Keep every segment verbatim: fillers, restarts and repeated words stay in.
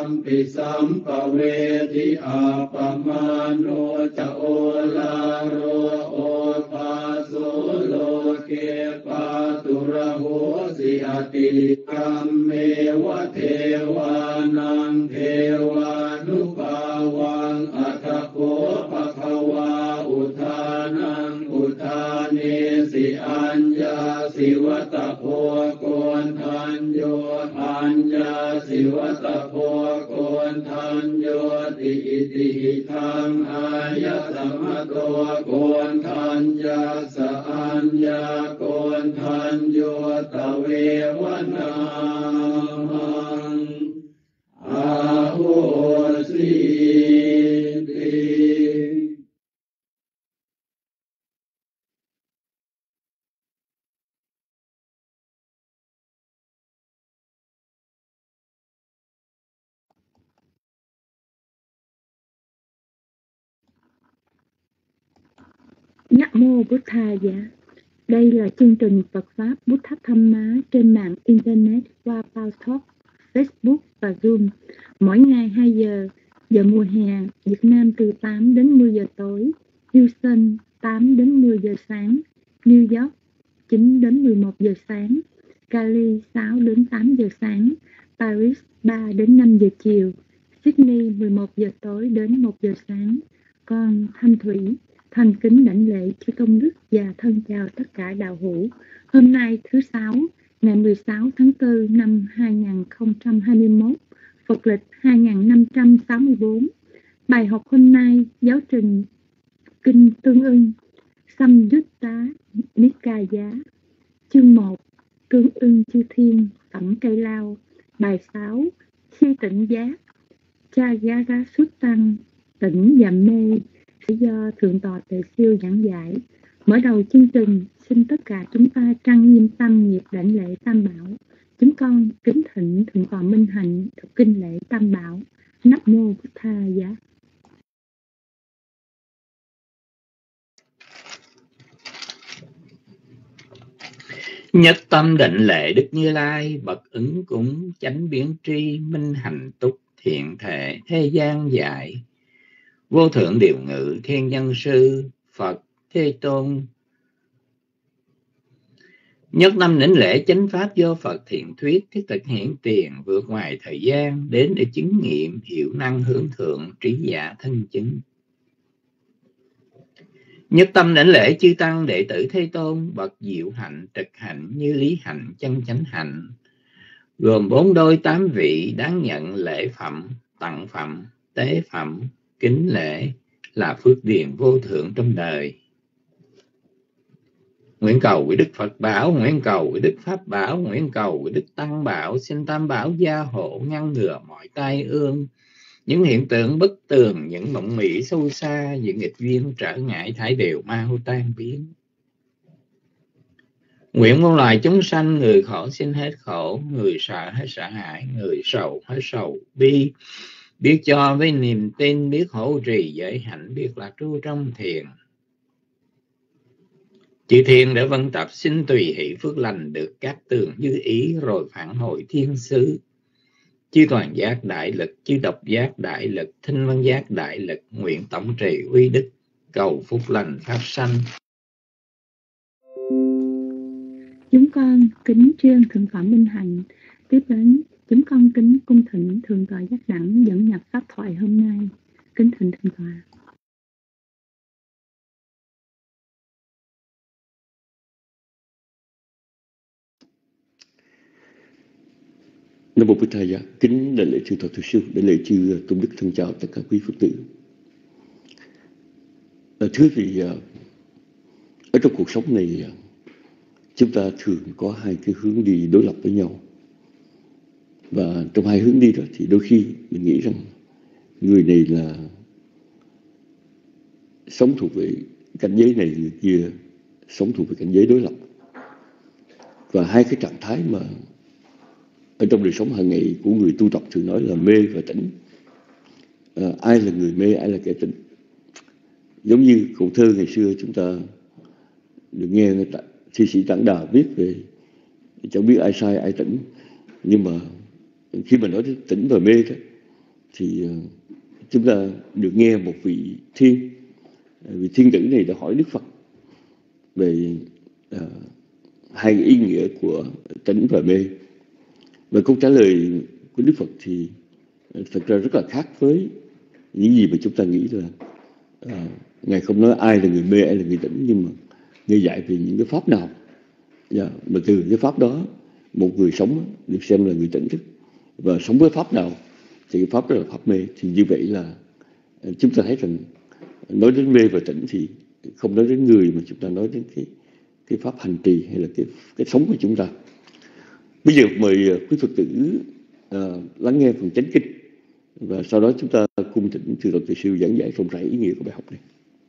มปิสัมปเวทิอาปมาโนจะโอลาโรโอภาสุโลเกปาตุระโหสิอติกัมเมวะเทวานังเทวานุภาวังอัตโกภควาอุทานังอุทาเนสิอัญญาสิวตโพโกนทันโยอัญญาสิวตโพโกนทันโยติอิติหิทังอายตมะโตโกนทันยาสอัญญาโกนทันโยตเววนาอาโหสิติ Nam Mô Bụt Thà Giá. Đây là chương trình Phật Pháp Bút Tháp Thăm Má trên mạng Internet qua Paltalk, Facebook và Zoom. Mỗi ngày hai giờ, giờ mùa hè, Việt Nam từ tám đến mười giờ tối, Houston tám đến mười giờ sáng, New York chín đến mười một giờ sáng, Cali sáu đến tám giờ sáng, Paris ba đến năm giờ chiều, Sydney mười một giờ tối đến một giờ sáng. Con Thanh Thủy thành kính đảnh lễ chư công đức và thân chào tất cả đạo hữu. Hôm nay thứ sáu, ngày mười sáu tháng tư năm hai nghìn không trăm hai mươi mốt, Phật lịch hai nghìn năm trăm sáu mươi bốn. Bài học hôm nay giáo trình Kinh Tương ưng, Samyutta Nikaya, chương một, Tương ưng chư thiên, phẩm cây lao. Bài sáu, khi tỉnh giác, Chagara Suttan, tỉnh và mê, do Thượng tọa Tề Siêu giảng giải. Mở đầu chương trình, xin tất cả chúng ta trang nghiêm tâm nghiệp đảnh lễ Tam Bảo. Chúng con kính thỉnh Thượng tọa Minh Hạnh thực kinh lễ Tam Bảo. Nam Mô Bụt Thà Giá. Nhất tâm định lệ Đức Như Lai, bậc ứng cúng chánh biến tri, minh hành túc thiện thể thế gian dạy. Vô thượng điều ngự thiên nhân sư Phật Thế Tôn. Nhất tâm đảnh lễ chánh pháp do Phật thiện thuyết, thiết thực hiện tiền vượt ngoài thời gian, đến để chứng nghiệm hiệu năng hướng thượng trí giả thân chứng. Nhất tâm đảnh lễ chư tăng đệ tử Thế Tôn, bậc diệu hạnh trực hạnh như lý hạnh chân chánh hạnh, gồm bốn đôi tám vị đáng nhận lễ phẩm, tặng phẩm, tế phẩm, kính lễ, là phước điền vô thượng trong đời. Nguyện cầu với Đức Phật Bảo, nguyện cầu với Đức Pháp Bảo, nguyện cầu với Đức Tăng Bảo, xin Tam Bảo gia hộ ngăn ngừa mọi tai ương, những hiện tượng bất tường, những mộng mị sâu xa, những nghịch duyên trở ngại thải đều mau tan biến. Nguyện muôn loài chúng sanh, người khổ xin hết khổ, người sợ hết sợ hãi, người sầu hết sầu bi, biết cho với niềm tin, biết hỗ trì giới hạnh, biết lạc trú trong thiền. Chư thiên đã vân tập xin tùy hỷ phước lành, được các tường như ý rồi phản hồi thiên sứ. Chư toàn giác đại lực, chư độc giác đại lực, thinh văn giác đại lực, nguyện tổng trì uy đức, cầu phúc lành pháp sanh. Chúng con kính tri ân Thượng tọa Minh Hạnh. Tiếp đến, chúng con kính cung thỉnh Thượng tọa Giác Đẳng dẫn nhập pháp thoại hôm nay. Kính thỉnh Thượng tọa. Nam Mô Bụt Thầy Giá. Kính đảnh lễ chư Thọ Thượng Sư, đảnh lễ chư tôn đức thân chào tất cả quý Phật tử. À, thưa vị, ở trong cuộc sống này chúng ta thường có hai cái hướng đi đối lập với nhau. Và trong hai hướng đi đó thì đôi khi mình nghĩ rằng người này là sống thuộc về cảnh giới này, người kia sống thuộc về cảnh giới đối lập. Và hai cái trạng thái mà ở trong đời sống hàng ngày của người tu tập thường nói là mê và tỉnh. À, ai là người mê, ai là kẻ tỉnh. Giống như câu thơ ngày xưa chúng ta được nghe thi sĩ Tản Đà viết về chẳng biết ai sai ai tỉnh. Nhưng mà khi mà nói đến tỉnh và mê đó, thì uh, chúng ta được nghe một vị thiên, vị thiên tử này đã hỏi Đức Phật về uh, hai ý nghĩa của tỉnh và mê. Và câu trả lời của Đức Phật thì uh, thật ra rất là khác với những gì mà chúng ta nghĩ là uh, Ngài không nói ai là người mê, ai là người tỉnh, nhưng mà Ngài dạy về những cái pháp nào. Yeah, mà từ cái pháp đó một người sống được xem là người tỉnh thức, và sống với pháp nào thì cái pháp đó là pháp mê. Thì như vậy là chúng ta thấy rằng nói đến mê và tỉnh thì không nói đến người, mà chúng ta nói đến cái cái pháp hành trì hay là cái cái sống của chúng ta. Bây giờ mời quý Phật tử uh, lắng nghe phần chánh kinh, và sau đó chúng ta cung thỉnh Chư Tổ Từ Sư giảng giải rộng rãi ý nghĩa của bài học này.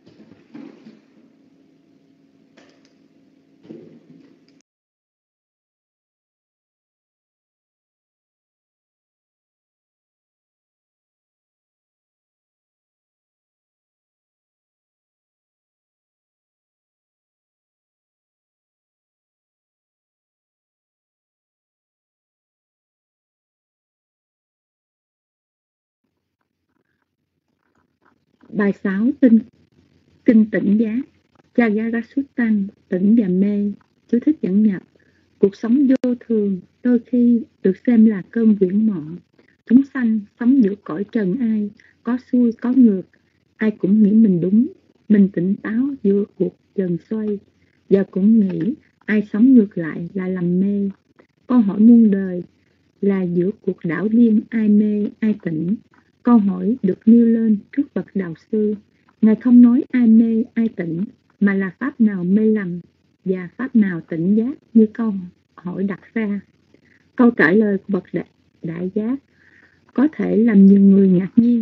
Bài sáu tinh kinh tỉnh giác. Jagarasuttan, tỉnh và mê. Chú thích dẫn nhập. Cuộc sống vô thường đôi khi được xem là cơn viễn mộng. Chúng sanh sống giữa cõi trần ai, có xuôi có ngược, ai cũng nghĩ mình đúng, mình tỉnh táo giữa cuộc dần xoay, và cũng nghĩ ai sống ngược lại là lầm mê. Câu hỏi muôn đời là giữa cuộc đảo điên ai mê ai tỉnh. Câu hỏi được nêu lên trước bậc đạo sư. Ngài không nói ai mê ai tỉnh, mà là pháp nào mê lầm và pháp nào tỉnh giác như câu hỏi đặt ra. Câu trả lời của bậc đại, đại giác có thể làm nhiều người ngạc nhiên.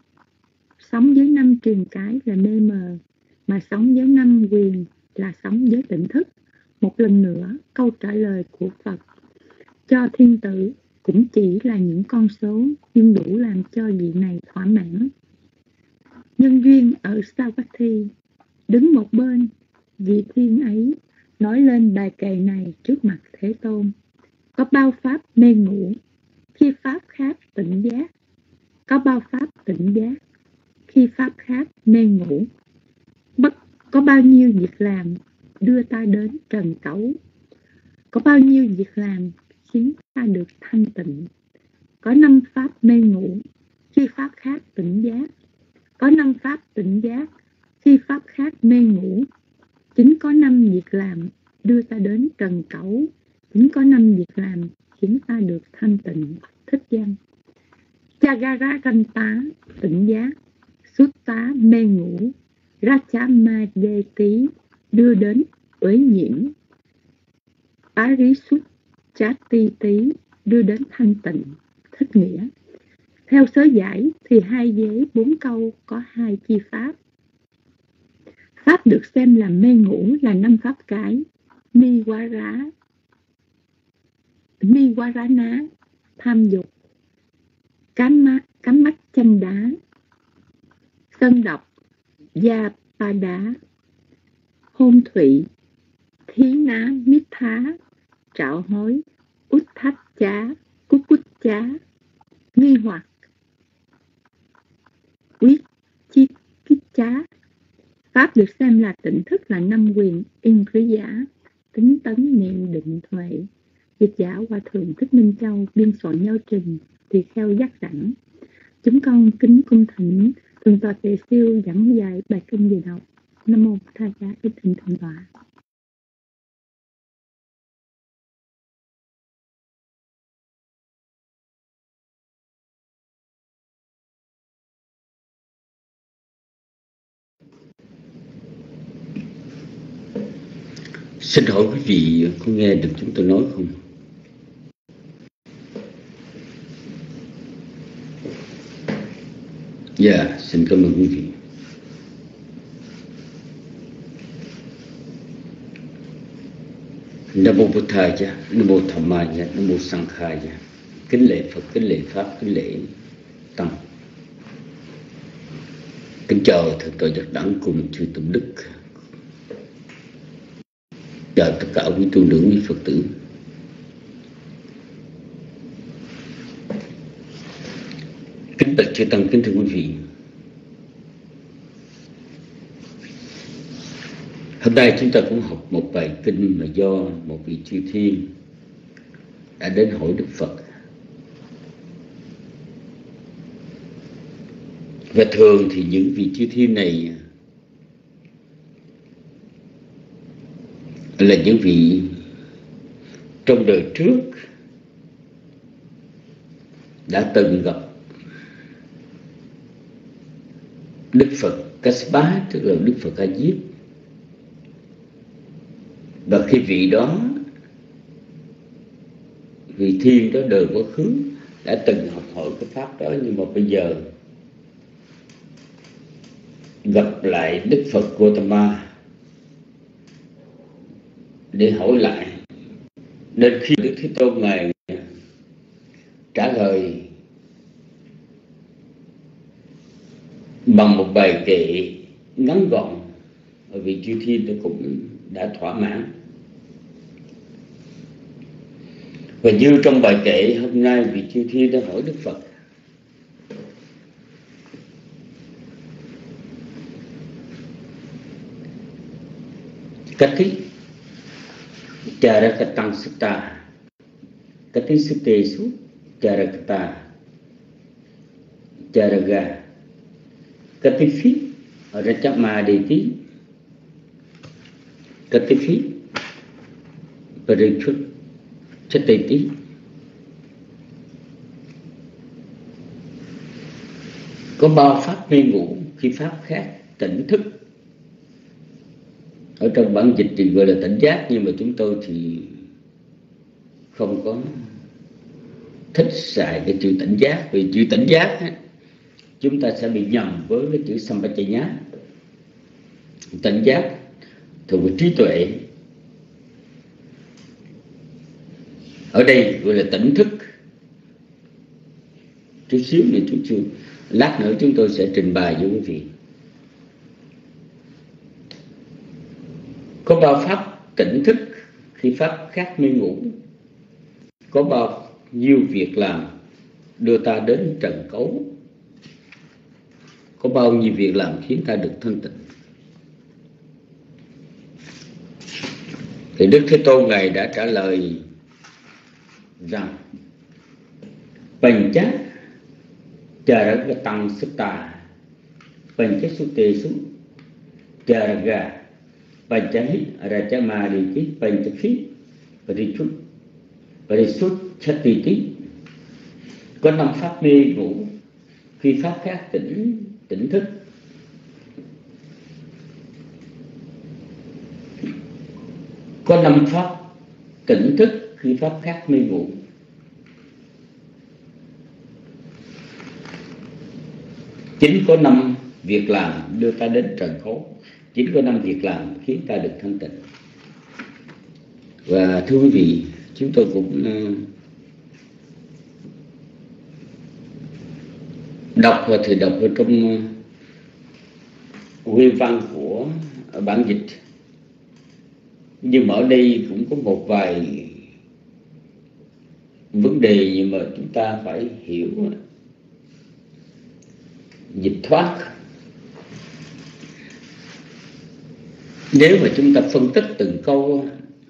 Sống dưới năm truyền cái là mê mờ, mà sống với năm quyền là sống với tỉnh thức. Một lần nữa, câu trả lời của Phật cho thiên tử cũng chỉ là những con số, nhưng đủ làm cho vị này thỏa mãn. Nhân duyên ở Savatthi, đứng một bên, vị thiên ấy nói lên bài kệ này trước mặt Thế Tôn. Có bao pháp mê ngủ, khi pháp khác tỉnh giác. Có bao pháp tỉnh giác, khi pháp khác mê ngủ. Bất có bao nhiêu việc làm đưa ta đến trần cấu. Có bao nhiêu việc làm khiến ta được thanh tịnh. Có năm pháp mê ngủ, khi pháp khác tỉnh giác. Có năm pháp tỉnh giác, khi pháp khác mê ngủ. Chính có năm việc làm đưa ta đến trần cấu. Chính có năm việc làm khiến ta được thanh tịnh. Thích văn. Jagaraganta tỉnh giác, Sutta mê ngủ, Rachamadeti đưa đến uế nhiễm, Parisutthatiti đưa đến thanh tịnh. Thích nghĩa. Theo sớ giải thì hai vế bốn câu có hai chi pháp. Pháp được xem là mê ngủ là năm pháp cái: Niwara, Niwarana, tham dục, cám mắt, cám mắt chanh đá, sân độc, gia pa đá, hôn thụy, thí ná mít thá, trạo hối, út thách chá, cút cút chá, nghi hoặc, quyết chiết kích chá. Pháp được xem là tỉnh thức là năm quyền Indriya, tính tấn niệm định tuệ. Dịch giả Hòa Thượng Thích Minh Châu biên soạn giáo trình tỳ kheo giác đẳng. Chúng con kính cung thỉnh Thượng tọa Tuệ Siêu giảng dạy bài kinh về đọc. Nam mô Bổn Thầy Giá Thích Thịnh Thượng tọa. Xin hỏi quý vị có nghe được chúng tôi nói không? Dạ, yeah, xin cảm ơn quý vị. Nam mô Bổn Thầy Giá, Nam mô Tham Ma Giá, Nam mô Sang Khai Giá. Kính lễ Phật, kính lễ Pháp, kính lễ Tăng. Kính chào Thượng tọa Giác Đẳng cùng chư Tôn Đức. Chào tất cả quý tu nữ, quý Phật tử. Kính bạch chư tăng, kính thưa quý vị, hôm nay chúng ta cũng học một bài kinh mà do một vị chư thiên đã đến hỏi Đức Phật. Và thường thì những vị chư thiên này là những vị trong đời trước đã từng gặp Đức Phật Kassapa, tức là Đức Phật A Diếp. Và khi vị đó, vị thiên đó đời quá khứ đã từng học hỏi cái pháp đó, nhưng mà bây giờ gặp lại Đức Phật Gautama để hỏi lại. Nên khi Đức Thế Tôn Ngài trả lời bằng một bài kệ ngắn gọn, vị chư thiên đó cũng đã thỏa mãn. Và như trong bài kệ hôm nay, vị chư thiên đã hỏi Đức Phật: Kati Charakatang Sutta Kati Suttesu Charakata Charaga Katifi Rachamadeti Katifi Parichut Chateti. Có bao pháp mê ngủ khi pháp khác tỉnh thức. Ở trong bản dịch thì gọi là tỉnh giác, nhưng mà chúng tôi thì không có thích xài cái chữ tỉnh giác. Vì chữ tỉnh giác á, chúng ta sẽ bị nhầm với cái chữ Sampajanya. Tỉnh giác thuộc về trí tuệ, ở đây gọi là tỉnh thức. Chút xíu nữa chút xíu lát nữa chúng tôi sẽ trình bày với quý vị. Có bao pháp tỉnh thức khi pháp khác mê ngủ. Có bao nhiêu việc làm đưa ta đến trần cấu. Có bao nhiêu việc làm khiến ta được thanh tịnh. Thì Đức Thế Tôn Ngài đã trả lời rằng Pancha Charagatang Sutta Pancha Suttesu Charaga Panchahi Rachamaditi Panchafi Parichut Parisutt Chatiti. Có năm pháp mê ngủ khi pháp khác tỉnh tỉnh thức. Có năm pháp tỉnh thức khi pháp khác mê ngủ. Chính có năm việc làm đưa ta đến trần khấu. Chính có năm việc làm khiến ta được thanh tịnh. Và thưa quý vị, chúng tôi cũng đọc thì đọc ở trong nguyên văn của bản dịch. Nhưng mà ở đây cũng có một vài vấn đề mà chúng ta phải hiểu, dịch thoát. Nếu mà chúng ta phân tích từng câu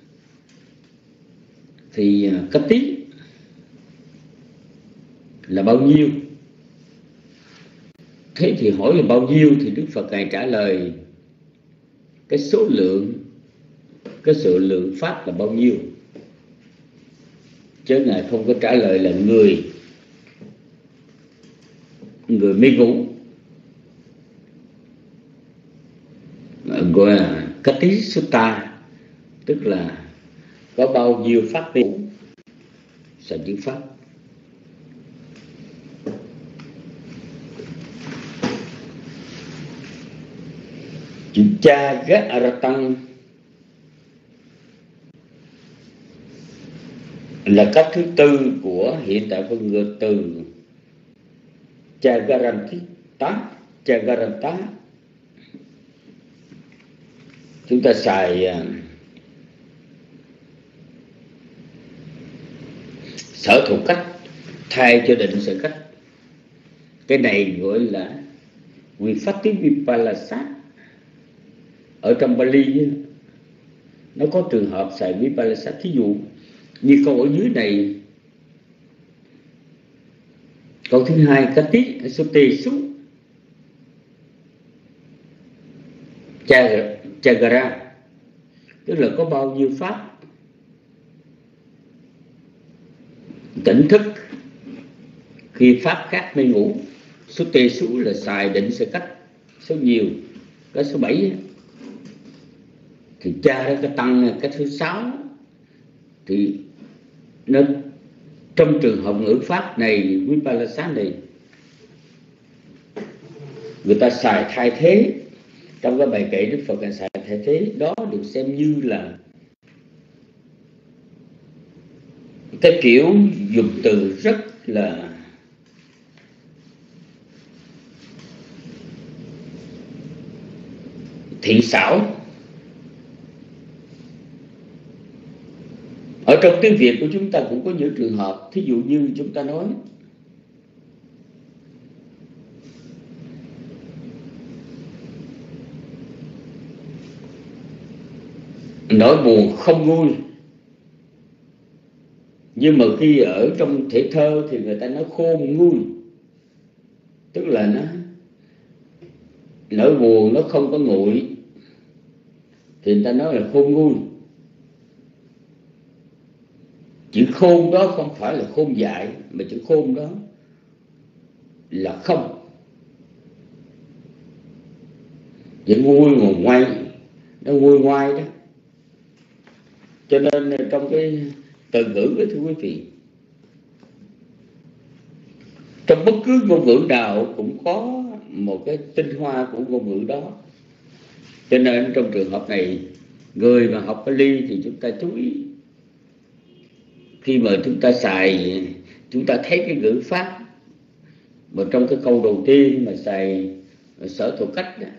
thì cấp tí là bao nhiêu? Thế thì hỏi là bao nhiêu thì Đức Phật Ngài trả lời cái số lượng, cái số lượng pháp là bao nhiêu, chứ Ngài không có trả lời là người người mê ngủ, gọi là Kati Sutta, tức là có bao nhiêu pháp mê ngủ sẽ chữ pháp. Chữ cha gác aratang là cách thứ tư của hiện tại phân ngữ từ Chagarantita. Chagaranta chúng ta xài sở thuộc cách thay cho định sở cách. Cái này gọi là Vipatti Vipallasa. Ở trong Bali nó có trường hợp xài Vipallasa. Thí dụ như câu ở dưới này, câu thứ hai, Kati Sutesu Chagara, tức là có bao nhiêu pháp tỉnh thức khi pháp khác mê ngủ. Sutesu là xài định sơ cách số nhiều, cái số bảy. Thì cha đó cái tăng cái thứ sáu, thì nó trong trường hợp ngữ pháp này, Vipallasa này, người ta xài thay thế. Trong cái bài kệ Đức Phật là xài thay thế đó được xem như là cái kiểu dùng từ rất là thiện xảo. Ở trong tiếng Việt của chúng ta cũng có những trường hợp, thí dụ như chúng ta nói nỗi buồn không vui, nhưng mà khi ở trong thể thơ thì người ta nói khôn nguôi, tức là nó nỗi buồn nó không có nguội thì người ta nói là khôn nguôi. Chữ khôn đó không phải là khôn dại, mà chữ khôn đó là không. Chữ nguôi mà ngoay, nó nguôi ngoai đó. Cho nên trong cái từ ngữ đó, thưa quý vị, trong bất cứ ngôn ngữ nào cũng có một cái tinh hoa của ngôn ngữ đó. Cho nên trong trường hợp này, người mà học Pali thì chúng ta chú ý, khi mà chúng ta xài, chúng ta thấy cái ngữ pháp mà trong cái câu đầu tiên mà xài sở thuộc cách đó,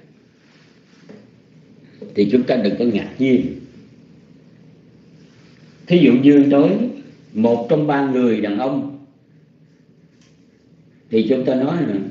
thì chúng ta đừng có ngạc nhiên. Thí dụ như nói một trong ba người đàn ông, thì chúng ta nói là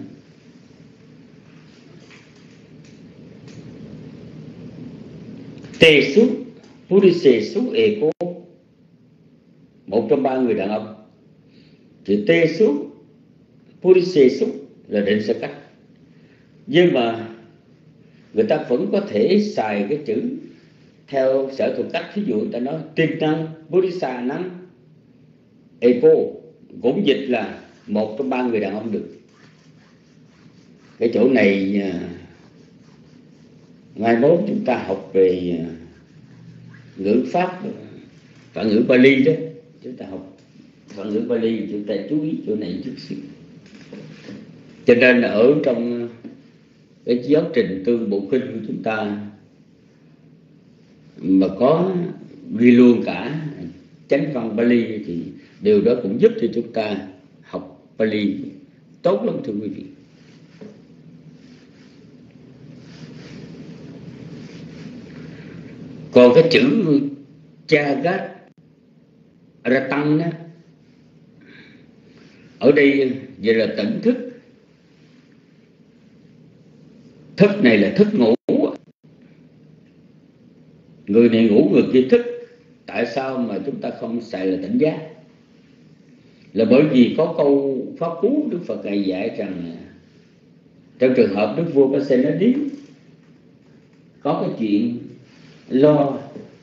tê xúc Purise xúc eko, một trong ba người đàn ông. Thì tê xúc Purise xúc là định sơ cách, nhưng mà người ta vẫn có thể xài cái chữ theo sở thuộc cách. Ví dụ người ta nói tin năng Purisa năng eko, cũng dịch là một trong ba người đàn ông được. Cái chỗ này mai mốt chúng ta học về ngữ pháp, phản ngữ Pali đó, chúng ta học phản ngữ Pali, chúng ta chú ý chỗ này chút xíu. Cho nên ở trong cái giáo trình tương bộ kinh của chúng ta mà có ghi luôn cả chánh văn Pali, thì điều đó cũng giúp cho chúng ta học Pali tốt lắm, thưa quý vị. Còn cái chữ Chagat Ratang đó, ở đây vậy là tỉnh thức. Thức này là thức ngủ. Người này ngủ, người kia thức. Tại sao mà chúng ta không xài là tỉnh giác? Là bởi vì có câu pháp cú Đức Phật Ngài dạy rằng trong trường hợp Đức vua Pasenadi có cái chuyện lo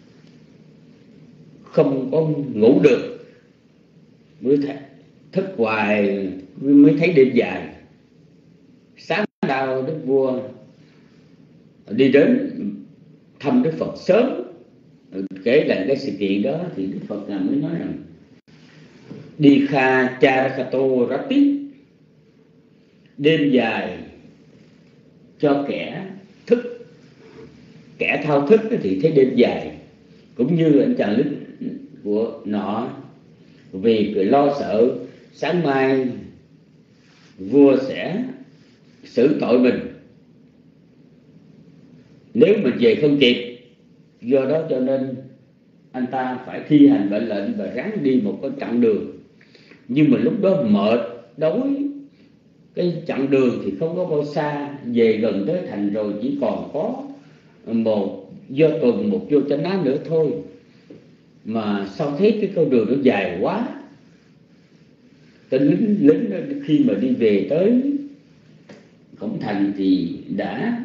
không có ngủ được, mới thấy, thức hoài mới thấy đêm dài. Sáng nào Đức vua đi đến thăm Đức Phật sớm, kể lại cái sự kiện đó, thì Đức Phật Ngài mới nói rằng đi kha charakato rati, đêm dài cho kẻ thức, kẻ thao thức thì thấy đêm dài. Cũng như anh chàng lính của nọ vì lo sợ sáng mai vua sẽ xử tội mình nếu mình về không kịp, do đó cho nên anh ta phải thi hành mệnh lệnh và ráng đi một cái chặng đường. Nhưng mà lúc đó mệt đói cái chặng đường thì không có bao xa, về gần tới thành rồi chỉ còn có một do tuần một vô chánh á nữa thôi. Mà sao thấy cái con đường nó dài quá, tên lính lính đó, khi mà đi về tới cổng thành thì đã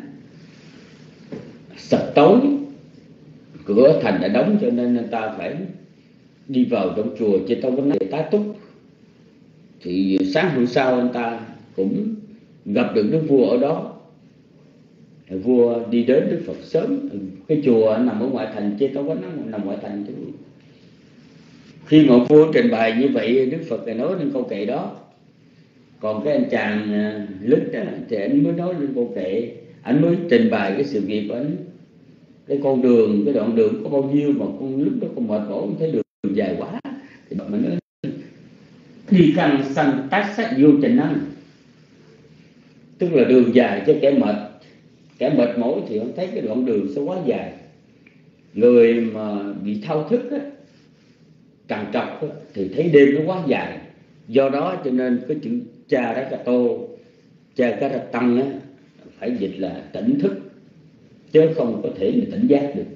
sập tối, cửa thành đã đóng, cho nên người ta phải đi vào trong chùa Chư Tông Vấn để tá túc. Thì sáng hôm sau anh ta cũng gặp được đức vua ở đó. Vua đi đến Đức Phật sớm, cái chùa nằm ở ngoại thành, Chư Tông Vấn nằm ngoại thành. Khi mà vua trình bày như vậy, Đức Phật lại nói lên câu kệ đó. Còn cái anh chàng lính đó thì anh mới nói lên câu kệ, anh mới trình bày cái sự việc của anh, cái con đường, cái đoạn đường có bao nhiêu mà con lúc đó con mệt mỏi, thấy đường dài quá. Thì mà nói đi căn sanh tác sát vô trình năng, tức là đường dài cho kẻ mệt, kẻ mệt mỏi thì không thấy cái đoạn đường sẽ quá dài. Người mà bị thao thức á, trằn trọc á, thì thấy đêm nó quá dài. Do đó cho nên cái chữ cha ra cà tô, cha cá ra tăng á, phải dịch là tỉnh thức, chứ không có thể là tỉnh giác được.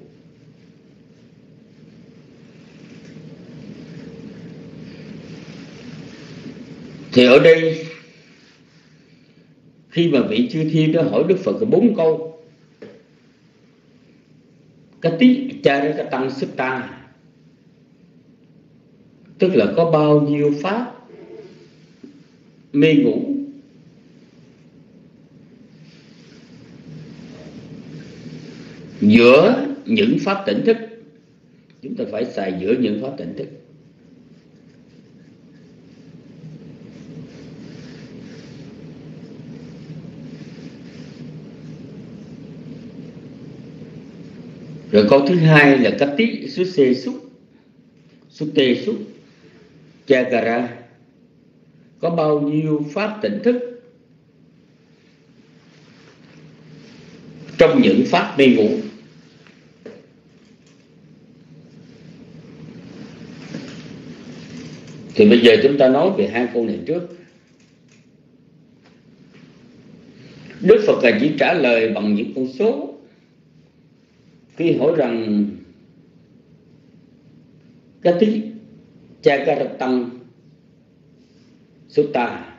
Thì ở đây khi mà vị chư thiên đó hỏi Đức Phật bốn câu, cái tí cha ra cà tăng sức ta, tức là có bao nhiêu pháp mê ngủ, giữa những pháp tỉnh thức. Chúng ta phải xài giữa những pháp tỉnh thức. Rồi câu thứ hai là cách tí xuất xê xúc, xuất tê xúc chakara, có bao nhiêu pháp tỉnh thức trong những pháp mê ngủ. Thì bây giờ chúng ta nói về hai câu này trước. Đức Phật là chỉ trả lời bằng những con số. Khi hỏi rằng cái tí Chakaratang Sutta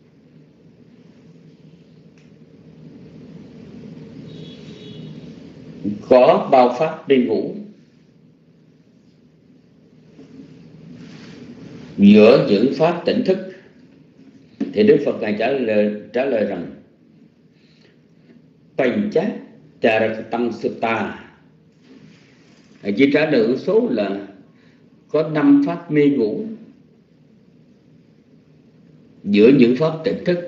có bao pháp đi ngủ, giữa những pháp tỉnh thức, thì Đức Phật ngài trả lời trả lời rằng Pancha Chakaratang Sutta chỉ trả lời số là có năm pháp mê ngủ giữa những pháp tỉnh thức.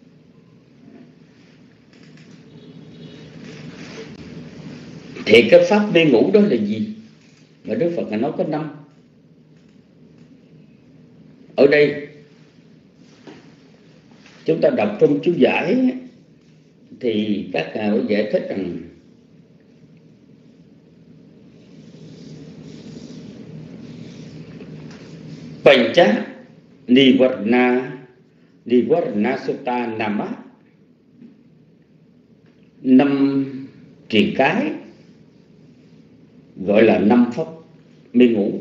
Thì cái pháp mê ngủ đó là gì? Mà Đức Phật nói có năm. Ở đây chúng ta đọc trong chú giải thì các ngài có giải thích rằng Pancha Nivarna Nivarna Sutta Nama, năm triền cái gọi là năm pháp mê ngủ.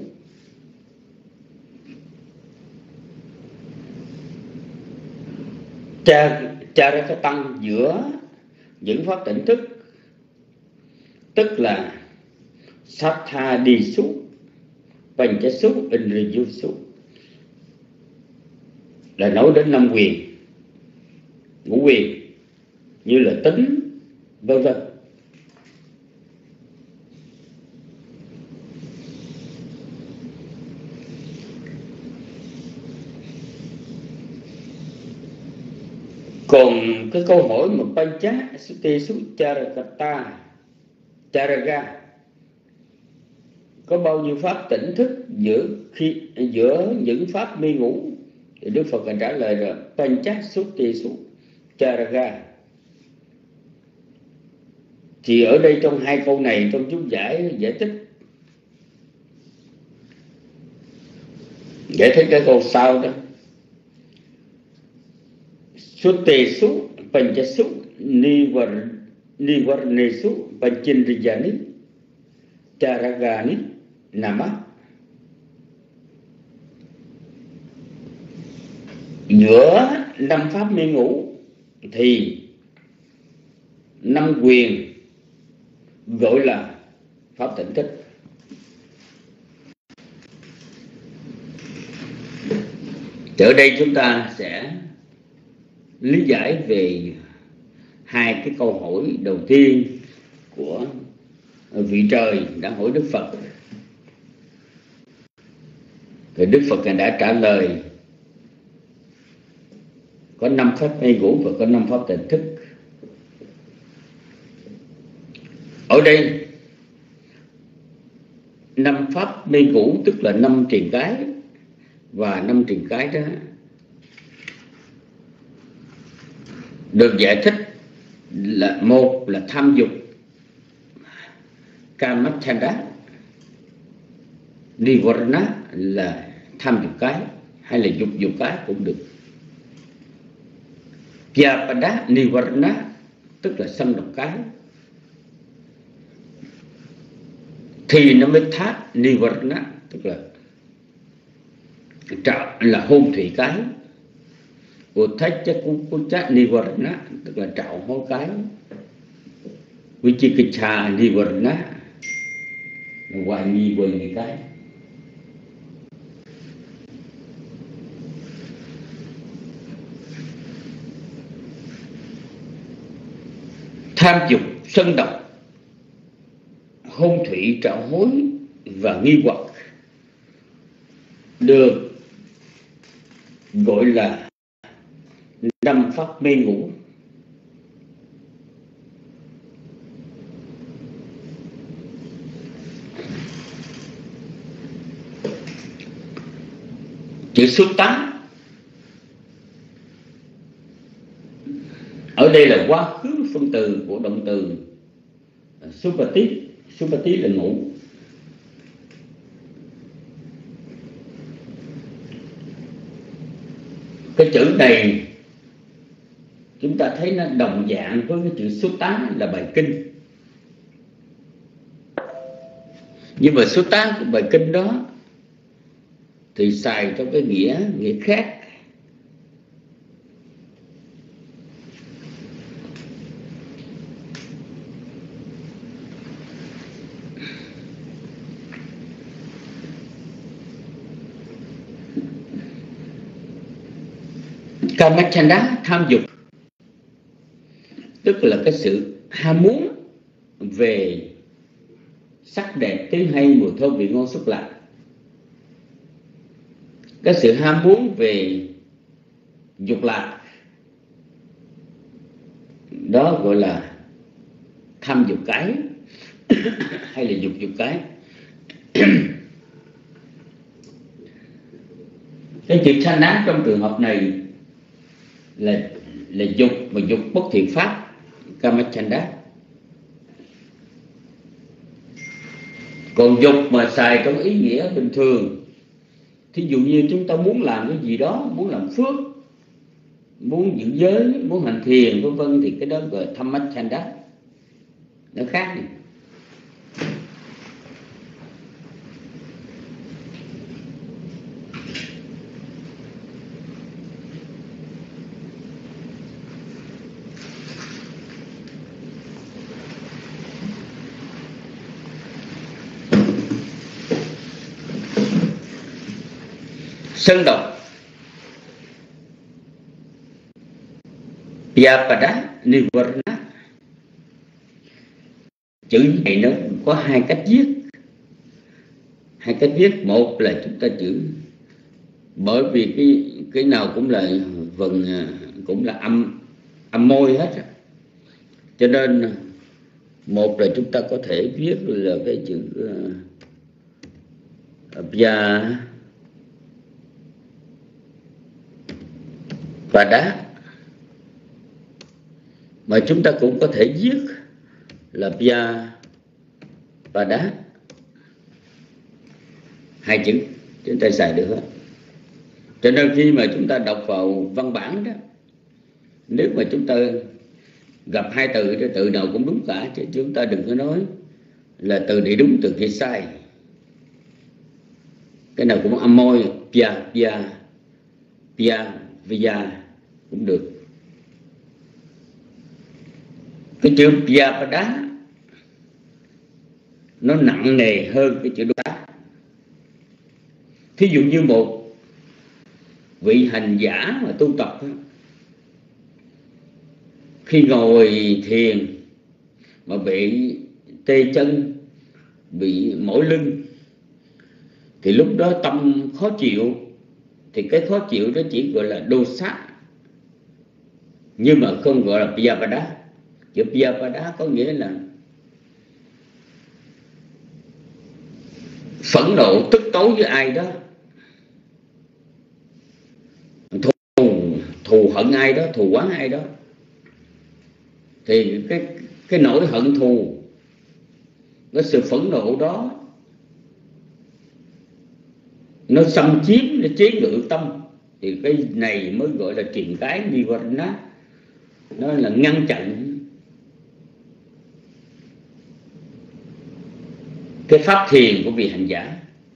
Cha cha ra cái tăng giữa những pháp tỉnh thức, tức là Sattha đi xúc, Pancha xúc, Indriya xúc, là nói đến năm quyền, ngũ quyền như là tính, vân vân. Còn cái câu hỏi mà Pancha Sutte Sucharakata Charaga có bao nhiêu pháp tỉnh thức giữa khi giữa những pháp mê ngủ, thì Đức Phật trả lời là Pancha Sutte Sucharaga. Thì ở đây trong hai câu này, trong chú giải giải thích giải thích cái câu sau đó, Sutesu Panchasu Nivar Nivarnesu Panchendriyani Charagani Nama. Giữa năm pháp mê ngũ thì năm quyền gọi là pháp tỉnh thức. Ở đây chúng ta sẽ lý giải về hai cái câu hỏi đầu tiên của vị trời đã hỏi Đức Phật. Thì Đức Phật đã trả lời có năm pháp mê ngũ và có năm pháp tỉnh thức. Ở đây năm pháp mê ngũ tức là năm triền cái, và năm triền cái đó được giải thích là một là tham dục Kamachanda, Nivarana là tham dục cái hay là dục dục cái cũng được. Vyapada Nivarana tức là xâm độc cái, thì nó mới thát Nivarana tức là trạo là hôn thủy cái. Uthachakkucha Nivarana tức là trạo hối cái. Vichikicha Nivarana là hoài nghi về người cái. Tham dục, sân độc, hôn thủy, trạo hối và nghi hoặc được gọi là năm pháp mê ngũ. Chữ xuất tán ở đây là quá khứ phân từ của động từ supati. Supati là ngũ. Cái chữ này chúng ta thấy nó đồng dạng với cái chữ xuất tán là bài kinh. Nhưng mà xuất tán của bài kinh đó thì xài trong cái nghĩa nghĩa khác. Kamachanda tham dục tức là cái sự ham muốn về sắc đẹp, tiếng hay, mùi thơm, vị ngon, xúc lạc. Cái sự ham muốn về dục lạc đó gọi là tham dục cái hay là dục dục cái. Cái chữ sanh ác trong trường hợp này là là dục và dục bất thiện pháp Kamachanda. Còn dục mà xài trong ý nghĩa bình thường, thí dụ như chúng ta muốn làm cái gì đó, muốn làm phước, muốn giữ giới, muốn hành thiền vân vân, thì cái đó gọi là Dhammachanda. Nó khác này. Sân độc Vyapada Nivarana. Chữ này nó có hai cách viết. Hai cách viết, một là chúng ta chữ, bởi vì cái cái nào cũng là vần, cũng là âm âm môi hết, cho nên một là chúng ta có thể viết là cái chữ Vya và đá, mà chúng ta cũng có thể viết là Vya và đá. Hai chữ chúng ta xài được hết. Cho nên khi mà chúng ta đọc vào văn bản đó Nếu mà chúng ta gặp hai từ, cái từ nào cũng đúng cả, chứ chúng ta đừng có nói là từ này đúng, từ kia sai. Cái nào cũng âm môi, pia, pia, pia, via cũng được. Cái chữ pia pada nó nặng nề hơn cái chữ đá. Thí dụ như một vị hành giả mà tu tập, khi ngồi thiền mà bị tê chân, bị mỏi lưng, thì lúc đó tâm khó chịu, thì cái khó chịu đó chỉ gọi là đô sát, nhưng mà không gọi là piyapada. Chữ piyapada có nghĩa là phẫn nộ, tức tối với ai đó, thù, thù hận ai đó, thù oán ai đó, thì cái cái nỗi hận thù, cái sự phẫn nộ đó nó xâm chiếm, nó chế ngự tâm, thì cái này mới gọi là truyền cái nivarana. Nó là ngăn chặn cái pháp thiền của vị hành giả.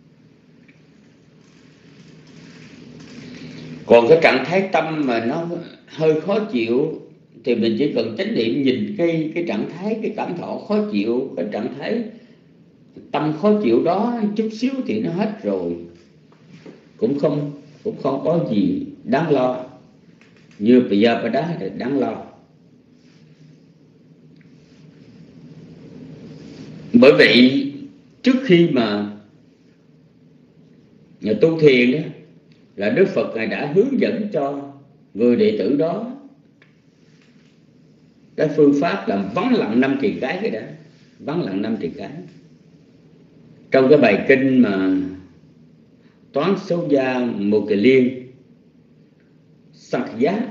Còn cái trạng thái tâm mà nó hơi khó chịu thì mình chỉ cần chánh niệm nhìn cái cái trạng thái, cái cảm thọ khó chịu, cái trạng thái tâm khó chịu đó chút xíu thì nó hết rồi, cũng không cũng không có gì đáng lo. Như piyapada thì đáng lo. Bởi vậy trước khi mà nhà tu thiền đó, là Đức Phật Ngài đã hướng dẫn cho người đệ tử đó cái phương pháp làm vắng lặng năm trì cái. Cái đã vắng lặng năm trì cái trong cái bài kinh mà Toán Số Gia Mù Kỳ Liên Sankhya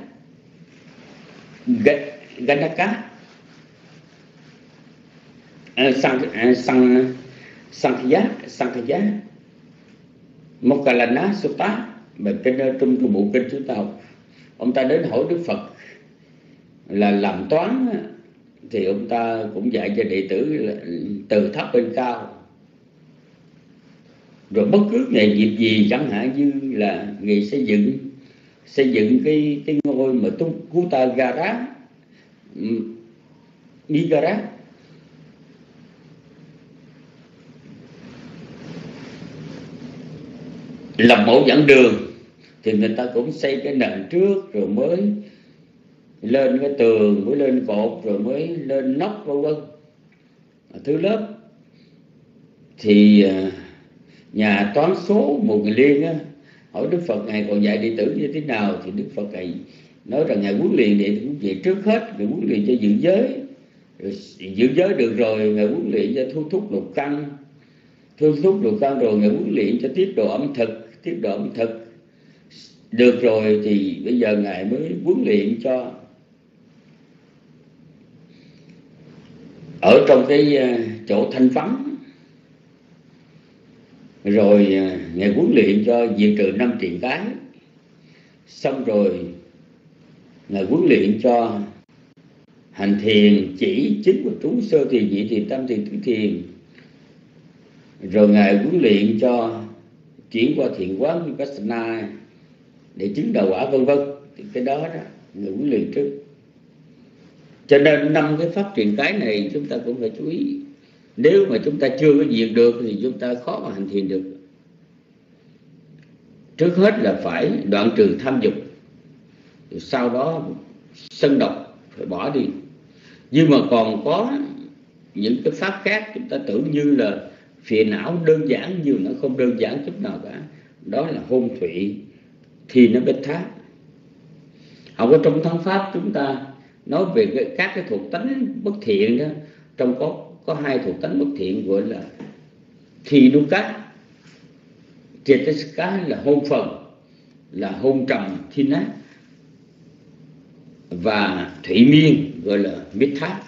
Ganaka Sang Sang Sankhya Sankhya Mokkallana Sutta, bài kinh trong cái bộ kinh chúng ta học. Ông ta đến hỏi Đức Phật là làm toán thì ông ta cũng dạy cho đệ tử là từ thấp lên cao, rồi bất cứ nghề nghiệp gì, chẳng hạn như là nghề xây dựng, xây dựng cái cái ngôi mà tu Kuttagara, Nigara, làm mẫu dẫn đường, thì người ta cũng xây cái nền trước rồi mới lên cái tường, mới lên cột, rồi mới lên nóc, vân vân, thứ lớp. Thì nhà toán số Mù Kỳ Liên á, hỏi Đức Phật Ngài còn dạy đệ tử như thế nào, thì Đức Phật Ngài nói rằng Ngài huấn luyện đệ tử về trước hết, Ngài huấn luyện cho giữ giới, rồi giữ giới được rồi Ngài huấn luyện cho thu thúc lục căn, thu thúc lục căn rồi Ngài huấn luyện cho tiết độ ẩm thực, tiết độ ẩm thực được rồi thì bây giờ Ngài mới huấn luyện cho ở trong cái chỗ thanh vắng, rồi Ngài huấn luyện cho diệt trừ năm triền cái, xong rồi Ngài huấn luyện cho hành thiền chỉ chính và trú sơ thiền, nhị thiền, tam thiền, tứ thiền, rồi Ngài huấn luyện cho chuyển qua thiền quán Vipassana để chứng đạo quả, vân vân. Thì cái đó đó Ngài huấn luyện trước. Cho nên năm cái pháp truyền cái này chúng ta cũng phải chú ý. Nếu mà chúng ta chưa có diệt được thì chúng ta khó mà hành thiền được. Trước hết là phải đoạn trừ tham dục, rồi sau đó sân độc phải bỏ đi. Nhưng mà còn có những cái pháp khác chúng ta tưởng như là phiền não đơn giản, nhưng nó không đơn giản chút nào cả. Đó là hôn thủy, thì nó bết thác. Học ở trong thắng pháp chúng ta nói về cái, các cái thuộc tánh bất thiện đó, trong có có hai thuộc tánh bất thiện gọi là thi đu cát, Chetasika là hôn phần, là hôn trầm, thi nát, và thủy miên gọi là mít thác.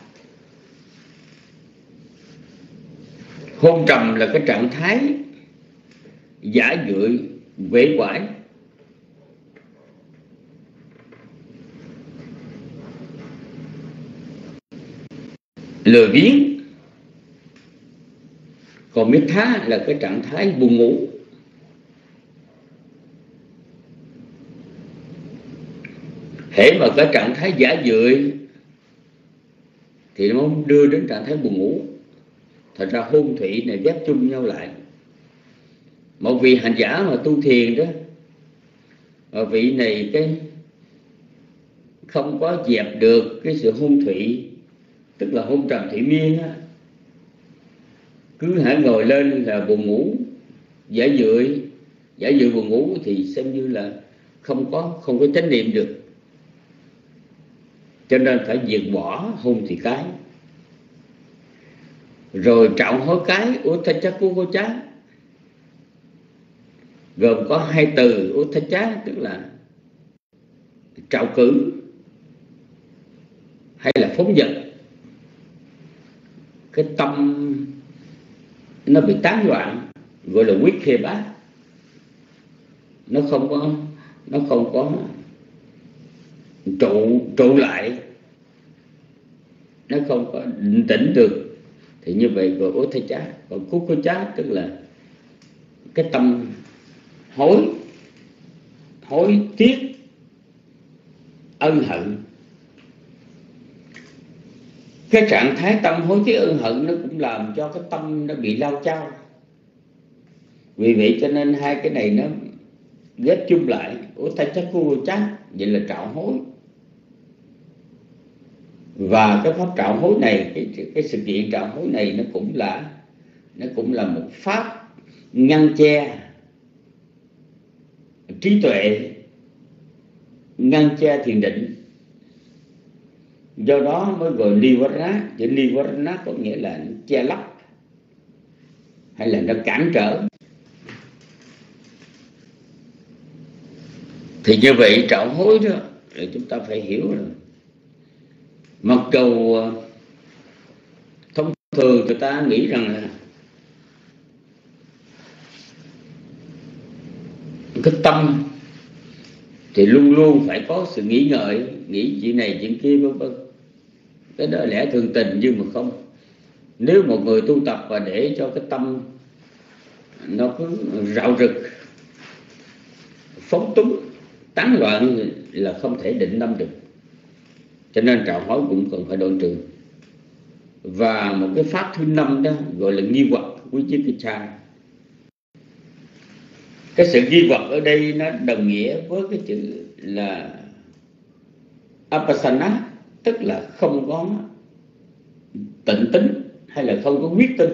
Hôn trầm là cái trạng thái giả dưỡi, quể quải, lười biếng. Còn Mithá là cái trạng thái buồn ngủ. Hễ mà cái trạng thái giả dưỡi thì nó đưa đến trạng thái buồn ngủ. Thật ra hôn thủy này ghép chung nhau lại. Một vị hành giả mà tu thiền đó, và vị này cái không có dẹp được cái sự hôn thủy, tức là hôn trầm thủy miên á, cứ hãy ngồi lên là buồn ngủ, giả dưỡi, giả dưỡi buồn ngủ thì xem như là không có không có chánh niệm được. Cho nên phải diệt bỏ hôn thủy cái. Rồi trạo hối cái Utthachakugocha, gồm có hai từ Utthacha tức là trạo cử hay là phóng dật. Cái tâm nó bị tán loạn gọi là quyết khê bát, nó không có nó không có trụ trụ lại, nó không có định tĩnh được, thì như vậy gọi Utthacha. Còn Kukucha tức là cái tâm hối hối tiếc ân hận. Cái trạng thái tâm hối tiếc ân hận nó cũng làm cho cái tâm nó bị lao chao. Vì vậy cho nên hai cái này nó ghép chung lại, Utthachakugocha, vậy là trạo hối. Và cái pháp trạo hối này, cái, cái sự kiện trạo hối này nó cũng là nó cũng là một pháp ngăn che trí tuệ, ngăn che thiền định. Do đó mới gọi Nivarana. Chữ Nivarana có nghĩa là che lấp hay là nó cản trở. Thì như vậy trạo hối đó thì chúng ta phải hiểu rồi. Mặc dù thông thường người ta nghĩ rằng là cái tâm thì luôn luôn phải có sự nghĩ ngợi, nghĩ chuyện này chuyện kia vân vân. Cái đó là lẽ thường tình, nhưng mà không. Nếu một người tu tập và để cho cái tâm nó cứ rạo rực, phóng túng, tán loạn là không thể định tâm được. Cho nên trạo hối cũng cần phải đoạn trừ. Và một cái pháp thứ năm đó gọi là nghi hoặc Vichikicha. Cái sự nghi hoặc ở đây nó đồng nghĩa với cái chữ là Apasana, tức là không có tịnh tính hay là không có quyết tin.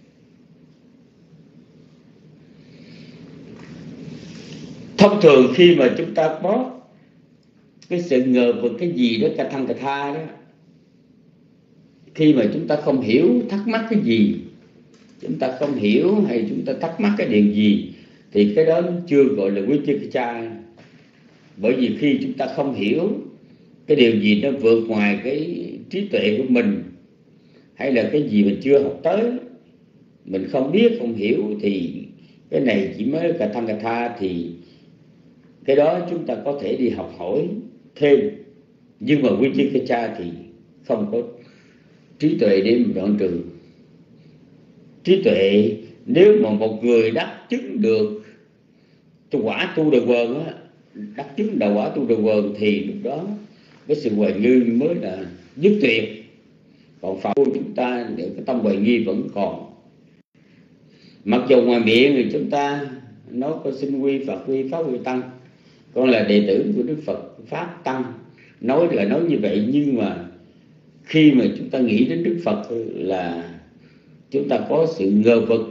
Thông thường khi mà chúng ta có cái sự ngờ vực cái gì đó cả thăng cả tha đó, khi mà chúng ta không hiểu thắc mắc cái gì, chúng ta không hiểu hay chúng ta thắc mắc cái điều gì, thì cái đó chưa gọi là Vichikicha. Bởi vì khi chúng ta không hiểu cái điều gì nó vượt ngoài cái trí tuệ của mình, hay là cái gì mình chưa học tới, mình không biết, không hiểu, thì cái này chỉ mới cả thăng cả tha, thì cái đó chúng ta có thể đi học hỏi thêm. Nhưng mà Vichikicha thì không có trí tuệ để mình đoạn trừ. Trí tuệ, nếu mà một người đắc chứng được quả tu đà quần á, đắc chứng đạo quả tu đà quần, thì lúc đó cái sự hoài nghi mới là dứt tuyệt. Còn phạm của chúng ta để cái tâm hoài nghi vẫn còn. Mặc dù ngoài miệng thì chúng ta nói có xin quy Phật, quy Pháp, quy Tăng, con là đệ tử của Đức Phật, Pháp, Tăng, nói là nói như vậy, nhưng mà khi mà chúng ta nghĩ đến Đức Phật là chúng ta có sự ngờ vực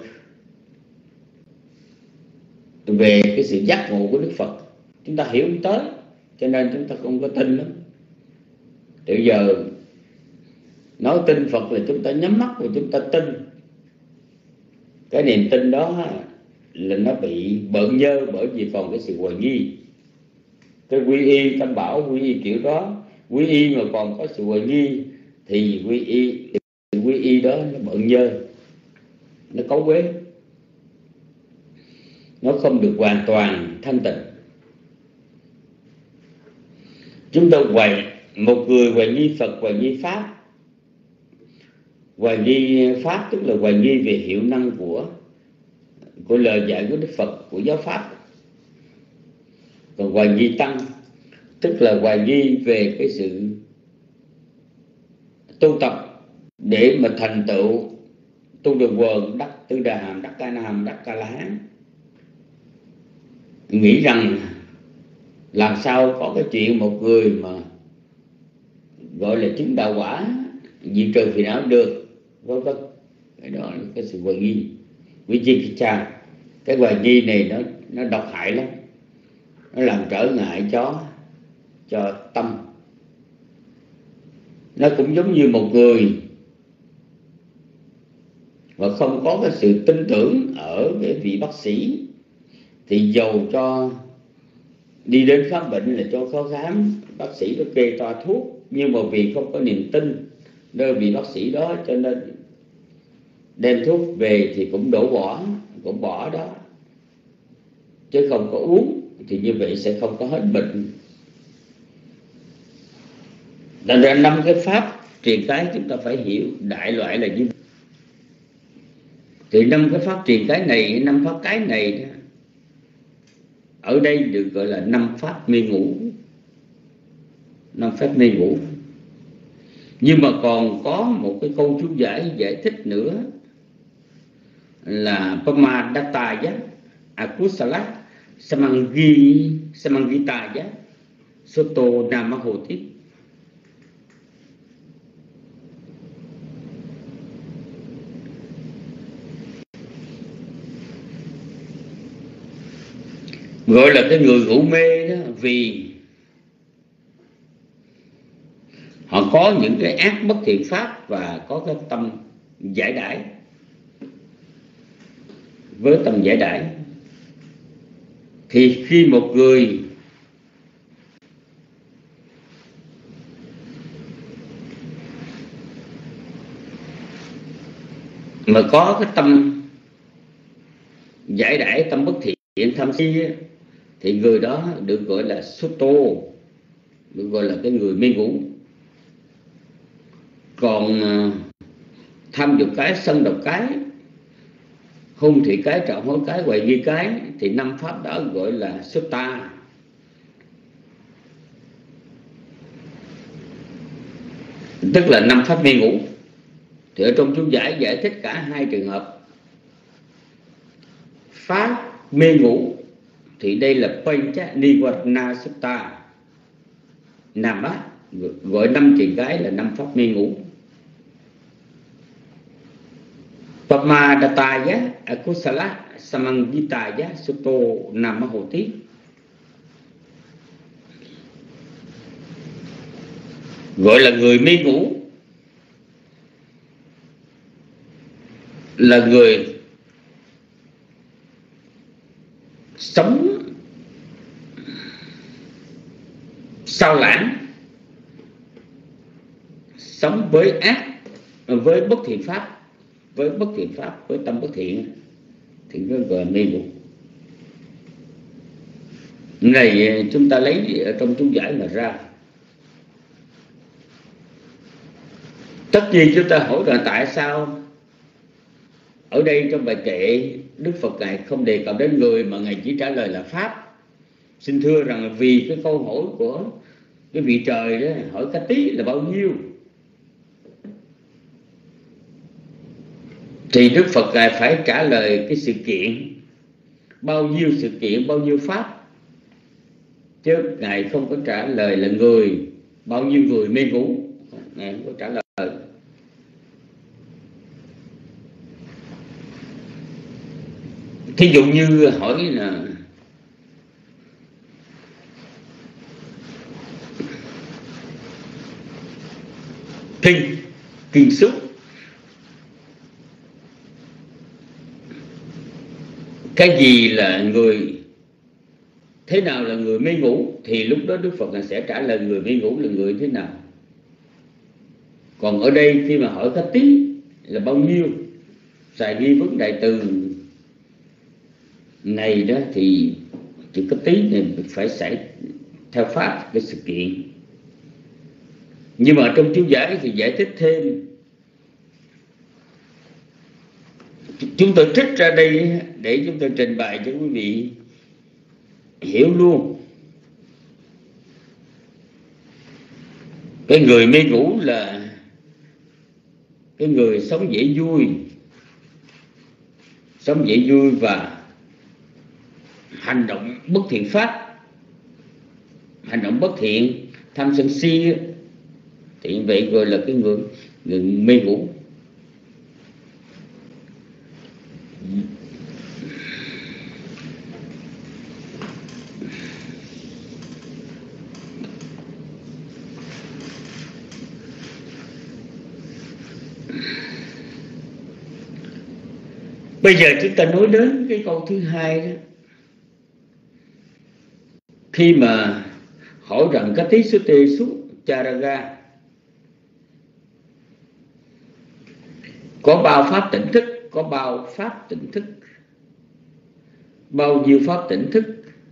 về cái sự giác ngộ của Đức Phật, chúng ta hiểu không tới, cho nên chúng ta không có tin lắm. Bây giờ nói tin Phật là chúng ta nhắm mắt và chúng ta tin. Cái niềm tin đó là nó bị bợn nhơ, bởi vì còn cái sự hoài nghi. Cái quy y tam bảo, quy y kiểu đó, quy y mà còn có sự hoài nghi thì quy y quy y đó nó bợn nhơ, nó cấu quế, nó không được hoàn toàn thanh tịnh. Chúng ta hoài một người hoài nghi Phật, hoài nghi Pháp, Hoài nghi pháp tức là hoài nghi về hiệu năng của của lời dạy của Đức Phật, của giáo pháp. Còn hoài nghi tăng tức là hoài nghi về cái sự tu tập để mà thành tựu tu đường quần, đắc tư đà hàm, đắc ca na hàm, đắc ca la hán. Nghĩ rằng làm sao có cái chuyện một người mà gọi là chứng đạo quả, diệt trừ phiền não được, vân vân. Cái đó là cái sự hoài nghi, vichikicha. Cái hoài nghi này nó nó độc hại lắm, nó làm trở ngại cho cho tâm. Nó cũng giống như một người mà không có cái sự tin tưởng ở cái vị bác sĩ, thì dầu cho đi đến khám bệnh là cho khó khám, bác sĩ có kê toa thuốc, nhưng mà vì không có niềm tin nơi vị bác sĩ đó, cho nên đem thuốc về thì cũng đổ bỏ, cũng bỏ đó, chứ không có uống, thì như vậy sẽ không có hết bệnh. Thành ra năm cái pháp truyền cái chúng ta phải hiểu đại loại là như vậy. Thì năm cái pháp truyền cái này, năm pháp cái này ở đây được gọi là năm pháp mê ngủ, năm pháp mê ngủ. Nhưng mà còn có một cái câu chú giải giải thích nữa là Pamadataya Akusala Samangi Samangitaya Soto Namahoti. Gọi là cái người ngủ mê đó, vì họ có những cái ác bất thiện pháp và có cái tâm giải đãi. Với tâm giải đãi thì khi một người mà có cái tâm giải đãi, tâm bất thiện, tham si, thì người đó được gọi là Soto, được gọi là cái người mê ngủ. Còn tham dục cái, sân độc cái, hung thị cái, trọng hối cái, hoài nghi cái, thì năm pháp đó gọi là Sutta. Tức là năm pháp mê ngủ. Thì ở trong chú giải giải thích cả hai trường hợp. Pháp mê ngủ thì đây là Pancha Nivarana Sutta. Nam á, gọi năm chuyện cái là năm pháp mê ngủ. Pamadataya Akusala Samangitaya Sutto Namahoti. Gọi là người mê ngủ là người sống sao lãng, sống với ác, với bất thiện pháp, với bất thiện pháp, với tâm bất thiện, thì nó gọi là mê ngủ. Này chúng ta lấy ở trong chú giải mà ra. Tất nhiên chúng ta hỏi là tại sao ở đây trong bài kệ Đức Phật Ngài không đề cập đến người mà Ngài chỉ trả lời là pháp. Xin thưa rằng là vì cái câu hỏi của cái vị trời đó, hỏi cái tí là bao nhiêu, thì Đức Phật Ngài phải trả lời cái sự kiện, bao nhiêu sự kiện, bao nhiêu pháp, chứ Ngài không có trả lời là người, bao nhiêu người mê ngủ, Ngài không có trả lời. Thí dụ như hỏi là kinh, kinh xúc, cái gì là người, thế nào là người mê ngủ, thì lúc đó Đức Phật sẽ trả lời người mê ngủ là người thế nào. Còn ở đây khi mà hỏi cái tí là bao nhiêu, xài nghi vấn đại từ này đó, thì chữ cái tí này phải xảy theo pháp cái sự kiện. Nhưng mà trong chú giải thì giải thích thêm chúng tôi trích ra đây để chúng tôi trình bày cho quý vị hiểu luôn. Cái người mê ngủ là cái người sống dễ vui, sống dễ vui và hành động bất thiện pháp, hành động bất thiện, tham sân si, thì vậy gọi là cái người, người mê ngủ. Bây giờ chúng ta nói đến cái câu thứ hai đó. Khi mà hỏi rằng cái tí số tê số charaga có bao pháp tỉnh thức, có bao pháp tỉnh thức, bao nhiêu pháp tỉnh thức?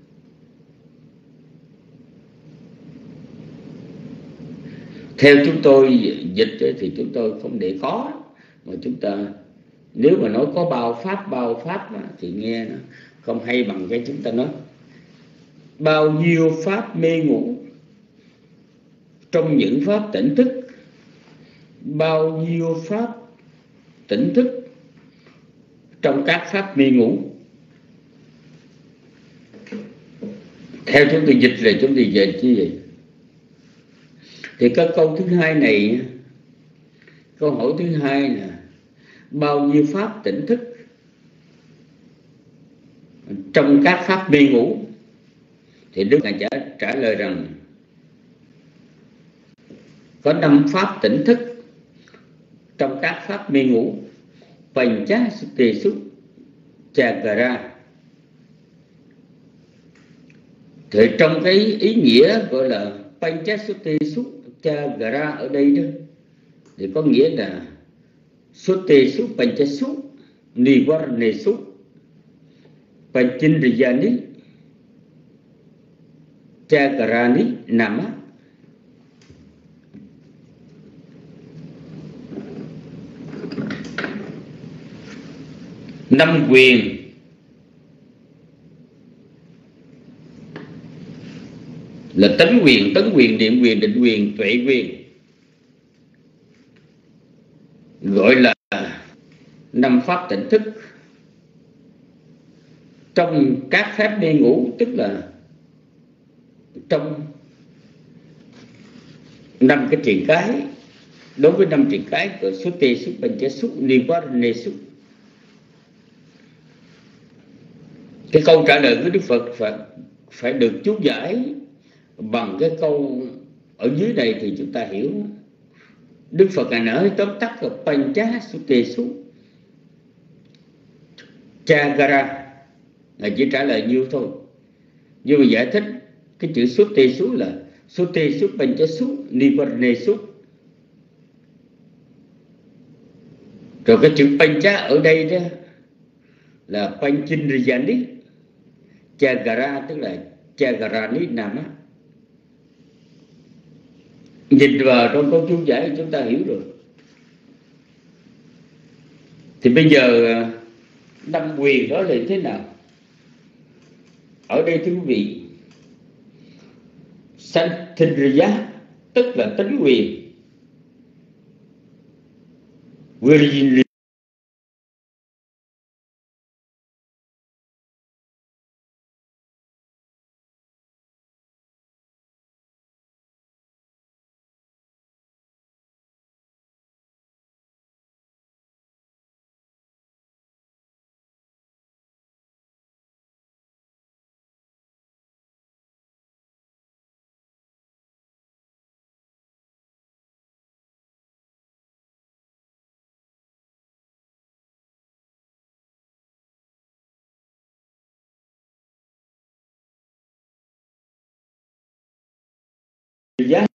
Theo chúng tôi dịch thì chúng tôi không để có, mà chúng ta nếu mà nói có bao pháp bao pháp thì nghe nó không hay bằng cái chúng ta nói bao nhiêu pháp mê ngủ trong những pháp tỉnh thức, bao nhiêu pháp tỉnh thức trong các pháp mê ngủ. Theo chúng tôi dịch là chúng tôi dịch như vậy. Thì cái câu thứ hai này, câu hỏi thứ hai là bao nhiêu pháp tỉnh thức trong các pháp mê ngủ, thì Đức Ngài trả, trả lời rằng có năm pháp tỉnh thức trong các pháp mê ngủ. Pancha Sutesu Chakara. Thì trong cái ý nghĩa gọi là Pancha Sutesu Chakara ở đây đó, thì có nghĩa là Sutesu Panchasu Nivarnesu Panchindriyani Chakarani Nama. Năm quyền là tánh quyền, tấn quyền, niệm quyền, định quyền, tuệ quyền, gọi là năm pháp tỉnh thức trong các pháp mê ngủ, tức là trong năm cái triền cái. Đối với năm triền cái của số tê số pancha số nivarane số, cái câu trả lời của Đức Phật phải, phải được chú giải bằng cái câu ở dưới này thì chúng ta hiểu. Đức Phật Ngài nói tóm tắt là Pancha Sutesu Chakara, Ngài chỉ trả lời nhiêu thôi. Nhưng mà giải thích cái chữ Sutesu là Sutesu Panchasu Nivarnesu. Rồi cái chữ Pancha ở đây đó là Panchindriyani Chakara, tức là Chakarani Nama. Nhìn vào trong câu chú giải chúng ta hiểu rồi. Thì bây giờ năm quyền đó là thế nào? Ở đây thưa quý vị, Santindriya tức là tánh quyền, Virgin giá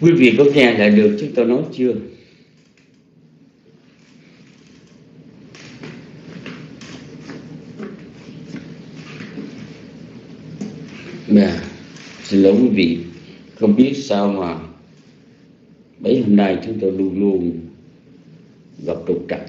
Quý vị có nghe lại được chúng tôi nói chưa? Nè, xin lỗi quý vị, không biết sao mà mấy hôm nay chúng tôi luôn luôn gặp trục trặc.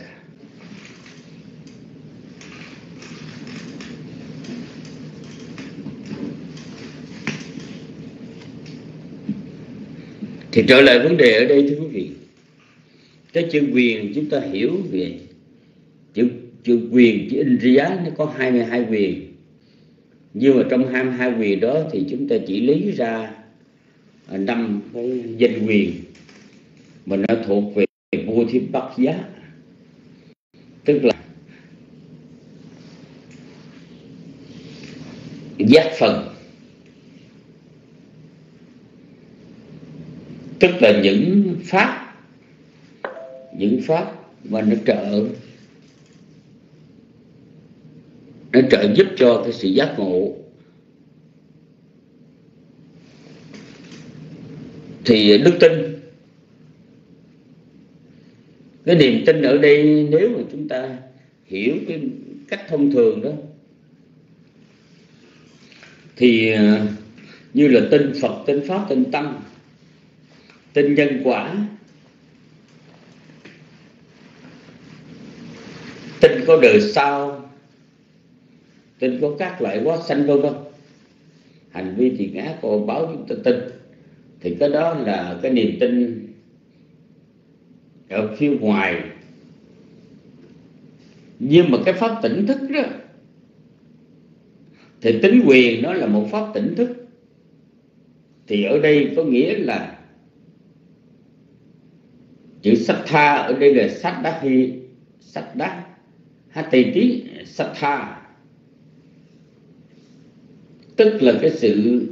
Thì trở lại vấn đề ở đây thưa quý vị, cái chữ quyền chúng ta hiểu về chữ, chữ quyền, chữ Indriya nó có hai mươi hai quyền. Nhưng mà trong hai mươi hai quyền đó thì chúng ta chỉ lý ra năm cái danh quyền mà nó thuộc về vua Thiếp Bắc Giá, tức là giác phần, tức là những pháp những pháp mà nó trợ nó trợ giúp cho cái sự giác ngộ. Thì đức tin, cái niềm tin ở đây nếu mà chúng ta hiểu cái cách thông thường đó thì như là tin Phật, tin Pháp, tin Tăng, tin nhân quả, tin có đời sau, tin có các loại hóa sanh vân vân. Hành vi thiện ác có báo chúng ta tin. Thì cái đó là cái niềm tin ở phía ngoài. Nhưng mà cái pháp tỉnh thức đó thì tính quyền nó là một pháp tỉnh thức. Thì ở đây có nghĩa là chữ Sattha ở đây là Saddhahi, Saddha Hatiti Sattha, tức là cái sự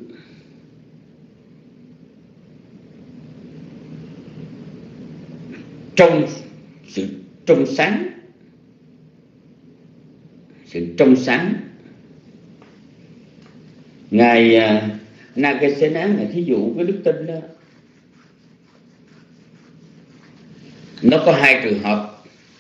trong sự trong sáng, sự trong sáng. Ngài uh, Nagasena là thí dụ cái đức tin đó, nó có hai trường hợp.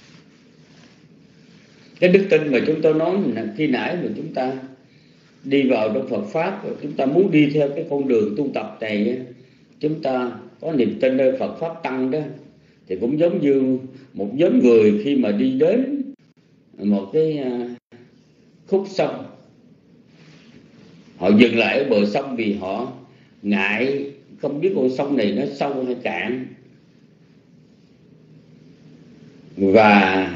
Cái đức tin mà chúng tôi nói là khi nãy mà chúng ta đi vào trong Phật Pháp, chúng ta muốn đi theo cái con đường tu tập này, chúng ta có niềm tin nơi Phật Pháp Tăng đó, thì cũng giống như một nhóm người khi mà đi đến một cái khúc sông, họ dừng lại ở bờ sông vì họ ngại không biết con sông này nó sâu hay cạn, và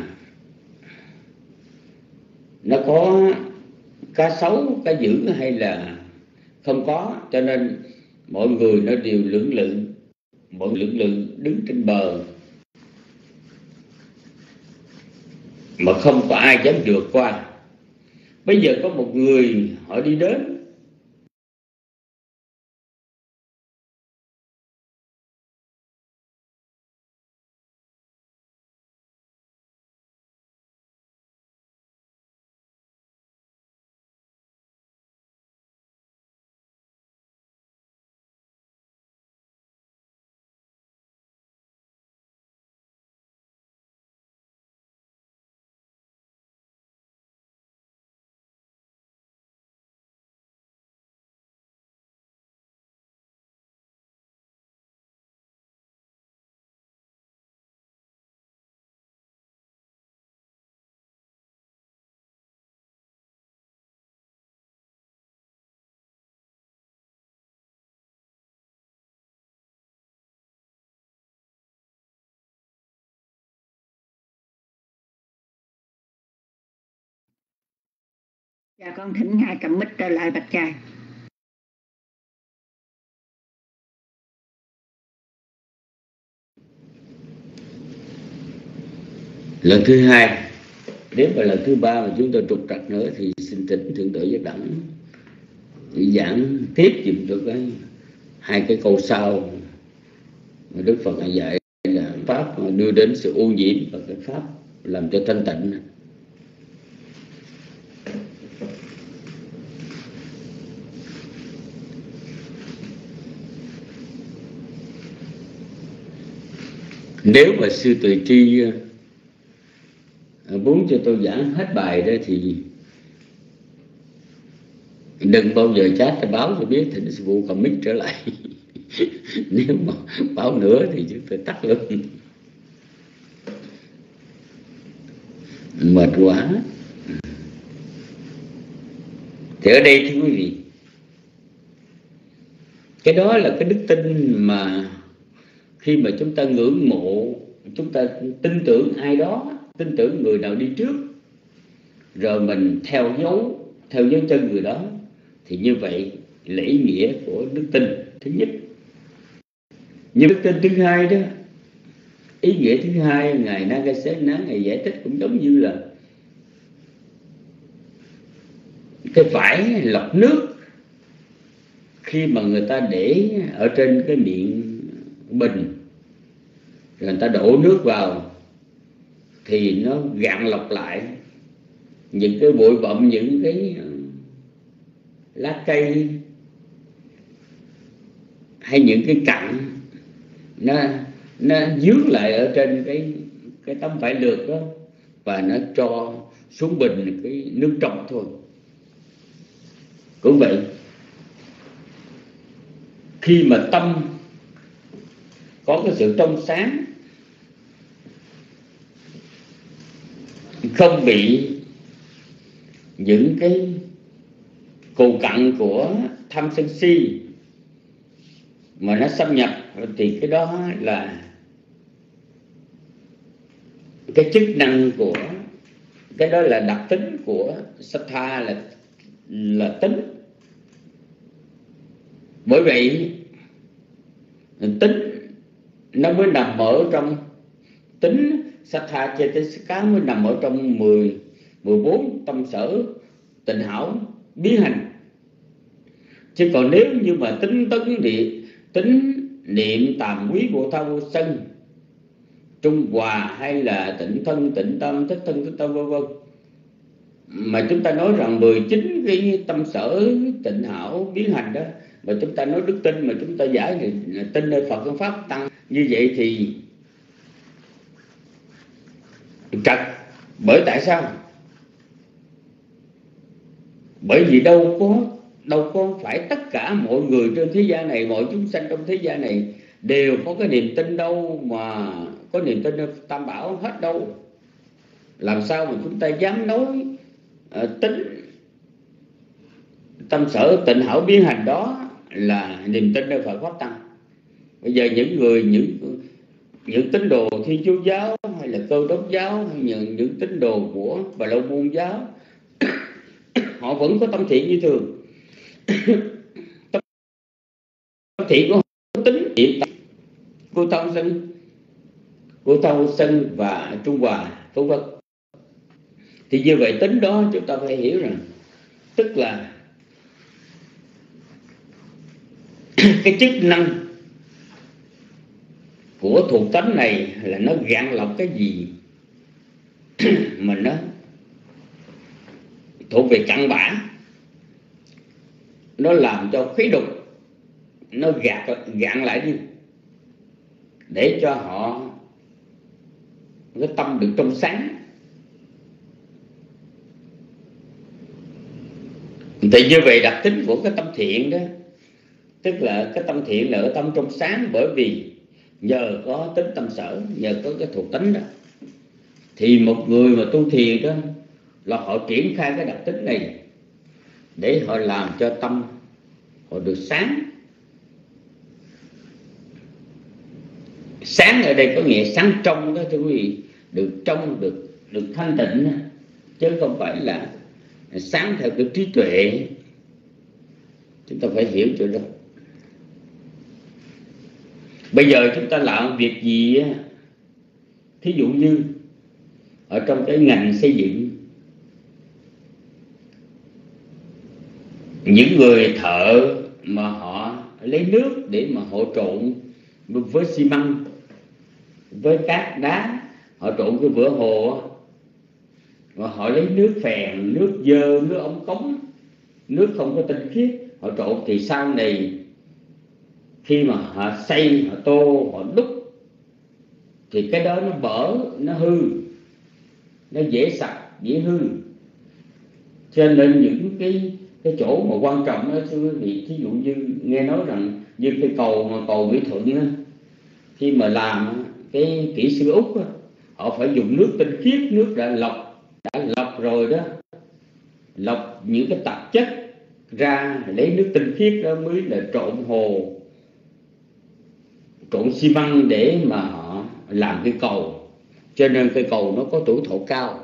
nó có cá sấu, cá dữ hay là không có, cho nên mọi người nó đều lưỡng lự, mọi người lưỡng lự đứng trên bờ mà không có ai dám vượt qua. Bây giờ có một người họ đi đến, Dạ con thỉnh ngài cầm mic trở lại bạch tràng. lần thứ hai, đến vào lần thứ ba mà chúng tôi trục trặc nữa thì xin thỉnh thượng tọa Giác Đẳng chỉ giảng tiếp dùm cho cái hai cái câu sau mà Đức Phật dạy là pháp đưa đến sự ô nhiễm và cái pháp làm cho thanh tịnh. Nếu mà sư Tuệ Tri muốn cho tôi giảng hết bài đó thì đừng bao giờ chat cho báo cho biết, thì sư phụ commit trở lại. Nếu mà báo nữa thì chúng tôi tắt luôn. Mệt quá. Thì ở đây thưa quý vị, cái đó là cái đức tin mà khi mà chúng ta ngưỡng mộ, chúng ta tin tưởng ai đó, tin tưởng người nào đi trước, rồi mình theo dấu, theo dấu chân người đó, thì như vậy là ý nghĩa của đức tin thứ nhất. Nhưng đức tin thứ hai đó, ý nghĩa thứ hai, Ngài Nagasena Ngài giải thích cũng giống như là cái vải lọc nước khi mà người ta để ở trên cái miệng bình, rồi người ta đổ nước vào thì nó gạn lọc lại những cái bụi bặm, những cái lá cây hay những cái cặn nó nó dướng lại ở trên cái cái tấm vải lược đó, và nó cho xuống bình cái nước trong thôi. Cũng vậy, khi mà tâm có cái sự trong sáng, không bị những cái cù cặn của tham sân si mà nó xâm nhập, thì cái đó là cái chức năng của, cái đó là đặc tính của Sattha, là là tính. Bởi vậy tính nó mới nằm ở trong tính Sattha Cetasika, mới nằm ở trong mười, mười bốn tâm sở tịnh hảo biến hành. Chứ còn nếu như mà tính tấn địa, tính niệm tàm quý bộ tha vô sân, trung hòa, hay là tịnh thân tịnh tâm, thích thân thích tâm vân vân, mà chúng ta nói rằng mười chín cái tâm sở tịnh hảo biến hành đó, mà chúng ta nói đức tin, mà chúng ta giải tin nơi Phật công pháp tăng, như vậy thì trật. Bởi tại sao? Bởi vì đâu có đâu có phải tất cả mọi người trên thế gian này, mọi chúng sanh trong thế gian này đều có cái niềm tin đâu mà có niềm tin tam bảo hết đâu. Làm sao mà chúng ta dám nói uh, tính tâm sở tịnh hảo biến hành đó là niềm tin nơi Phật pháp tăng? Bây giờ những người những những tín đồ Thiên Chúa giáo hay là Cơ Đốc giáo hay những những tín đồ của Bà La Môn giáo họ vẫn có tâm thiện như thường. Tâm thiện của họ tính niệm cô thông sân, cô thông sân và trung hòa vân vân. Thì như vậy tính đó chúng ta phải hiểu rằng, tức là cái chức năng của thuộc tánh này là nó gạn lọc cái gì mà nó thuộc về căn bản, nó làm cho khí đục nó gạt gạn lại đi, để cho họ cái tâm được trong sáng. Thì như vậy đặc tính của cái tâm thiện đó, tức là cái tâm thiện là ở tâm trong sáng, bởi vì nhờ có tính tâm sở, nhờ có cái thuộc tính đó, thì một người mà tu thiền đó là họ triển khai cái đặc tính này để họ làm cho tâm họ được sáng. Sáng ở đây có nghĩa sáng trong đó thưa quý vị, được trong, được được thanh tịnh, chứ không phải là sáng theo cái trí tuệ. Chúng ta phải hiểu chỗ đó. Bây giờ chúng ta làm việc gì, thí dụ như ở trong cái ngành xây dựng, những người thợ mà họ lấy nước để mà họ trộn với xi măng, với cát đá, họ trộn cái vữa hồ, mà họ lấy nước phèn, nước dơ, nước ống cống, nước không có tinh khiết, họ trộn, thì sau này khi mà họ xây, họ tô, họ đúc, thì cái đó nó bở, nó hư, nó dễ sạch, dễ hư. Cho nên những cái cái chỗ mà quan trọng đó thưa quý vị, thí dụ như nghe nói rằng như cái cầu mà cầu Mỹ Thuận á, khi mà làm cái kỹ sư Úc á, họ phải dùng nước tinh khiết, nước đã lọc đã lọc rồi đó, lọc những cái tạp chất ra, lấy nước tinh khiết đó mới là trộn hồ, trộn xi măng để mà họ làm cái cầu. Cho nên cây cầu nó có tuổi thọ cao.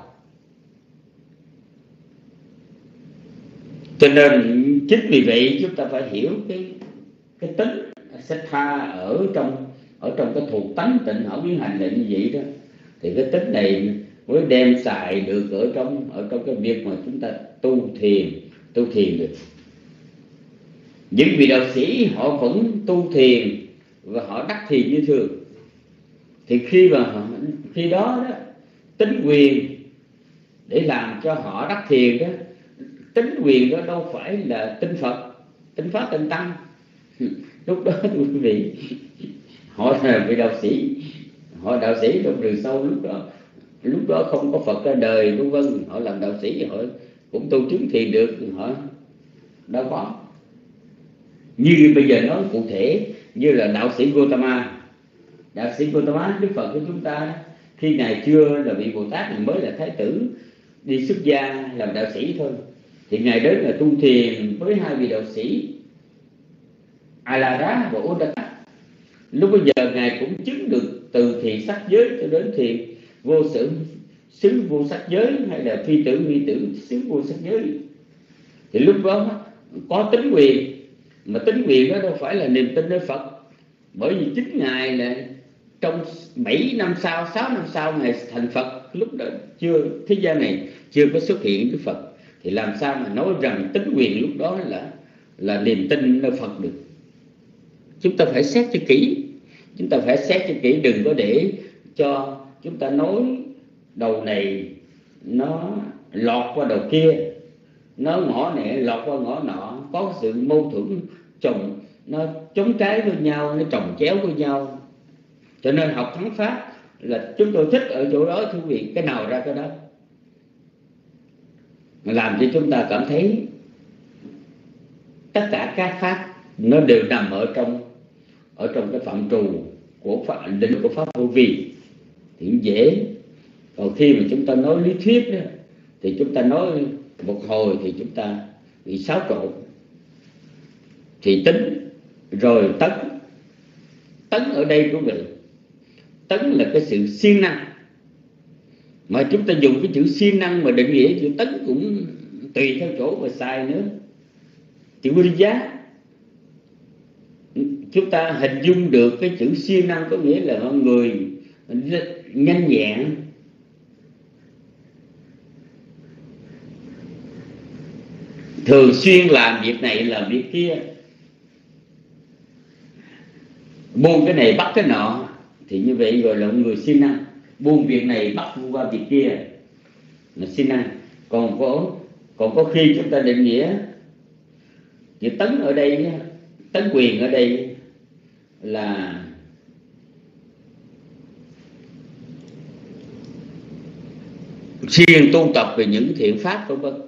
Cho nên chính vì vậy chúng ta phải hiểu cái cái tính Sattha ở trong ở trong cái thuộc tánh tịnh hảo biến hành là như vậy đó. Thì cái tính này mới đem xài được ở trong ở trong cái việc mà chúng ta tu thiền tu thiền được. Những vị đạo sĩ họ vẫn tu thiền và họ đắc thiền như thường. Thì khi mà họ, khi đó, đó tính quyền để làm cho họ đắc thiền đó, tính quyền đó đâu phải là tinh Phật, tinh Pháp, tinh Tăng. Lúc đó quý vị, họ là vị đạo sĩ, họ đạo sĩ trong rừng sâu, lúc đó lúc đó không có Phật ra đời, vân vân, họ làm đạo sĩ họ cũng tu chứng thiền được, họ đâu có. Như bây giờ nói cụ thể như là đạo sĩ Gautama, đạo sĩ Gautama Đức Phật của chúng ta, khi ngài chưa là vị Bồ Tát, ngài mới là thái tử đi xuất gia làm đạo sĩ thôi, thì ngài đến là tu thiền với hai vị đạo sĩ Alara và Uddata. Lúc bây giờ ngài cũng chứng được từ thiền sắc giới cho đến thiền vô sự xứ vô sắc giới, hay là phi tử vi tử xứ vô sắc giới. Thì lúc đó có tính quyền, mà tính quyền đó đâu phải là niềm tin nơi Phật, bởi vì chính ngài là trong bảy năm sau, sáu năm sau ngài thành Phật. Lúc đó chưa, thế gian này chưa có xuất hiện Đức Phật, thì làm sao mà nói rằng tính quyền lúc đó là là niềm tin nơi Phật được. Chúng ta phải xét cho kỹ, chúng ta phải xét cho kỹ, đừng có để cho chúng ta nói đầu này nó lọt qua đầu kia, nó ngõ này lọt qua ngõ nọ, có sự mâu thuẫn chồng nó chống trái với nhau, nó chồng chéo với nhau. Cho nên học thắng pháp là chúng tôi thích ở chỗ đó, thưa quý vị, cái nào ra cái đó, làm cho chúng ta cảm thấy tất cả các pháp nó đều nằm ở trong ở trong cái phạm trù của pháp định của pháp vô vi thì dễ. Còn khi mà chúng ta nói lý thuyết đó, thì chúng ta nói một hồi thì chúng ta bị xáo trộn. Thì tính rồi tấn, tấn ở đây quý vị, tấn là cái sự siêng năng, mà chúng ta dùng cái chữ siêng năng mà định nghĩa chữ tấn cũng tùy theo chỗ và sai nữa. Chữ Viriya, chúng ta hình dung được cái chữ siêng năng có nghĩa là người nhanh nhẹn, thường xuyên làm việc này làm việc kia, buông cái này bắt cái nọ, thì như vậy gọi là người siêng năng. Buông việc này bắt qua việc kia là siêng năng. Còn có còn có khi chúng ta định nghĩa chữ tấn ở đây, tấn quyền ở đây là siêng tu tập về những thiện pháp vân vân.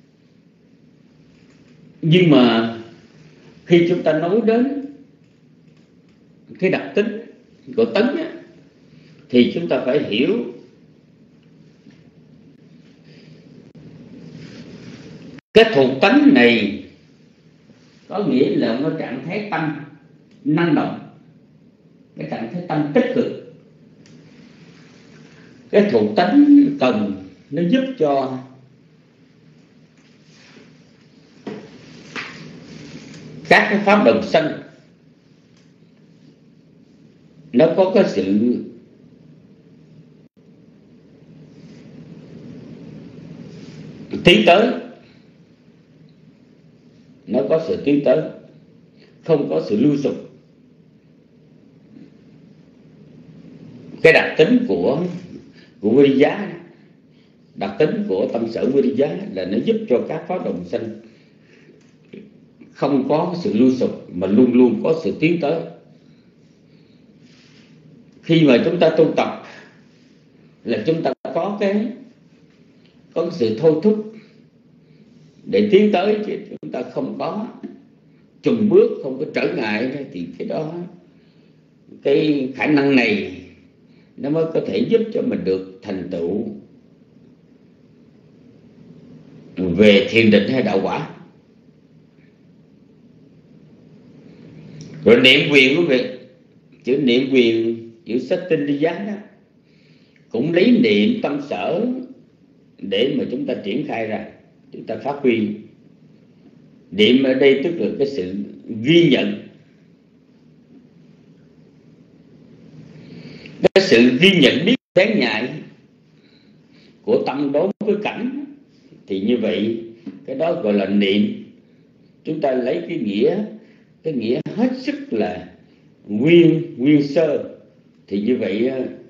Nhưng mà khi chúng ta nói đến cái đặc tính của tấn á, thì chúng ta phải hiểu cái thuộc tánh này có nghĩa là nó trạng thái tâm năng động, cái trạng thái tâm tích cực. Cái thuộc tánh cần nó giúp cho các cái pháp đồng sanh nó có cái sự tiến tới, nó có sự tiến tới, không có sự lưu sụp. Cái đặc tính của của Viriya, đặc tính của tâm sở Viriya là nó giúp cho các pháp đồng sanh không có sự lưu sụp mà luôn luôn có sự tiến tới. khi mà chúng ta tu tập là chúng ta có cái có cái sự thôi thúc để tiến tới, chứ chúng ta không có chùn bước, không có trở ngại, thì cái đó, cái khả năng này nó mới có thể giúp cho mình được thành tựu về thiền định hay đạo quả. Rồi niệm quyền quý vị, chữ niệm quyền, chữ sách tinh đi giá đó, cũng lấy niệm tâm sở để mà chúng ta triển khai ra, chúng ta phát huy. Niệm ở đây tức là cái sự ghi nhận, cái sự ghi nhận biết đáng nhại của tâm đối với cảnh, thì như vậy cái đó gọi là niệm. Chúng ta lấy cái nghĩa cái nghĩa hết sức là nguyên nguyên sơ, thì như vậy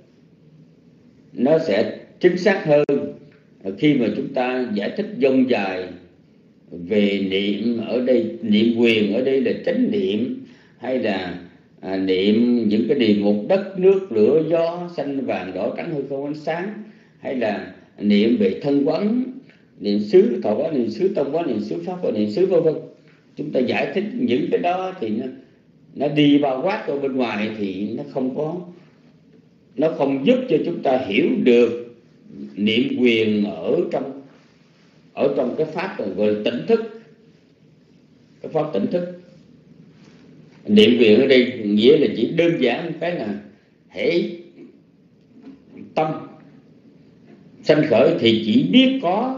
nó sẽ chính xác hơn khi mà chúng ta giải thích dông dài về niệm. Ở đây niệm quyền ở đây là chánh niệm, hay là à, niệm những cái đề mục đất nước lửa gió xanh vàng đỏ trắng hư không ánh sáng, hay là niệm về thân quán, niệm xứ thọ quán, niệm xứ tâm quán, niệm xứ pháp và niệm xứ vân vân. Chúng ta giải thích những cái đó thì nó nó đi bao quát ở bên ngoài, thì nó không có nó không giúp cho chúng ta hiểu được niệm quyền ở trong ở trong cái pháp gọi là tỉnh thức, cái pháp tỉnh thức. Niệm quyền ở đây nghĩa là chỉ đơn giản cái là hễ tâm sanh khởi thì chỉ biết có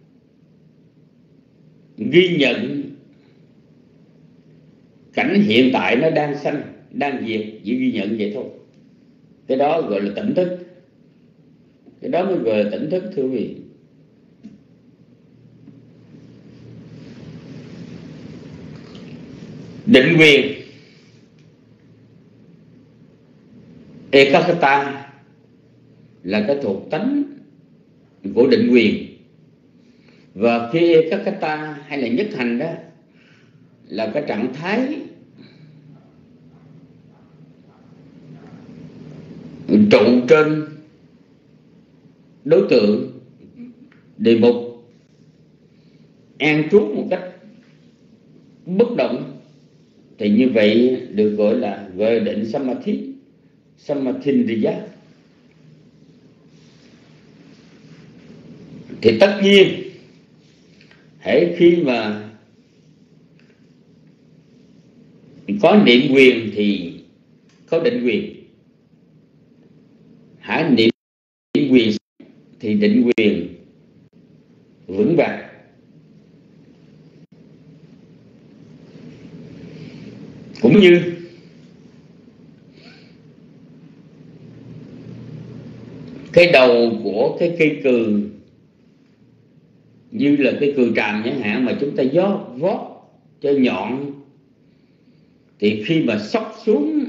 ghi nhận cảnh hiện tại nó đang sanh, đang diệt, chỉ ghi nhận vậy thôi. Cái đó gọi là tỉnh thức, cái đó mới gọi là tỉnh thức, thưa quý vị. Định quyền Ekakata là cái thuộc tánh của định quyền, và khi Ekakata hay là nhất hành đó là cái trạng thái trụ trên đối tượng đề mục, an trú một cách bất động, thì như vậy được gọi là gọi là định Samadhi, Samadhindriya. Thì tất nhiên hễ khi mà có niệm quyền thì có định quyền, hãy niệm quyền thì định quyền vững vàng. Cũng như cái đầu của cái cây cừ, như là cái cừ tràm chẳng hạn, mà chúng ta gió vót cho nhọn, thì khi mà xóc xuống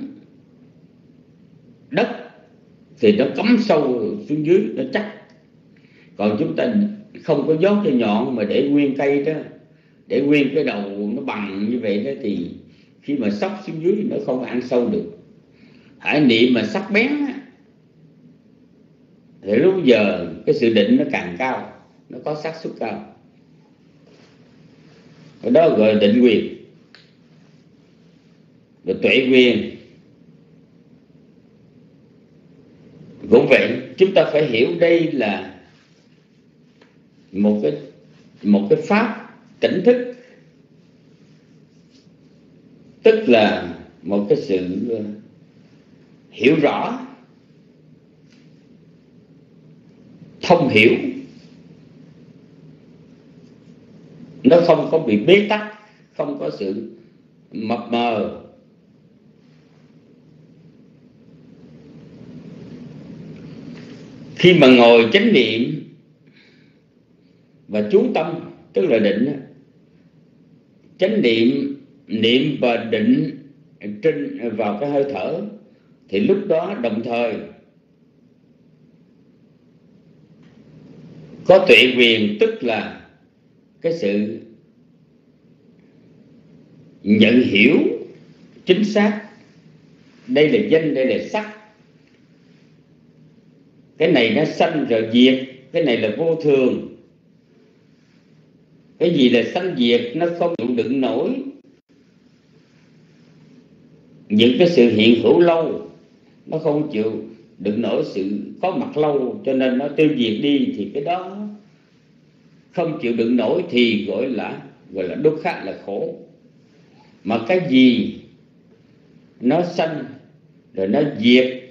đất thì nó cắm sâu xuống dưới, nó chắc. Còn chúng ta không có gió cho nhọn mà để nguyên cây đó, để nguyên cái đầu nó bằng như vậy đó, thì khi mà xóc xuống dưới thì nó không ăn sâu được. Hãy niệm mà sắc bén á, thì lúc giờ cái sự định nó càng cao, nó có xác suất cao. Ở đó gọi là định quyền. Rồi tuệ quyền cũng vậy. Chúng ta phải hiểu đây là một cái một cái pháp tỉnh thức, tức là một cái sự hiểu rõ, thông hiểu, nó không có bị bế tắc, không có sự mập mờ. Khi mà ngồi chánh niệm và chú tâm, tức là định, chánh niệm, niệm và định trên vào cái hơi thở, thì lúc đó đồng thời có tuệ quyền, tức là cái sự nhận hiểu chính xác, đây là danh, đây là sắc, Cái này nó sanh rồi diệt, cái này là vô thường. Cái gì là sanh diệt nó không chịu đựng nổi những cái sự hiện hữu lâu, nó không chịu đựng nổi sự có mặt lâu, cho nên nó tiêu diệt đi. Thì cái đó không chịu đựng nổi thì gọi là gọi là đốt khác là khổ. Mà cái gì nó sanh rồi nó diệt,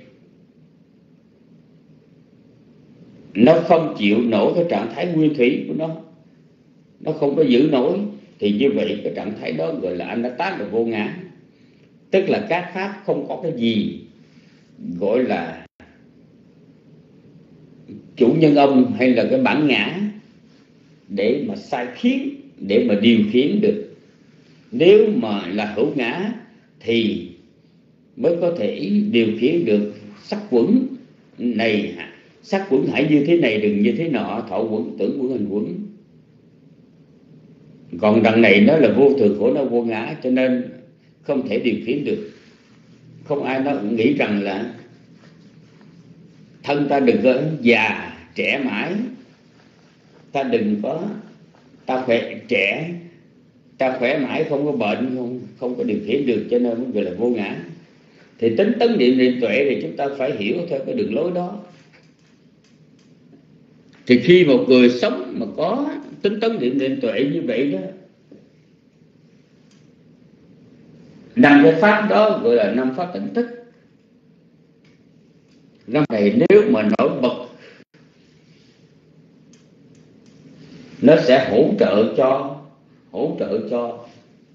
nó không chịu nổi cái trạng thái nguyên thủy của nó, nó không có giữ nổi, thì như vậy cái trạng thái đó gọi là anatta, là vô ngã. Tức là các pháp không có cái gì gọi là chủ nhân ông hay là cái bản ngã để mà sai khiến, để mà điều khiển được. Nếu mà là hữu ngã thì mới có thể điều khiển được sắc quẩn này, sắc quẩn hãy như thế này đừng như thế nọ, thọ quẩn, tưởng quẩn, hành quẩn. Còn đằng này nó là vô thường khổ, nó vô ngã, cho nên không thể điều khiển được. Không ai nó nghĩ rằng là thân ta đừng có già trẻ mãi, ta đừng có ta khỏe trẻ, ta khỏe mãi không có bệnh, không không có điều khiển được, cho nên mới gọi là vô ngã. Thì tính tấn niệm định tuệ thì chúng ta phải hiểu theo cái đường lối đó. Thì khi một người sống mà có tính tấn niệm định tuệ như vậy đó, năm cái pháp đó gọi là năm pháp tỉnh thức. Năm này nếu mà nổi bật, nó sẽ hỗ trợ cho hỗ trợ cho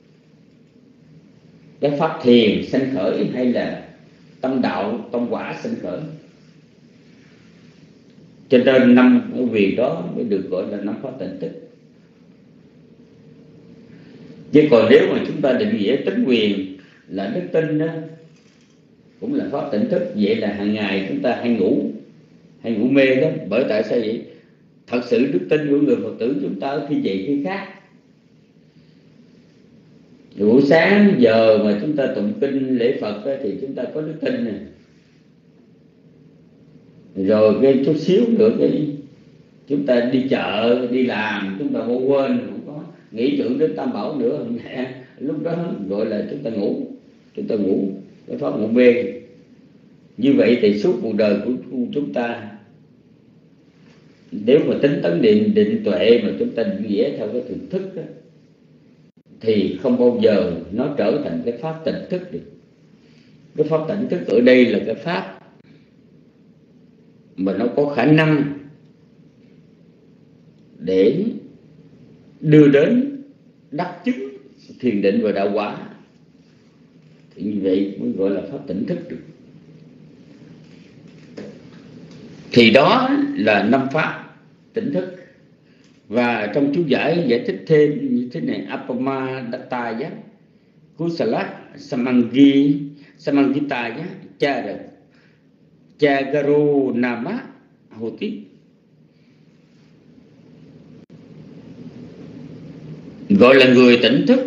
cái pháp thiền sanh khởi hay là tâm đạo tâm quả sanh khởi. Cho nên năm cái việc đó mới được gọi là năm pháp tỉnh thức. Chứ còn nếu mà chúng ta định nghĩa tính quyền là đức tin đó, cũng là pháp tỉnh thức, vậy là hàng ngày chúng ta hay ngủ hay ngủ mê đó. Bởi tại sao vậy? Thật sự đức tin của người Phật tử chúng ta khi vậy khi khác. Buổi sáng giờ mà chúng ta tụng kinh lễ Phật đó, thì chúng ta có đức tin này. Rồi cái chút xíu nữa cái chúng ta đi chợ đi làm, chúng ta vô quên, không có nghĩ tưởng đến Tam Bảo nữa. Lúc đó gọi là chúng ta ngủ, chúng ta ngủ cái pháp ngủ mê. Như vậy thì suốt cuộc đời của chúng ta, nếu mà tính tấn định định tuệ mà chúng ta định nghĩa theo cái thực thức đó, thì không bao giờ nó trở thành cái pháp tỉnh thức được. Cái pháp tỉnh thức ở đây là cái pháp mà nó có khả năng để đưa đến đắc chứng thiền định và đạo quả. Thì như vậy mới gọi là pháp tỉnh thức được. Thì đó là năm pháp tỉnh thức. Và trong chú giải giải thích thêm như thế này: Appamadattaya Kusala Samangi Samangitaya Chara Chagaro Nama Hoti. Gọi là người tỉnh thức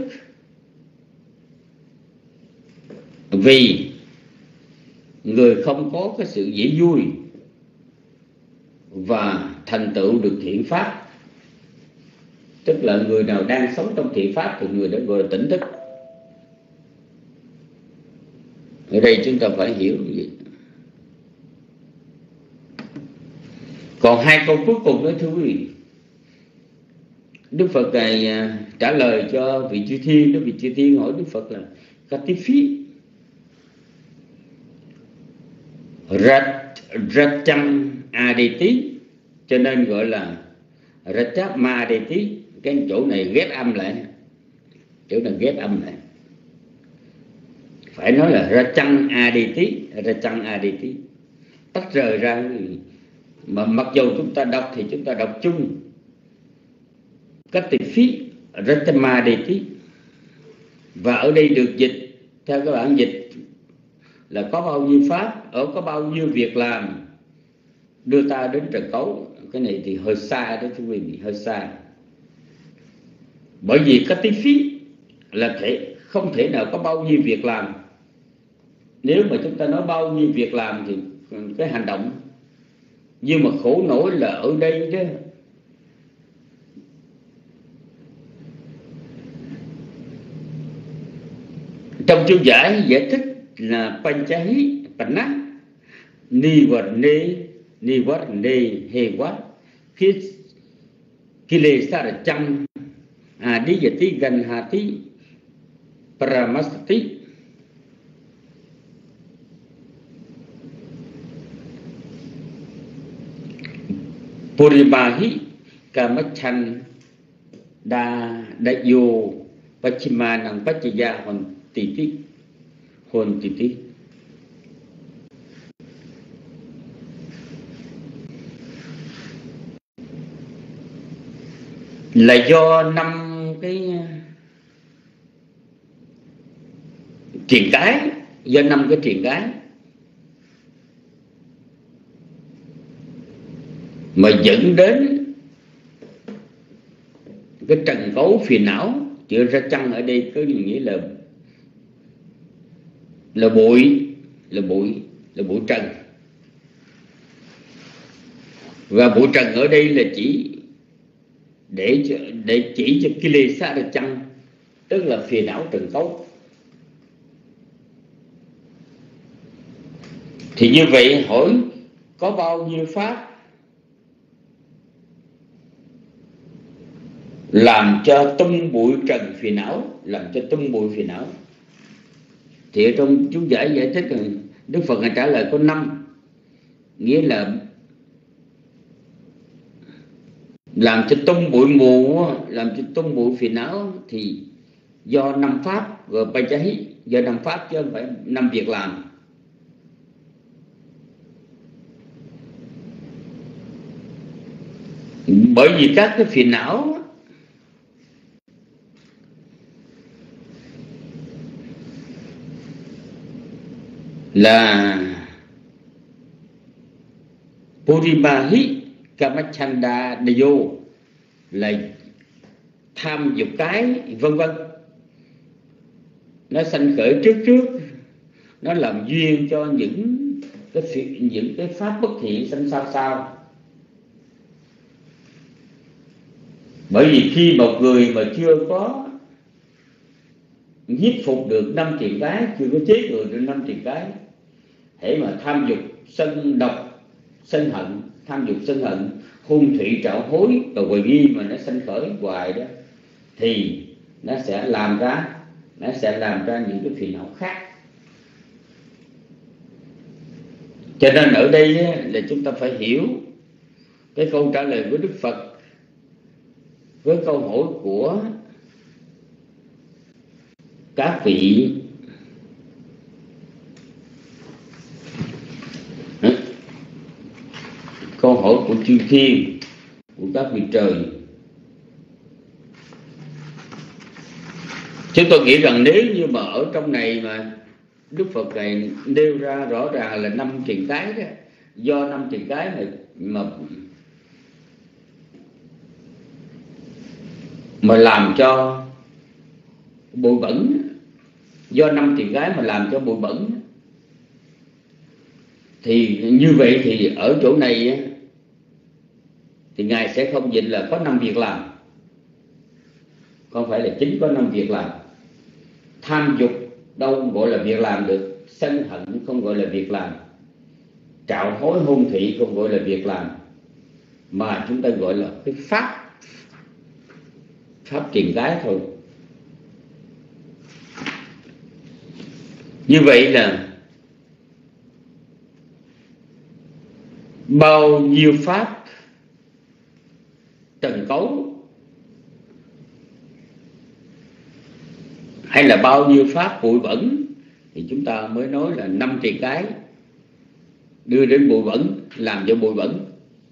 vì người không có cái sự dễ vui và thành tựu được thiện pháp. Tức là người nào đang sống trong thiện pháp thì người đó gọi là tỉnh thức. Ở đây chúng ta phải hiểu gì. Còn hai câu cuối cùng đó thưa quý vị, Đức Phật Ngài trả lời cho vị chư thiên đó. Vị chư thiên hỏi Đức Phật là Katifi Racham Aditi, cho nên gọi là Racham Aditi. Cái chỗ này ghép âm lại, chỗ này ghép âm lại, phải nói là Racham Aditi, Racham Aditi tách rời ra. Mà mặc dù chúng ta đọc thì chúng ta đọc chung Katifi Racham Aditi. Và ở đây được dịch theo các bản dịch là có bao nhiêu pháp, ở có bao nhiêu việc làm đưa ta đến trần cấu. Cái này thì hơi xa đó thưa quý vị, hơi xa. Bởi vì Katifi là thể không thể nào có bao nhiêu việc làm. Nếu mà chúng ta nói bao nhiêu việc làm thì cái hành động Nhưng mà khổ nổi là ở đây đó, trong chú giải giải thích là Panchahi Panna Nivarne Nivarne Hevat Kilesa Cham Adiyati Ganhati Paramasti. Purimahi Kamachan Da Dayo Pachimanang Pachaya Hon Titi Hon Titi. Là do năm cái triền cái, do năm cái triền cái mà dẫn đến cái trần cấu phiền não. Chữ ra chăng ở đây có nghĩa là là bụi, là bụi, là bụi trần. Và bụi trần ở đây là chỉ để để chỉ cho kilesa ra chăng, tức là phiền não trần cấu. Thì như vậy hỏi có bao nhiêu pháp làm cho tung bụi trần phiền não, làm cho tung bụi phiền não? Thì ở trong chú giải giải thích rằng Đức Phật trả lời có năm, nghĩa là làm cho tung bụi mù, làm cho tung bụi phiền não thì do năm pháp, rồi Panchahi do năm pháp chứ không phải năm việc làm. Bởi vì các cái phiền não là Purimahi Kamachanda Dayo, là tham dục cái vân vân, nó sanh khởi trước trước, nó làm duyên cho những cái những cái pháp bất thiện sanh sau sau. Bởi vì khi một người mà chưa có nhiếp phục được năm triền cái, chưa có chế ngự được năm triền cái, hễ mà tham dục sân độc sân hận, tham dục sân hận, hung thủy trạo hối và hoài nghi mà nó sanh khởi hoài đó, thì nó sẽ làm ra nó sẽ làm ra những cái phiền não khác. Cho nên ở đây là chúng ta phải hiểu cái câu trả lời của Đức Phật với câu hỏi của các vị câu hỏi của chư thiên, của các vị trời. Chúng tôi nghĩ rằng nếu như mà ở trong này mà Đức Phật này nêu ra rõ ràng là năm triền cái đó, do năm triền cái này mà mà làm cho bụi bẩn, do năm triền cái mà làm cho bụi bẩn, thì như vậy thì ở chỗ này thì Ngài sẽ không dịch là có năm việc làm, không phải là chính có năm việc làm. Tham dục đâu gọi là việc làm được, sân hận không gọi là việc làm, trạo hối hung thị không gọi là việc làm, mà chúng ta gọi là cái pháp pháp triền cái thôi. Như vậy là bao nhiêu pháp trần cấu hay là bao nhiêu pháp bụi bẩn thì chúng ta mới nói là năm triền cái đưa đến bụi bẩn, làm cho bụi bẩn.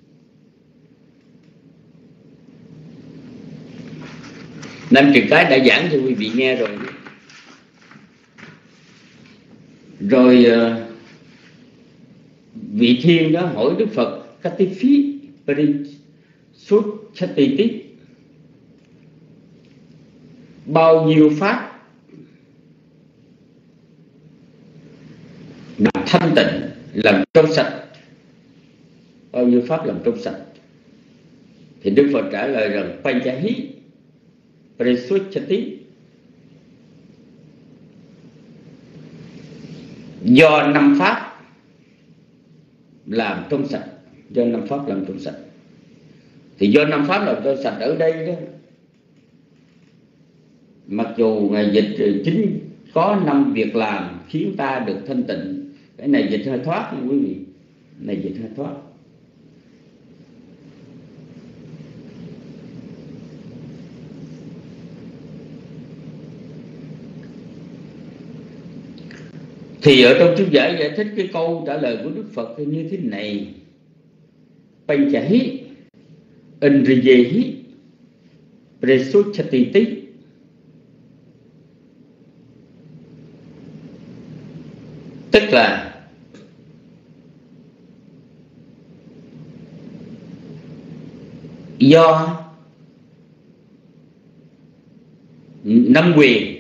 Năm triền cái đã giảng cho quý vị nghe rồi. Rồi vị thiên đó hỏi Đức Phật Katifi Parisutchatiti, bao nhiêu pháp làm thanh tịnh, làm trong sạch, bao nhiêu pháp làm trong sạch? Thì Đức Phật trả lời rằng Panchahi Prasuchati, do năm pháp làm trong sạch, do năm pháp làm trong sạch. Thì do năm pháp làm trong sạch ở đây đó, mặc dù Ngài dịch chính có năm việc làm khiến ta được thanh tịnh. Cái này dịch hơi thoát nha quý vị, này dịch hơi thoát. Thì ở trong chú giải giải thích cái câu trả lời của Đức Phật như thế này: Panchahi Indriyehi Prasuchati, tức là do năm quyền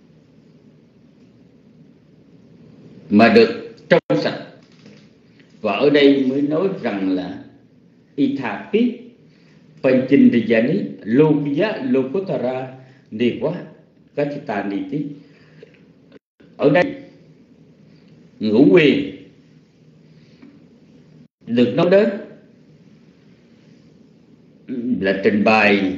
mà được trong sạch. Và ở đây mới nói rằng là Ithapi Panchindriyani Lokya Lokotara Niwa Kachitaniti. Ở đây ngũ quyền được nói đến là trình bày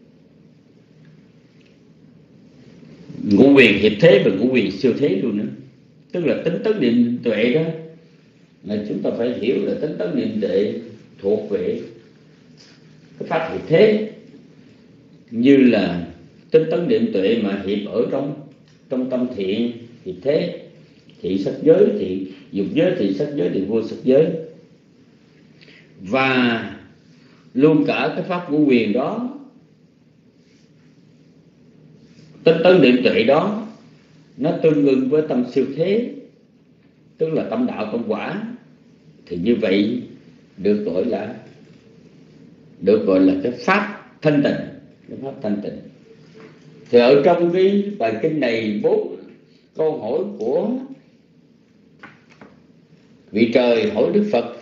ngũ quyền hiệp thế và ngũ quyền siêu thế luôn nữa. Tức là tính tấn niệm tuệ đó, là chúng ta phải hiểu là tính tấn niệm tuệ thuộc về cái pháp hiệp thế, như là tính tấn niệm tuệ mà hiệp ở trong trong tâm thiện hiệp thế, thị sắc giới, thị dục giới, thị sắc giới, thị vô sắc giới. Và luôn cả cái pháp ngũ quyền đó, tính tấn niệm tuệ đó, nó tương ứng với tâm siêu thế, tức là tâm đạo công quả. Thì như vậy được gọi là được gọi là cái pháp thanh tịnh, cái pháp thanh tịnh. Thì ở trong cái bài kinh này, bốn câu hỏi của vị trời hỏi Đức Phật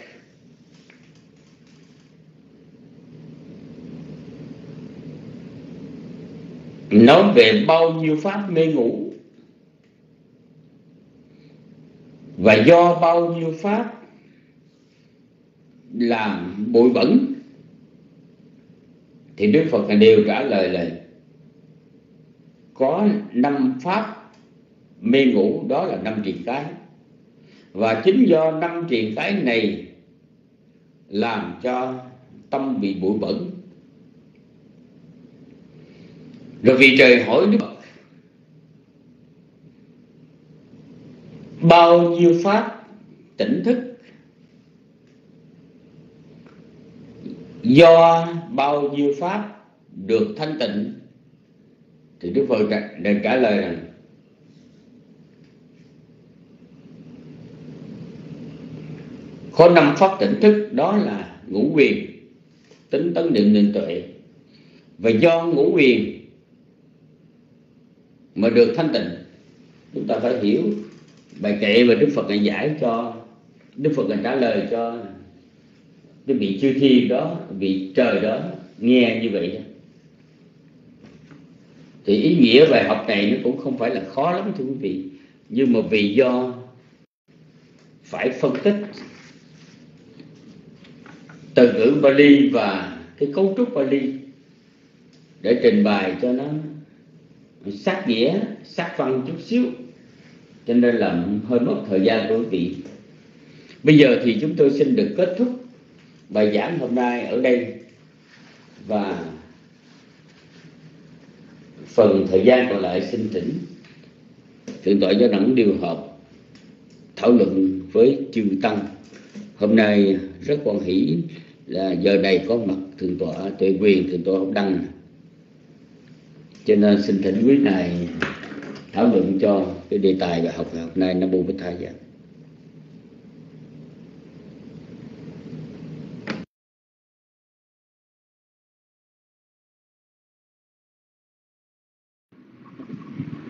nói về bao nhiêu pháp mê ngủ, và do bao nhiêu pháp làm bụi bẩn. Thì Đức Phật đều trả lời là có năm pháp mê ngủ, đó là năm triền cái. Và chính do năm triền cái này làm cho tâm bị bụi bẩn. Rồi vị trời hỏi Đức Phật bao nhiêu pháp tỉnh thức, do bao nhiêu pháp được thanh tịnh. Thì Đức Phật đã trả lời rằng có năm pháp tỉnh thức, đó là ngũ quyền, tính tấn niệm định tuệ. Và do ngũ quyền mà được thanh tịnh. Chúng ta phải hiểu bài kệ mà Đức Phật đã giải cho, Đức Phật đã trả lời cho cái vị chư thiên đó, vị trời đó nghe như vậy. Thì ý nghĩa bài học này nó cũng không phải là khó lắm thưa quý vị, nhưng mà vì do phải phân tích từ ngữ Pali và cái cấu trúc Pali để trình bày cho nó sát nghĩa, sát văn chút xíu, cho nên là hơi mất thời gian của quý vị. Bây giờ thì chúng tôi xin được kết thúc bài giảng hôm nay ở đây, và phần thời gian còn lại xin thỉnh Thượng tọa Giáo Đẳng điều họp thảo luận với chư tăng. Hôm nay rất quan hỷ là giờ này có mặt Thượng tọa Tuệ Quyền, Thượng tọa Học Đăng, cho nên xin thỉnh quý này thảo luận cho cái đề tài bài học ngày hôm nay. Nam mô Bổn Thầy.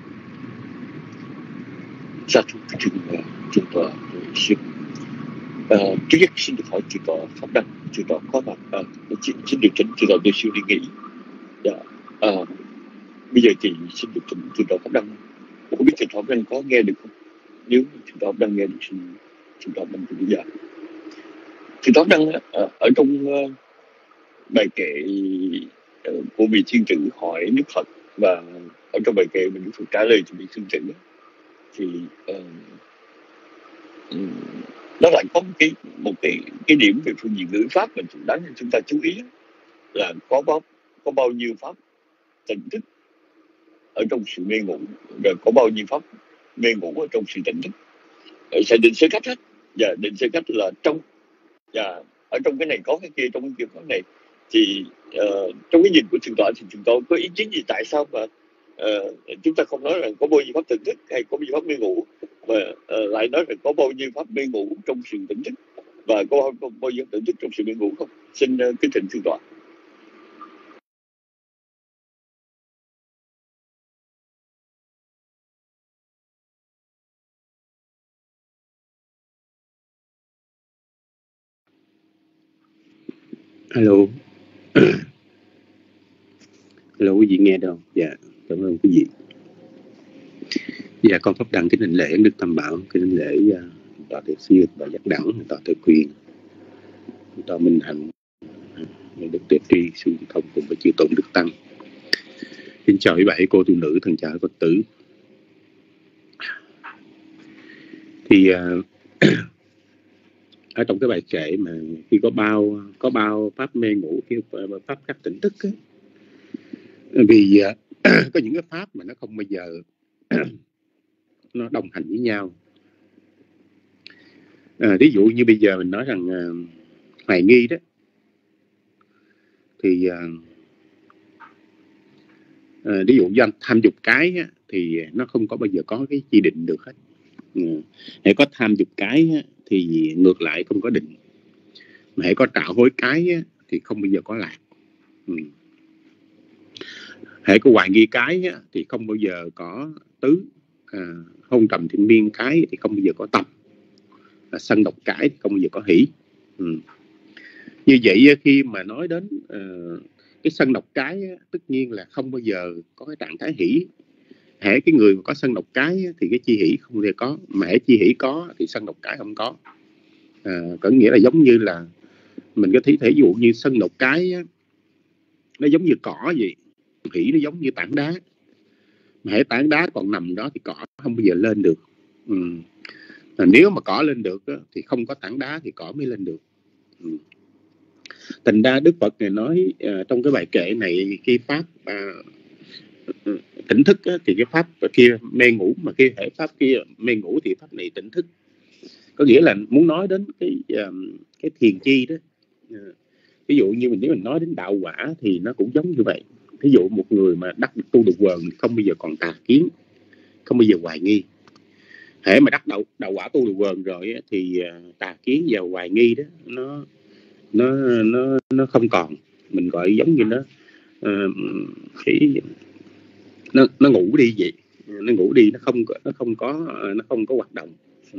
Sa thú kính thượng tọa Tuệ Siêu. Uh, trước nhất xin được hỏi chư tọa Pháp Đăng, chư tọa có mặt, uh, xin, xin được thỉnh chư tọa Tôi Siêu đi nghỉ. Dạ. Uh, bây giờ thì xin được thỉnh chư tọa Pháp Đăng. Không biết chư tọa Pháp Đăng có nghe được không? Nếu chư tọa Pháp Đăng nghe được xin chư tọa Pháp Đăng bây giờ. Chư tọa Pháp Đăng ở, ở trong uh, bài kệ uh, của vị Thiên Tử hỏi Đức Phật, và ở trong bài kệ mình Đức Phật trả lời cho vị Thiên Tử thì uh, um, nó lại có một cái một cái cái điểm về phương diện ngữ pháp mà chúng đáng chúng ta chú ý là có bao có bao nhiêu pháp tỉnh thức ở trong sự mê ngủ, rồi có bao nhiêu pháp mê ngủ ở trong sự tỉnh thức. Sẽ định sơ cách hết, và định sơ cách là trong và ở trong cái này có cái kia, trong cái kia có cái này. Thì uh, trong cái nhìn của trường tọa thì trường tọa có ý kiến gì tại sao mà uh, chúng ta không nói rằng có bao nhiêu pháp tỉnh thức hay có bao nhiêu pháp mê ngủ, mà uh, lại nói rằng có bao nhiêu pháp mê ngủ trong sự tỉnh thức và có, có bao nhiêu tỉnh thức trong sự mê ngủ không? Xin uh, kính thỉnh trường tọa. Alo. Hello, quý vị nghe đâu? Dạ, cảm ơn quý vị. Dạ, con Pháp Đăng kính hành lễ Đức Tam Bảo, kính hành lễ uh, tọa Thiệt Siêu, tọa Giác Đẳng, tọa Tự Quyền, tọa Minh Hạnh, Đức Tuyệt Tri, Sư Thông cùng với chư tôn Đức Tăng. Xin chào quý bảy cô tu nữ, thân chào Phật tử. Thì uh, ở trong cái bài kệ mà khi có bao có bao pháp mê ngủ, cái pháp các tỉnh thức ấy, vì uh, có những cái pháp mà nó không bao giờ nó đồng hành với nhau. À, ví dụ như bây giờ mình nói rằng uh, hoài nghi đó, thì uh, uh, ví dụ do tham dục cái á, thì nó không có bao giờ có cái chỉ định được hết. Uh, hãy có tham dục cái á, thì ngược lại không có định, mà hãy có trạo hối cái á, thì không bao giờ có lạc. Ừ. Hãy có hoài nghi cái á, thì không bao giờ có tứ. À, hôn trầm thiện miên cái thì không bao giờ có tâm. À, sân độc cái thì không bao giờ có hỷ. Ừ. Như vậy khi mà nói đến uh, cái sân độc cái á, tất nhiên là không bao giờ có cái trạng thái hỷ. Hễ cái người mà có sân độc cái á, thì cái chi hỷ không thể có, mà hễ chi hỷ có thì sân độc cái không có. À, có nghĩa là giống như là mình có thấy thể dụ như sân độc cái á, nó giống như cỏ vậy, hỷ nó giống như tảng đá. Mà hễ tảng đá còn nằm đó thì cỏ không bao giờ lên được. Ừ. À, nếu mà cỏ lên được á, thì không có tảng đá thì cỏ mới lên được. Ừ. Thành ra Đức Phật này nói uh, trong cái bài kệ này, cái pháp uh, tỉnh thức á, thì cái pháp kia mê ngủ, mà cái hệ pháp kia mê ngủ thì pháp này tỉnh thức. Có nghĩa là muốn nói đến cái uh, cái thiền chi đó. Uh, ví dụ như mình nếu mình nói đến đạo quả thì nó cũng giống như vậy. Ví dụ một người mà đắc được tu được quần không bao giờ còn tà kiến, không bao giờ hoài nghi. Hễ mà đắc đạo đạo quả tu được quần rồi á, thì uh, tà kiến và hoài nghi đó nó nó nó nó không còn. Mình gọi giống như nó uh, cái nó nó ngủ đi vậy, nó ngủ đi, nó không nó không có nó không có hoạt động. Ừ.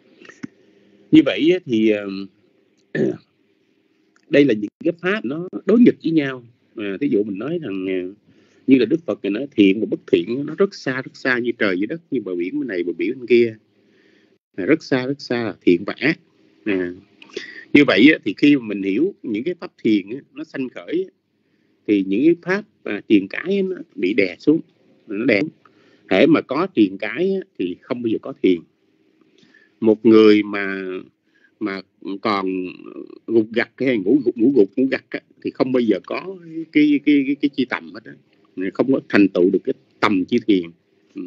Như vậy thì uh, đây là những cái pháp nó đối nghịch với nhau. À, ví dụ mình nói rằng như là Đức Phật này nói thiện và bất thiện nó rất xa rất xa, như trời với đất, như bờ biển bên này bờ biển bên kia, à, rất xa rất xa thiện và ác. À, như vậy thì khi mà mình hiểu những cái pháp thiền nó sanh khởi thì những cái pháp à, triền cái nó bị đè xuống, nó đè. Hễ mà có triền cái thì không bao giờ có thiền. Một người mà mà còn gục gặt hay ngủ gục ngủ gục ngủ gặt thì không bao giờ có cái cái cái, cái chi tầm hết đó. Không có thành tựu được cái tầm chi thiền. Ừ.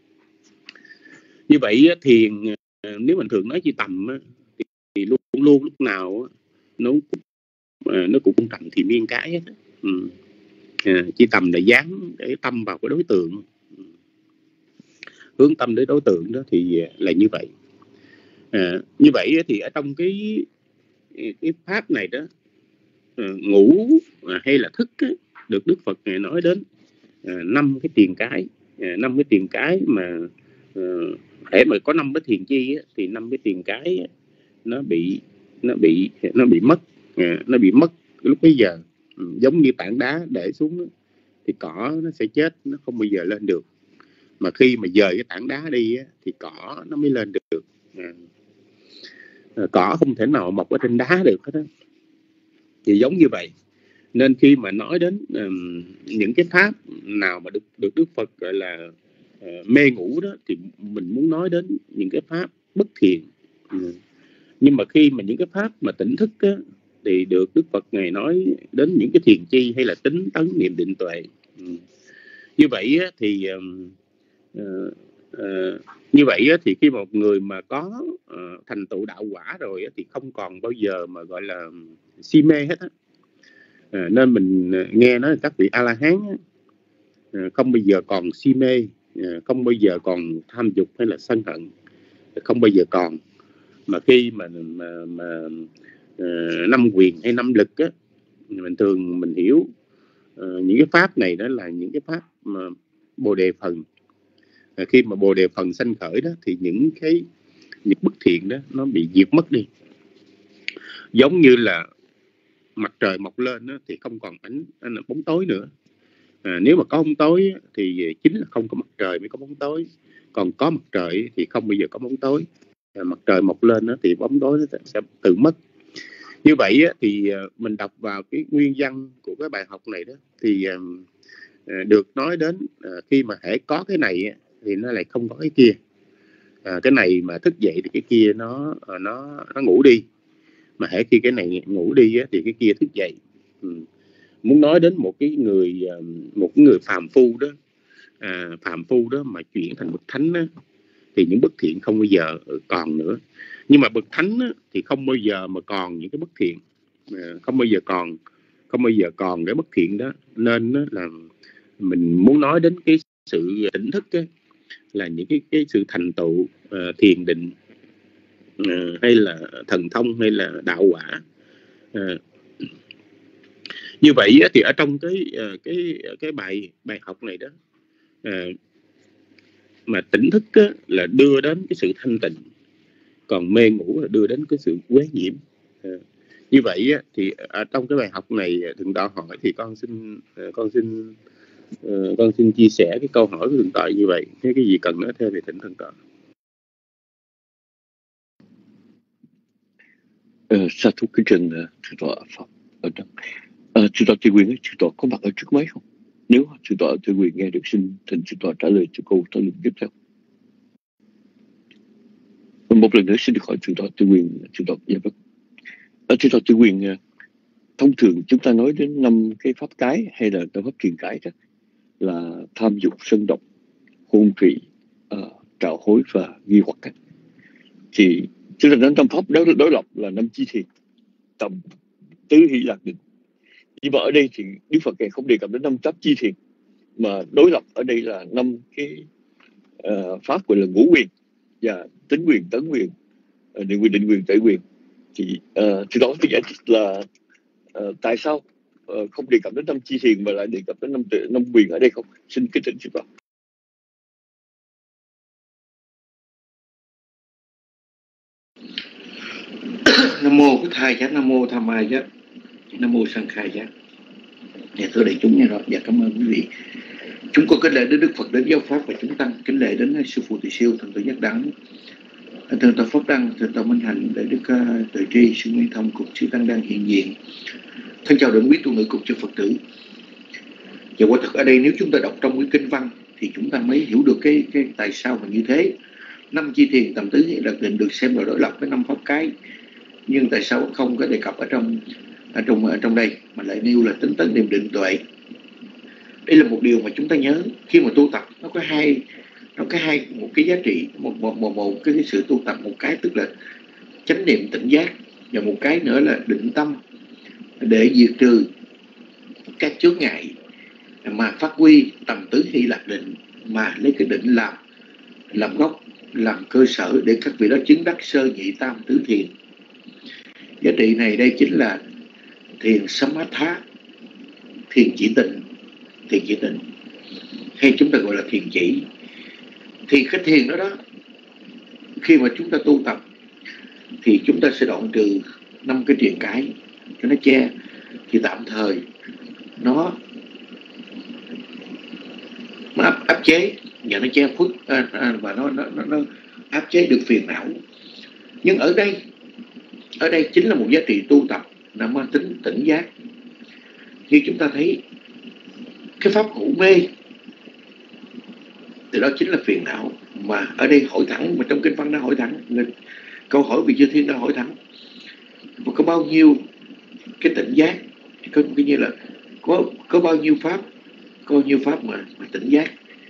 Như vậy thiền nếu mình thường nói chi tầm thì, thì luôn luôn lúc nào nó nó cũng trọng thì miên cái hết. Ừ. À, chi tầm là dán để tâm vào cái đối tượng, hướng tâm đến đối tượng đó thì là như vậy. À, như vậy thì ở trong cái cái pháp này đó, ngủ hay là thức á, được Đức Phật này nói đến năm cái tiền cái, năm cái tiền cái mà hễ mà có năm cái thiền chi á, thì năm cái tiền cái á, nó bị nó bị nó bị mất à, nó bị mất lúc bấy giờ. Ừ, giống như tảng đá để xuống đó, thì cỏ nó sẽ chết, nó không bao giờ lên được. Mà khi mà dời cái tảng đá đi á, thì cỏ nó mới lên được. À, cỏ không thể nào mọc ở trên đá được hết đó. Thì giống như vậy, nên khi mà nói đến um, những cái pháp nào mà được được Đức Phật gọi là uh, mê ngủ đó, thì mình muốn nói đến những cái pháp bất thiện. Ừ. Nhưng mà khi mà những cái pháp mà tỉnh thức á, thì được Đức Phật Ngài nói đến những cái thiền chi hay là tính tấn niệm định tuệ. Ừ. Như vậy á, thì um, uh, uh, như vậy á, thì khi một người mà có uh, thành tựu đạo quả rồi á, thì không còn bao giờ mà gọi là si mê hết á. À, nên mình nghe nói các vị A-la-hán à, không bao giờ còn si mê, à, không bao giờ còn tham dục hay là sân hận, không bao giờ còn. Mà khi mà, mà, mà à, năm quyền hay năm lực á, mình thường mình hiểu à, những cái pháp này đó là những cái pháp mà bồ đề phần. À, khi mà bồ đề phần sanh khởi đó, thì những cái những bất thiện đó nó bị diệt mất đi. Giống như là mặt trời mọc lên đó, thì không còn ánh, ánh bóng tối nữa. À, nếu mà có bóng tối thì chính là không có mặt trời mới có bóng tối. Còn có mặt trời thì không bao giờ có bóng tối. À, mặt trời mọc lên đó, thì bóng tối nó sẽ tự mất. Như vậy thì mình đọc vào cái nguyên văn của cái bài học này đó, thì được nói đến khi mà hễ có cái này thì nó lại không có cái kia. À, cái này mà thức dậy thì cái kia nó nó nó ngủ đi. Mà hễ khi cái này ngủ đi á, thì cái kia thức dậy. Ừ. Muốn nói đến một cái người một người phàm phu đó, à, phàm phu đó mà chuyển thành bậc thánh á, thì những bất thiện không bao giờ còn nữa. Nhưng mà bậc thánh á, thì không bao giờ mà còn những cái bất thiện, à, không bao giờ còn không bao giờ còn cái bất thiện đó. Nên đó là mình muốn nói đến cái sự tỉnh thức á, là những cái cái sự thành tựu uh, thiền định, uh, hay là thần thông hay là đạo quả. Uh, như vậy thì ở trong cái cái cái bài bài học này đó, uh, mà tỉnh thức á, là đưa đến cái sự thanh tịnh, còn mê ngủ là đưa đến cái sự quế nhiễm. Uh, như vậy á, thì ở trong cái bài học này Thượng Tọa hỏi thì con xin uh, con xin uh, con xin chia sẻ cái câu hỏi của Thượng Tọa như vậy. Nếu cái gì cần nói thêm thì thỉnh Thượng Tọa. Uh, sa thú kính trình Thượng Tọa Pháp ở trong uh, Thượng Tọa Tư Quyền ấy, Thượng Tọa có mặt ở trước máy không? Nếu Thượng Tọa Tư Quyền nghe được, xin thỉnh Thượng Tọa trả lời cho câu trả lời tiếp theo. Một lần nữa xin được hỏi Thượng Tọa Tư Quyền. Thượng Tọa dạ vâng. Ở Thượng Tọa Tư Quyền, thông thường chúng ta nói đến năm cái pháp cái hay là năm pháp thiền cái đó là tham dục, sân độc, hôn trì, uh, trạo hối và nghi hoặc cách. Thì chúng ta nói năm pháp đối, đối lập là năm chi thiền, tầm tứ hỷ lạc định. Nhưng mà ở đây thì Đức Phật không đề cập đến năm pháp chi thiền, mà đối lập ở đây là năm cái uh, pháp gọi là ngũ quyền và tính quyền, tấn quyền, uh, định quyền, định quyền, tuệ quyền. Thì uh, thì đó thì giải thích là uh, tại sao uh, không đề cập đến năm chi thiền mà lại đề cập đến năm năm quyền ở đây không? Xin kính thỉnh Sư Phật. Nam mô Bích Hai Giác, Nam mô Tham Mai Giác, Nam mô Sang Khai Giác. Dạ thưa đại chúng nghe rồi, dạ cảm ơn quý vị. Chúng con kính lễ đến Đức Phật, đến giáo pháp và chúng tăng, kính lễ đến sư phụ Tỳ Siêu, Thượng tọa Giác Đẳng, Thượng tọa Pháp Đăng, Thượng tọa Minh Hạnh, để Đức uh, Tuệ Tri, sư Nguyên Thông cùng sư tăng đang hiện diện. Thân chào đến quý tu nữ cùng chư Phật tử. Và quả thật ở đây nếu chúng ta đọc trong cái kinh văn thì chúng ta mới hiểu được cái cái tại sao mà như thế. Năm chi thiền tầm tứ hỷ lạc định được xem là đối lập với năm pháp cái, nhưng tại sao không có đề cập ở trong ở trong ở trong đây mà lại nêu là tính tấn niệm định tuệ? Đây là một điều mà chúng ta nhớ khi mà tu tập, nó có hai nó có hai một cái giá trị, một một một, một cái, cái sự tu tập, một cái tức là chánh niệm tỉnh giác, và một cái nữa là định tâm để diệt trừ các chướng ngại, mà phát huy tầm tứ hỷ lạc định, mà lấy cái định làm làm gốc, làm cơ sở để các vị đó chứng đắc sơ nhị tam tứ thiền. Giá trị này đây chính là thiền samatha, thiền chỉ tịnh, thiền chỉ tịnh hay chúng ta gọi là thiền chỉ. Thì cái thiền đó đó, khi mà chúng ta tu tập thì chúng ta sẽ đoạn trừ năm cái triền cái cho nó che, thì tạm thời nó nó áp, áp chế và nó che khuất à, à, và nó, nó, nó, nó áp chế được phiền não. Nhưng ở đây ở đây chính là một giá trị tu tập là mang tính tỉnh giác. Khi chúng ta thấy cái pháp hữu mê thì đó chính là phiền não, mà ở đây hỏi thẳng, mà trong kinh văn đã hỏi thẳng, câu hỏi vị chư thiên đã hỏi thẳng, và có bao nhiêu cái tỉnh giác, có cái như là có có bao nhiêu pháp, có bao nhiêu pháp mà, mà tỉnh giác,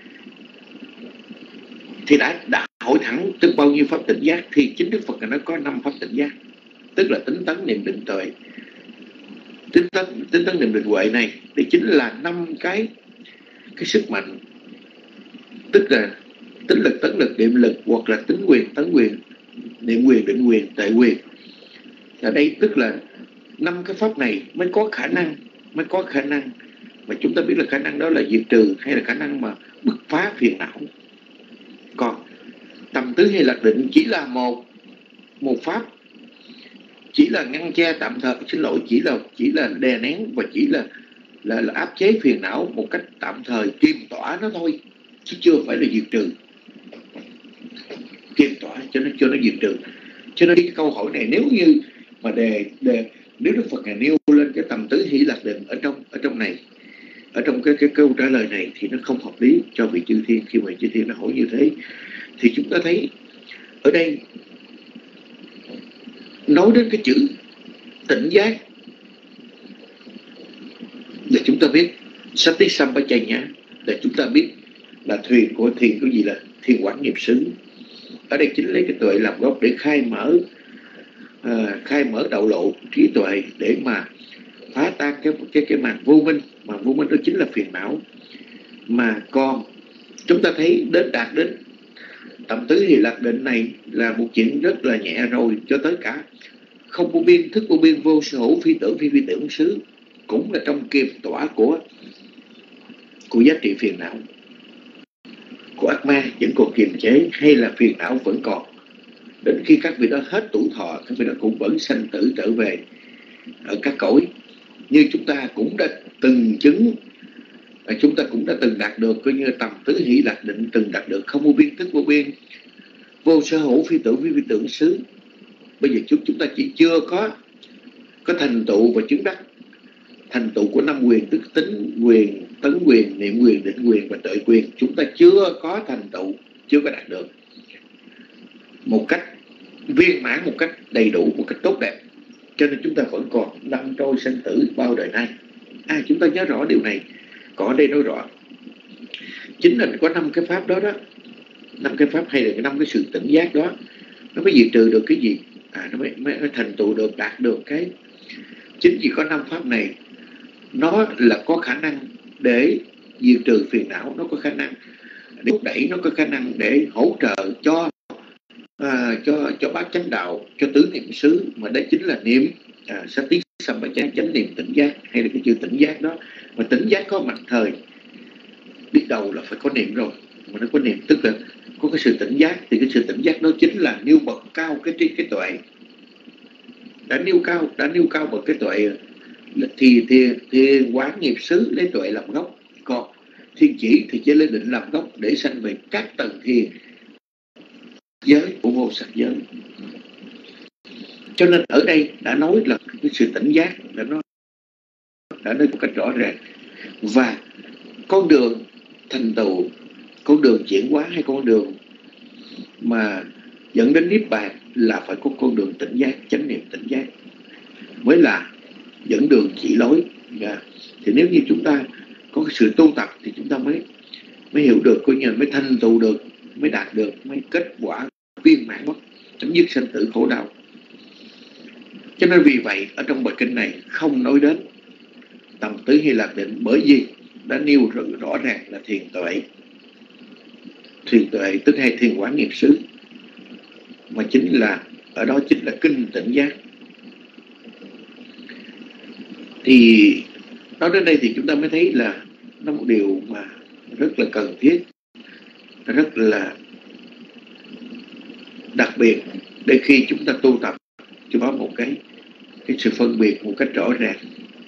thì đã đã hỏi thẳng tức bao nhiêu pháp tỉnh giác, thì chính Đức Phật nó có năm pháp tỉnh giác, tức là tính tấn niệm định tuệ. Tính tấn tính tấn niệm định huệ này đây chính là năm cái cái sức mạnh, tức là tính lực, tấn lực, niệm lực, hoặc là tính quyền, tấn quyền, niệm quyền, định quyền, tệ quyền. Ở đây tức là năm cái pháp này mới có khả năng, mới có khả năng mà chúng ta biết là khả năng đó là diệt trừ hay là khả năng mà bứt phá phiền não. Còn tầm tứ hay lạc định chỉ là một một pháp, chỉ là ngăn che tạm thời, xin lỗi, chỉ là chỉ là đè nén và chỉ là là, là áp chế phiền não một cách tạm thời, kiềm tỏa nó thôi, chứ chưa phải là diệt trừ. Kiềm tỏa cho nó cho nó diệt trừ. Cho nên cái câu hỏi này nếu như mà đề đề nếu Đức Phật ngài nêu lên cái tầm tứ hỷ lạc định ở trong ở trong này, ở trong cái cái câu trả lời này thì nó không hợp lý cho vị chư thiên. Khi mà chư thiên nó hỏi như thế thì chúng ta thấy ở đây nói đến cái chữ tỉnh giác để chúng ta biết Sati Sampajanya, để chúng ta biết là thuyền của thiền cái gì là thiền quán nghiệp xứ. Ở đây chính lấy cái tuệ làm gốc để khai mở à, khai mở đạo lộ trí tuệ để mà phá tan cái cái cái màn vô minh, mà vô minh đó chính là phiền não. Mà còn chúng ta thấy đến đạt đến tầm tứ thì lạc định này là một chuyện rất là nhẹ rồi, cho tới cả không vô biên, thức vô biên, vô sở hữu, phi tưởng phi phi tưởng xứ cũng là trong kiềm tỏa của của giá trị phiền não của ác ma vẫn còn kiềm chế, hay là phiền não vẫn còn. Đến khi các vị đó hết tuổi thọ, các vị đó cũng vẫn sanh tử trở về ở các cõi, như chúng ta cũng đã từng chứng, chúng ta cũng đã từng đạt được, coi như tầm tứ hỷ lạc định, từng đạt được không vô biên, thức vô biên, vô sở hữu, phi tưởng phi phi tưởng xứ. Bây giờ chúng chúng ta chỉ chưa có có thành tựu và chứng đắc thành tựu của năm quyền, tức tính quyền, tấn quyền, niệm quyền, định quyền và tuệ quyền. Chúng ta chưa có thành tựu, chưa có đạt được một cách viên mãn, một cách đầy đủ, một cách tốt đẹp, cho nên chúng ta vẫn còn đâm trôi sinh tử bao đời nay. À, chúng ta nhớ rõ điều này. Còn ở đây nói rõ chính là có năm cái pháp đó đó, năm cái pháp hay là năm cái sự tỉnh giác đó, nó mới diệt trừ được cái gì, à, nó mới, mới, mới thành tựu được, đạt được cái. Chính vì có năm pháp này nó là có khả năng để diệt trừ phiền não, nó có khả năng để thúc đẩy, nó có khả năng để hỗ trợ cho à, cho cho bát chánh đạo, cho tứ niệm xứ, mà đấy chính là niệm à, Sati Sampajanya, chánh niệm tỉnh giác, hay là cái chữ tỉnh giác đó. Mà tỉnh giác có mặt thời, biết đầu là phải có niệm rồi, mà nó có niệm tức là có cái sự tỉnh giác, thì cái sự tỉnh giác đó chính là nêu bậc cao cái cái, cái tuệ, đã nêu cao đã nêu cao bậc cái tuệ, thì thì thì quán nghiệp xứ lấy tuệ làm gốc, còn thiên chỉ thì chỉ lấy định làm gốc để sanh về các tầng thiền giới của vô sắc giới. Cho nên ở đây đã nói là cái sự tỉnh giác đã nói đã nói một cách rõ ràng, và con đường thành tựu, con đường chuyển hóa hay con đường mà dẫn đến niết bàn là phải có con đường tỉnh giác, chánh niệm tỉnh giác mới là dẫn đường chỉ lối. Yeah. Thì nếu như chúng ta có cái sự tu tập thì chúng ta mới mới hiểu được, coi như mới thành tựu được, mới đạt được, mới kết quả viên mãn, chấm dứt sanh tử khổ đau. Cho nên vì vậy ở trong bài kinh này không nói đến tầm tứ hay lạc định, bởi vì đã nêu rõ, rõ ràng là thiền tuệ. Thiền tuệ tức hay thiền quán nghiệp xứ, mà chính là ở đó chính là kinh tỉnh giác. Thì nói đến đây thì chúng ta mới thấy là nó một điều mà rất là cần thiết, rất là đặc biệt để khi chúng ta tu tập cho có một cái cái sự phân biệt một cách rõ ràng.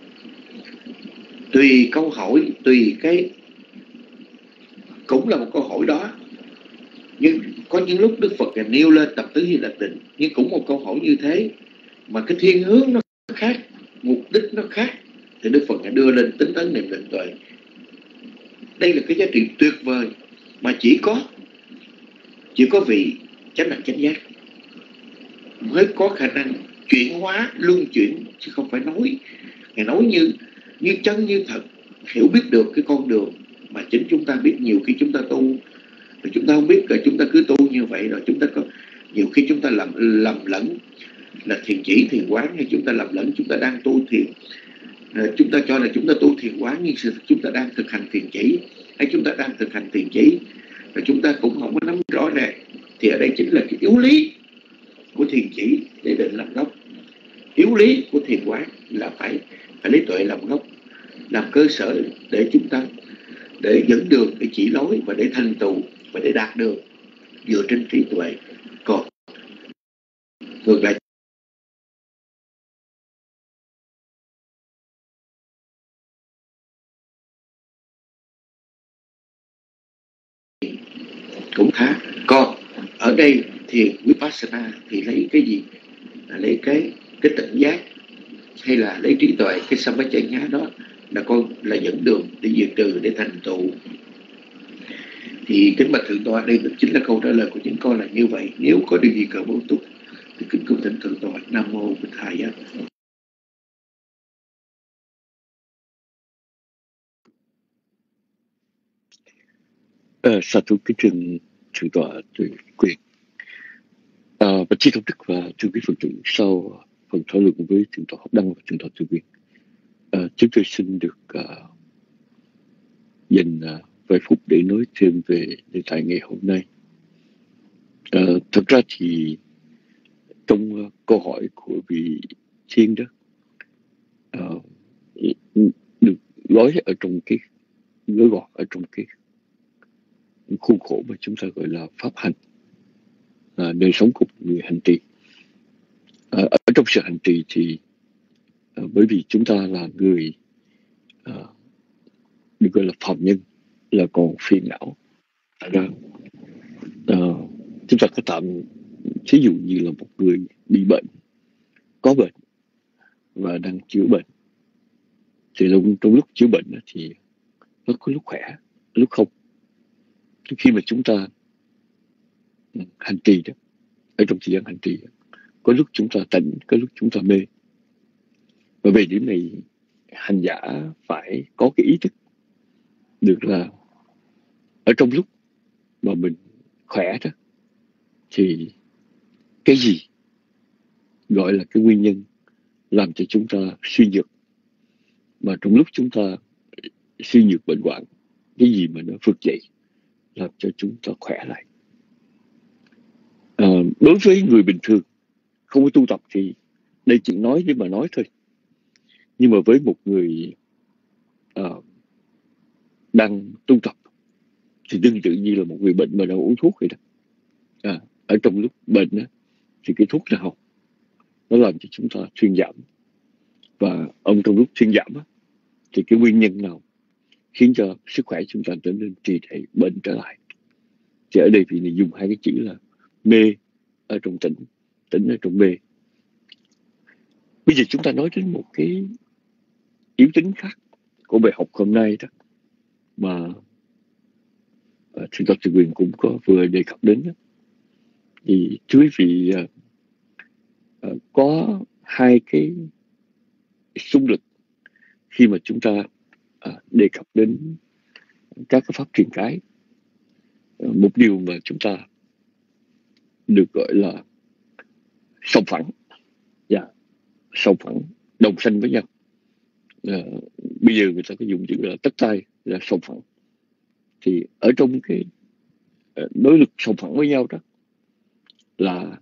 Tùy câu hỏi, tùy cái cũng là một câu hỏi đó, nhưng có những lúc Đức Phật nêu lên tập tứ hay lập định, nhưng cũng một câu hỏi như thế mà cái thiên hướng nó khác, mục đích nó khác, thì Đức Phật đưa lên tính tấn niệm định tuệ. Đây là cái giá trị tuyệt vời mà chỉ có chỉ có vị chánh đẳng chánh giác mới có khả năng chuyển hóa, luân chuyển, chứ không phải nói. Ngài nói như như chân như thật, hiểu biết được cái con đường mà chính chúng ta biết. Nhiều khi chúng ta tu rồi chúng ta không biết, rồi chúng ta cứ tu như vậy, rồi chúng ta có nhiều khi chúng ta làm lầm lẫn là thiền chỉ thiền quán, hay chúng ta lầm lẫn chúng ta đang tu thiền, rồi chúng ta cho là chúng ta tu thiền quán, nhưng sự chúng ta đang thực hành thiền chỉ, hay chúng ta đang thực hành thiền chỉ rồi chúng ta cũng không có nắm rõ ràng. Thì ở đây chính là cái yếu lý của thiền chỉ để định làm gốc, yếu lý của thiền quán là phải phải lấy tuệ làm gốc, làm cơ sở để chúng ta để dẫn đường, để chỉ lối và để thành tựu và để đạt được dựa trên trí tuệ. Còn ngược lại cũng khá. Còn ở đây thì Vipassana thì lấy cái gì? Là lấy cái cái tỉnh giác, hay là lấy trí tuệ, cái Sampajanya đó là con là dẫn đường để diệt trừ, để thành tựu. Thì kính bạch thượng tọa, đây chính là câu trả lời của chính con là như vậy. Nếu có điều gì cần bổ túc thì kính cung thỉnh thượng tọa. Nam mô Bổn Thầy Giá. Ờ, sa thú kính trình thượng tọa từ quyền. À, và chi thông đức và thưa quý Phật tử, sau phần thảo luận với thượng tọa Học Đăng và thượng tọa Từ Quyền, à, chúng tôi xin được à, dành à, vài phút để nói thêm về đề tài ngày hôm nay. À, thật ra thì trong uh, câu hỏi của vị Thiên đó uh, được gói ở trong cái gói gọn ở trong cái khuôn khổ mà chúng ta gọi là pháp hành, uh, đời sống của người hành trì. Uh, ở trong sự hành trì thì uh, bởi vì chúng ta là người uh, được gọi là phàm nhân, là còn phiền não, thật ra uh, chúng ta có tạm thí dụ như là một người bị bệnh, có bệnh và đang chữa bệnh, thì trong, trong lúc chữa bệnh thì nó có lúc khỏe, lúc không. Khi mà chúng ta hành trì đó, ở trong thời gian hành trì, có lúc chúng ta tỉnh, có lúc chúng ta mê. Và về điểm này, hành giả phải có cái ý thức được là ở trong lúc mà mình khỏe đó, thì cái gì gọi là cái nguyên nhân làm cho chúng ta suy nhược, mà trong lúc chúng ta suy nhược bệnh hoạn, cái gì mà nó vực dậy làm cho chúng ta khỏe lại. À, đối với người bình thường không có tu tập thì đây chỉ nói để mà nói thôi, nhưng mà với một người à, đang tu tập thì tương tự như là một người bệnh mà đang uống thuốc vậy đó. À, ở trong lúc bệnh đó, thì cái thuốc nào nó làm cho chúng ta thuyên giảm, và ông trong lúc thuyên giảm đó, thì cái nguyên nhân nào khiến cho sức khỏe chúng ta trở nên trì trệ, bệnh trở lại. Thì ở đây thì này dùng hai cái chữ là mê ở trong tỉnh, tỉnh ở trong mê. Bây giờ chúng ta nói đến một cái yếu tính khác của bài học hôm nay đó, mà uh, Thượng tọa Từ Quyền cũng có vừa đề cập đến đó. Thì thưa quý vị, uh, uh, có hai cái xung lực khi mà chúng ta uh, đề cập đến các cái pháp truyền cái. Uh, một điều mà chúng ta được gọi là song phẳng, dạ, yeah, song phẳng, đồng sanh với nhau. Uh, bây giờ người ta có dùng chữ là tất tay, là song phẳng. Thì ở trong cái uh, đối lực song phẳng với nhau đó là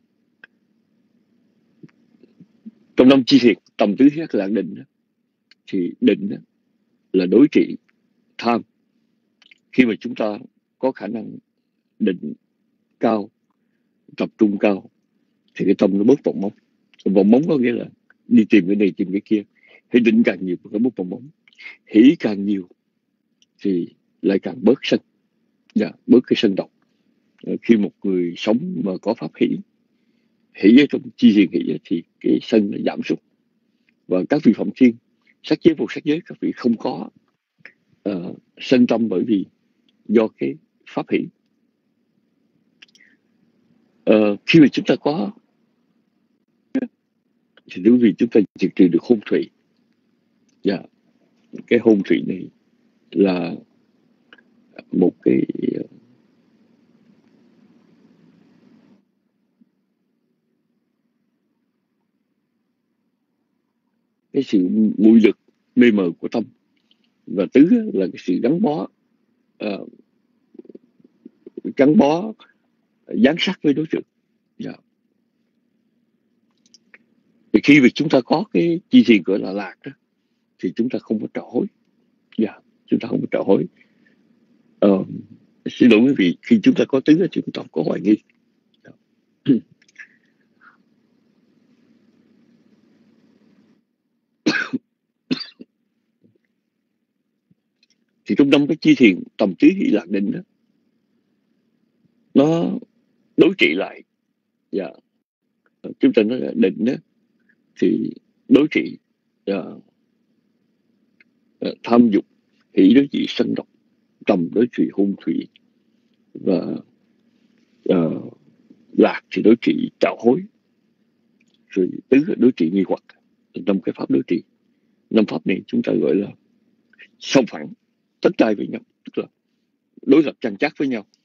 trong năm chi thiệt tầm tứ giác lạc định đó, thì định đó là đối trị tham. Khi mà chúng ta có khả năng định cao, tập trung cao, thì cái tâm nó bớt vọng móng. Vọng móng có nghĩa là đi tìm cái này tìm cái kia. Hãy định càng nhiều cái bút bong bóng, hỷ càng nhiều thì lại càng bớt sân, dạ, bớt cái sân độc. Khi một người sống mà có pháp hỷ, hỷ ở trong chi thiền hỷ thì cái sân nó giảm sút. Và các vị phạm thiên, sắc giới vô sắc giới, các vị không có uh, sân tâm, bởi vì do cái pháp hỷ. Uh, khi mà chúng ta có thì đối vì chúng ta diệt trừ được hôn thủy. Dạ, cái hôn thủy này là một cái cái sự mùi lực mê mờ của tâm, và tứ là cái sự gắn bó uh, gắn bó giám sát với đối tượng. Dạ. Thì khi mà chúng ta có cái chi thiền gọi là lạc đó, thì chúng ta không có trợ hối. Dạ, chúng ta không có trợ hối. Uh, xin lỗi quý vị, khi chúng ta có tứ thì chúng ta có hoài nghi. Dạ. Thì trong năm cái chi thiền tầm tứ hỷ lạc định đó, nó đối trị lại. Dạ. Chúng ta nói là định đó thì đối trị uh, uh, tham dục, hỷ đối trị sân độc, tầm đối trị hung thủy, và uh, lạc thì đối trị tạo hối, rồi tứ đối trị nghi hoặc. Năm cái pháp đối trị, năm pháp này chúng ta gọi là song phẳng, tách tay với nhau, tức là đối lập chằng chắc với nhau.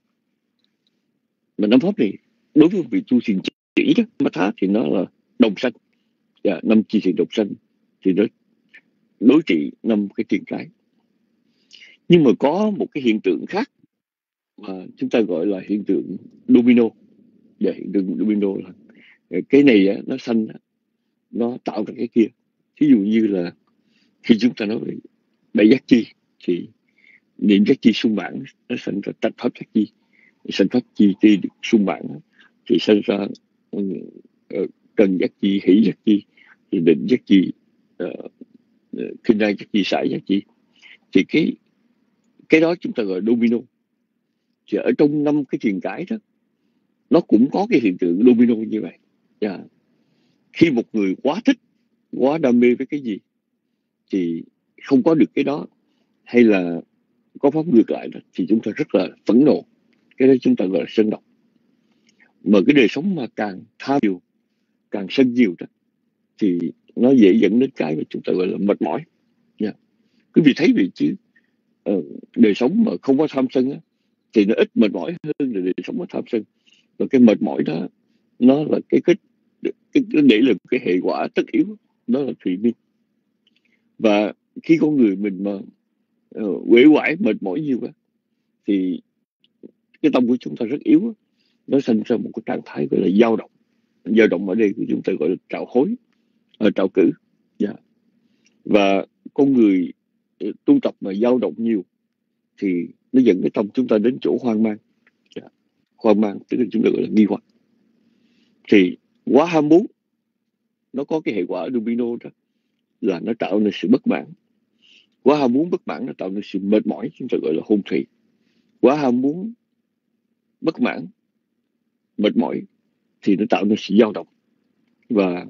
Mà năm pháp này đối với vị tu thiền chỉ đó, mà thá thì nó là đồng sanh. Dạ, năm chi thiền đồng sanh thì nó đối trị năm cái tiền cái. Nhưng mà có một cái hiện tượng khác mà chúng ta gọi là hiện tượng domino. Dạ, hiện tượng domino là cái này á, nó sanh, nó tạo ra cái kia. Ví dụ như là khi chúng ta nói về bảy giác chi thì niệm giác chi sung mãn nó sanh ra tạch pháp giác chi, sanh pháp chi chi được sung mãn thì sanh ra uh, cần giác chi, hỷ giác chi, thì định giác chi, uh, kinh đan giác chi, sải giác chi. Thì cái cái đó chúng ta gọi domino. Thì ở trong năm cái thiền cái đó, nó cũng có cái hiện tượng domino như vậy. Yeah. Khi một người quá thích, quá đam mê với cái gì thì không có được cái đó, hay là có pháp ngược lại đó, thì chúng ta rất là phẫn nộ. Cái đó chúng ta gọi là sân độc. Mà cái đời sống mà càng tham nhiều, càng sân nhiều đó, thì nó dễ dẫn đến cái mà chúng ta gọi là mệt mỏi. Yeah. Quý vị thấy vậy chứ, uh, đời sống mà không có tham sân á, thì nó ít mệt mỏi hơn là đời sống có tham sân. Và cái mệt mỏi đó, nó là cái kết, cái, cái để là cái hệ quả tất yếu, đó là thùy miên. Và khi con người mình mà uh, uể oải mệt mỏi nhiều quá, thì cái tâm của chúng ta rất yếu, nó sinh ra một cái trạng thái gọi là dao động. Dao động ở đây của chúng ta gọi là trạo hối, uh, trạo cử. Yeah. Và con người uh, tu tập mà dao động nhiều thì nó dẫn cái tâm chúng ta đến chỗ hoang mang. Yeah. Hoang mang tức là chúng ta gọi là nghi hoặc. Thì quá ham muốn nó có cái hệ quả domino đó, là nó tạo nên sự bất mãn. Quá ham muốn bất mãn nó tạo nên sự mệt mỏi, chúng ta gọi là hôn thủy. Quá ham muốn bất mãn, mệt mỏi thì nó tạo nên sự dao động. Và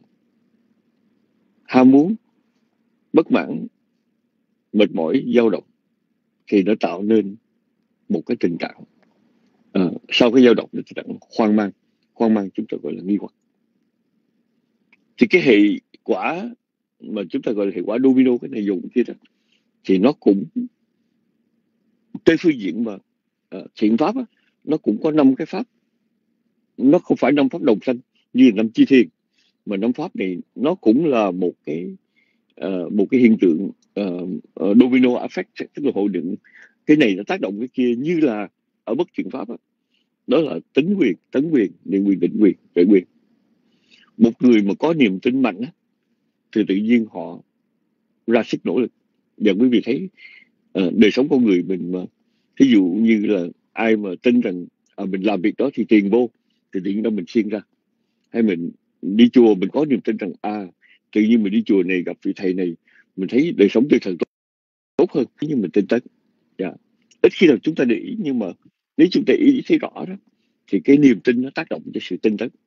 ham muốn bất mãn, mệt mỏi, dao động thì nó tạo nên một cái tình trạng uh, sau cái dao động nó tình trạng hoang mang. Hoang mang chúng ta gọi là nghi hoặc. Thì cái hệ quả mà chúng ta gọi là hệ quả domino, cái này dùng kia đó, thì nó cũng trên phương diện mà uh, thiện pháp á, nó cũng có năm cái pháp. Nó không phải năm pháp đồng sanh như năm chi thiền, mà năm pháp này nó cũng là một cái uh, một cái hiện tượng uh, uh, domino effect, tức là hội định cái này nó tác động cái kia, như là ở bất thiện pháp á, đó là tấn quyền, tấn quyền, niệm quyền, định quyền, tuệ quyền. Một người mà có niềm tin mạnh á, thì tự nhiên họ ra sức nỗ lực. Và quý vị thấy uh, đời sống con người mình mà ví dụ như là ai mà tin rằng à, mình làm việc đó thì tiền vô, thì tự nhiên đó mình siêng ra. Hay mình đi chùa mình có niềm tin rằng à Tự nhiên mình đi chùa này gặp vị thầy này, mình thấy đời sống tinh thần tốt, tốt hơn nhưng mình tinh tấn. Dạ. Ít khi nào chúng ta để ý, nhưng mà nếu chúng ta ý thấy rõ đó thì cái niềm tin nó tác động cho sự tinh tấn.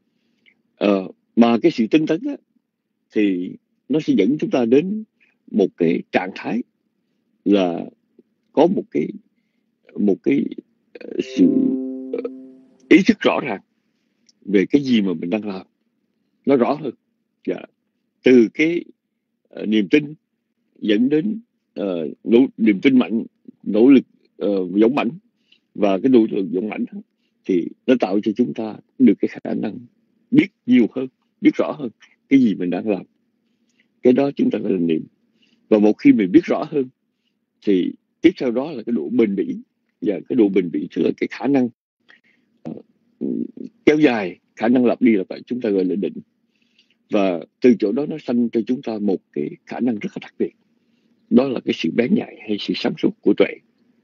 Ờ, mà cái sự tinh tấn á, thì nó sẽ dẫn chúng ta đến một cái trạng thái là có một cái một cái uh, sự uh, ý thức rõ ràng về cái gì mà mình đang làm, nó rõ hơn. Dạ. Từ cái uh, niềm tin dẫn đến uh, nỗ, niềm tin mạnh, nỗ lực uh, dũng mãnh, và cái nỗ lực dũng mãnh thì nó tạo cho chúng ta được cái khả năng biết nhiều hơn, biết rõ hơn cái gì mình đang làm. Cái đó chúng ta phải là niệm. Và một khi mình biết rõ hơn thì tiếp theo đó là cái độ bền bỉ. Và cái độ bền bỉ tức là cái khả năng uh, kéo dài, khả năng lặp đi lặp lại, chúng ta gọi là định. Và từ chỗ đó nó sanh cho chúng ta một cái khả năng rất là đặc biệt, đó là cái sự bén nhạy hay sự sáng suốt của tuệ.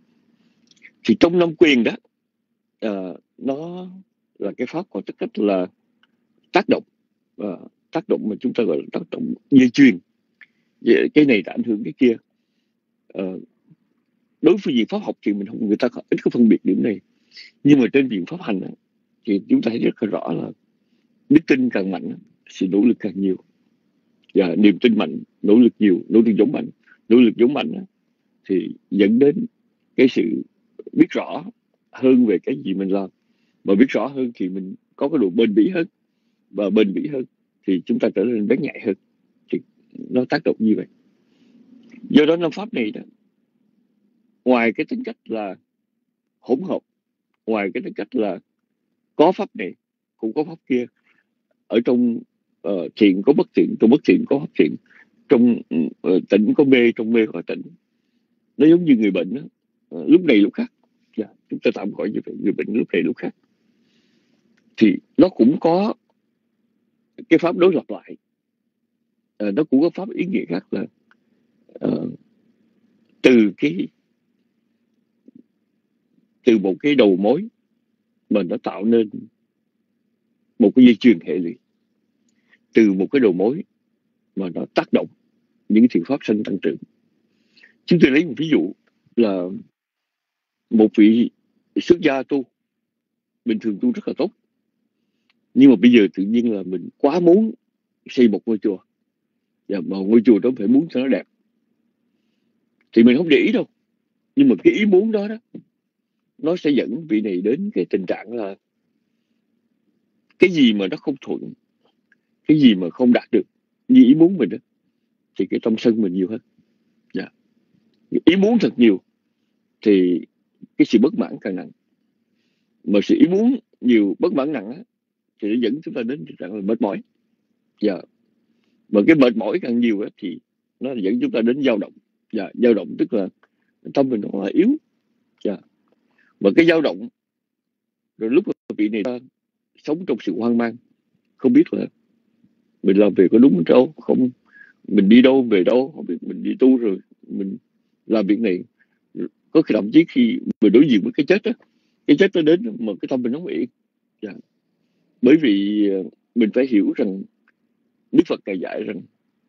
Thì trong năm quyền đó, uh, nó là cái pháp có tất cách là tác động, uh, tác động mà chúng ta gọi là tác động dây chuyền. Cái này đã ảnh hưởng cái kia. Uh, đối với viện pháp học thì mình không, người ta ít có phân biệt điểm này, nhưng mà trên viện pháp hành đó, thì chúng ta thấy rất là rõ là đức tin càng mạnh, sự nỗ lực càng nhiều. Và niềm tin mạnh, nỗ lực nhiều, nỗ lực giống mạnh, nỗ lực giống mạnh đó, thì dẫn đến cái sự biết rõ hơn về cái gì mình làm. Mà biết rõ hơn thì mình có cái độ bền bỉ hơn, và bền bỉ hơn thì chúng ta trở nên bén nhạy hơn. Thì nó tác động như vậy. Do đó năm pháp này đó, ngoài cái tính cách là hỗn hợp, ngoài cái tính cách là có pháp này cũng có pháp kia, ở trong uh, thiện có bất thiện, trong bất thiện có pháp thiện, trong uh, tỉnh có mê, trong mê có tỉnh. Nó giống như người bệnh đó, uh, lúc này lúc khác. Yeah, chúng ta tạm gọi như vậy, người bệnh lúc này lúc khác. Thì nó cũng có cái pháp đối lập lại, uh, nó cũng có pháp ý nghĩa khác là uh, từ cái từ một cái đầu mối mà nó tạo nên một cái dây chuyền hệ lụy, từ một cái đầu mối mà nó tác động những thiện pháp sanh tăng trưởng. Chúng tôi lấy một ví dụ là một vị xuất gia tu, bình thường tu rất là tốt, nhưng mà bây giờ tự nhiên là mình quá muốn xây một ngôi chùa, và mà ngôi chùa đó phải muốn cho nó đẹp, thì mình không để ý đâu, nhưng mà cái ý muốn đó đó nó sẽ dẫn vị này đến cái tình trạng là cái gì mà nó không thuận, cái gì mà không đạt được như ý muốn mình đó, thì cái tâm sân mình nhiều hơn. Yeah. Ý muốn thật nhiều thì cái sự bất mãn càng nặng, mà sự ý muốn nhiều, bất mãn nặng á, thì nó dẫn chúng ta đến tình trạng là mệt mỏi. Yeah. Mà cái mệt mỏi càng nhiều á, thì nó dẫn chúng ta đến dao động. Yeah. Dao động tức là tâm mình nó là yếu. Yeah. Và cái dao động, rồi lúc mà vị này ta sống trong sự hoang mang, không biết là mình làm việc có đúng đâu không, mình đi đâu về đâu, không biết mình đi tu rồi mình làm việc này, có khi thậm chí khi mình đối diện với cái chết đó, cái chết nó đến mà cái tâm mình không yên. Yeah. Bởi vì mình phải hiểu rằng Đức Phật Ngài dạy rằng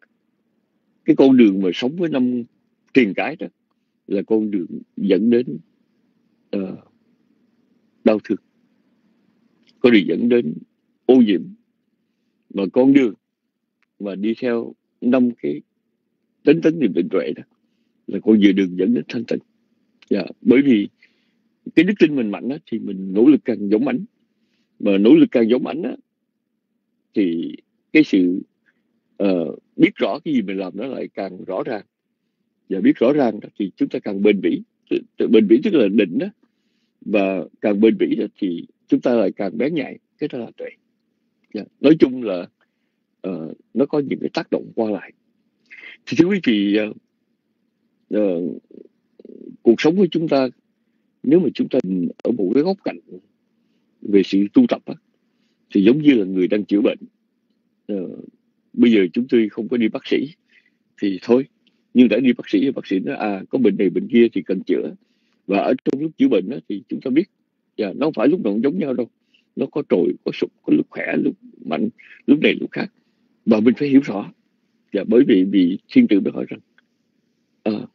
cái con đường mà sống với năm tiền cái đó là con đường dẫn đến uh, đau thương, con đường dẫn đến ô nhiễm, mà con đường mà đi theo năm cái tính tấn niềm định tuệ đó là con vừa đường dẫn đến thanh tịnh. Yeah. Bởi vì cái đức tin mình mạnh đó, thì mình nỗ lực càng dũng mãnh, mà nỗ lực càng dũng mãnh đó, thì cái sự uh, biết rõ cái gì mình làm nó lại càng rõ ràng, và biết rõ ràng đó, thì chúng ta càng bền bỉ. Bền bỉ tức là định đó, và càng bền bỉ đó, thì chúng ta lại càng bén nhạy. Cái đó là tuệ. Yeah. Nói chung là uh, nó có những cái tác động qua lại. Thì thưa quý vị, uh, uh, cuộc sống của chúng ta, nếu mà chúng ta ở một cái góc cạnh về sự tu tập á, thì giống như là người đang chữa bệnh. Uh, bây giờ chúng tôi không có đi bác sĩ thì thôi, nhưng đã đi bác sĩ, bác sĩ nói à có bệnh này bệnh kia thì cần chữa. Và ở trong lúc chữa bệnh đó, thì chúng ta biết yeah, nó không phải lúc nào cũng giống nhau đâu, nó có trồi có sụp, có lúc khỏe lúc mạnh, lúc này lúc khác. Và mình phải hiểu rõ. Và bởi vì vì Thiên Tử mới hỏi rằng uh,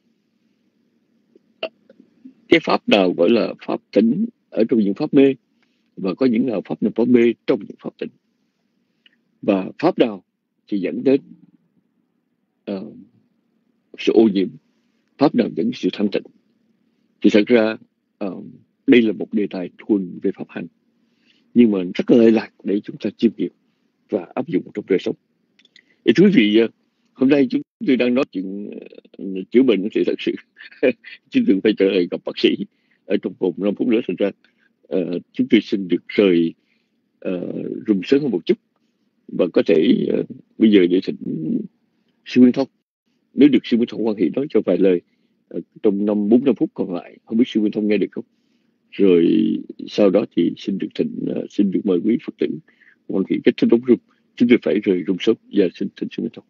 cái pháp nào gọi là pháp tỉnh ở trong những pháp mê, và có những nào pháp nào pháp mê trong những pháp tỉnh, và pháp nào thì dẫn đến uh, sự ô nhiễm, pháp nào dẫn đến sự thanh tịnh. Thì thật ra uh, đây là một đề tài thuần về pháp hành, nhưng mà rất là lệ lạc để chúng ta chiêm nghiệm và áp dụng trong đời sống. Thì thú vị, uh, hôm nay chúng tôi đang nói chuyện uh, chữa bệnh thì thật sự chúng tôi phải trở lại gặp bác sĩ ở trong vòng năm phút nữa. Thành ra uh, chúng tôi xin được rời uh, room sớm hơn một chút, và có thể uh, bây giờ để thỉnh sư Nguyên Thông, nếu được sư Nguyên Thông quan hệ nói cho vài lời uh, trong năm bốn năm phút còn lại. Không biết sư Nguyên Thông nghe được không? Rồi sau đó thì xin được thỉnh uh, xin được mời quý Phật tử quan hệ kết thúc đóng room. Chúng tôi phải rời room sớm. Và xin thỉnh sư Nguyên Thông.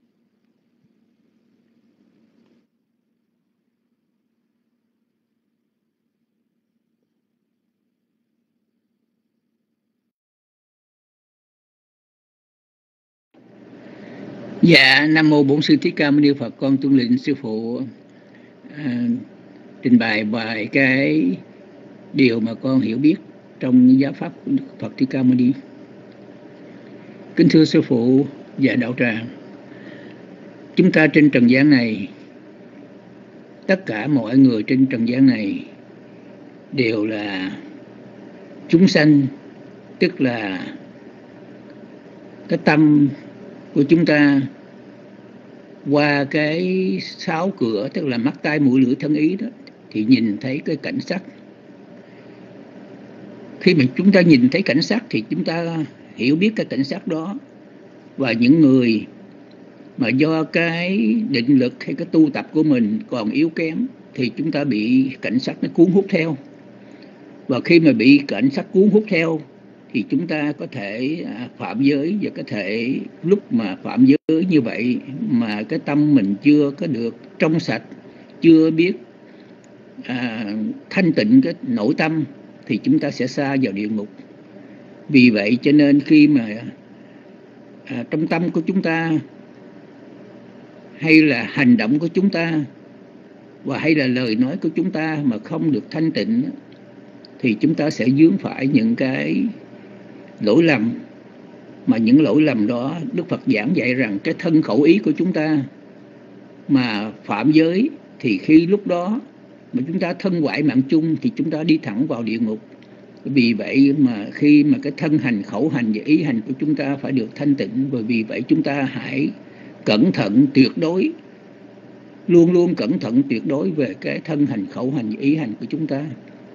Dạ, Nam Mô Bổn Sư Thích Ca Mâu Ni Phật. Con tuân lệnh sư phụ à, trình bày vài cái điều mà con hiểu biết trong giáo pháp của Đức Phật Thích Ca Mâu Ni. Kính thưa sư phụ và đạo tràng, chúng ta trên trần gian này, tất cả mọi người trên trần gian này đều là chúng sanh, tức là cái tâm của chúng ta qua cái sáu cửa, tức là mắt, tai, mũi, lưỡi, thân, ý đó, thì nhìn thấy cái cảnh sắc. Khi mà chúng ta nhìn thấy cảnh sắc thì chúng ta hiểu biết cái cảnh sắc đó. Và những người mà do cái định lực hay cái tu tập của mình còn yếu kém thì chúng ta bị cảnh sắc nó cuốn hút theo. Và khi mà bị cảnh sắc cuốn hút theo thì chúng ta có thể phạm giới, và có thể lúc mà phạm giới như vậy mà cái tâm mình chưa có được trong sạch, chưa biết à, thanh tịnh cái nội tâm, thì chúng ta sẽ sa vào địa ngục. Vì vậy cho nên khi mà à, trong tâm của chúng ta hay là hành động của chúng ta và hay là lời nói của chúng ta mà không được thanh tịnh thì chúng ta sẽ vướng phải những cái lỗi lầm. Mà những lỗi lầm đó Đức Phật giảng dạy rằng cái thân khẩu ý của chúng ta mà phạm giới thì khi lúc đó mà chúng ta thân hoại mạng chung thì chúng ta đi thẳng vào địa ngục. Vì vậy mà khi mà cái thân hành, khẩu hành và ý hành của chúng ta phải được thanh tịnh. Và vì vậy chúng ta hãy cẩn thận tuyệt đối, luôn luôn cẩn thận tuyệt đối về cái thân hành, khẩu hành và ý hành của chúng ta.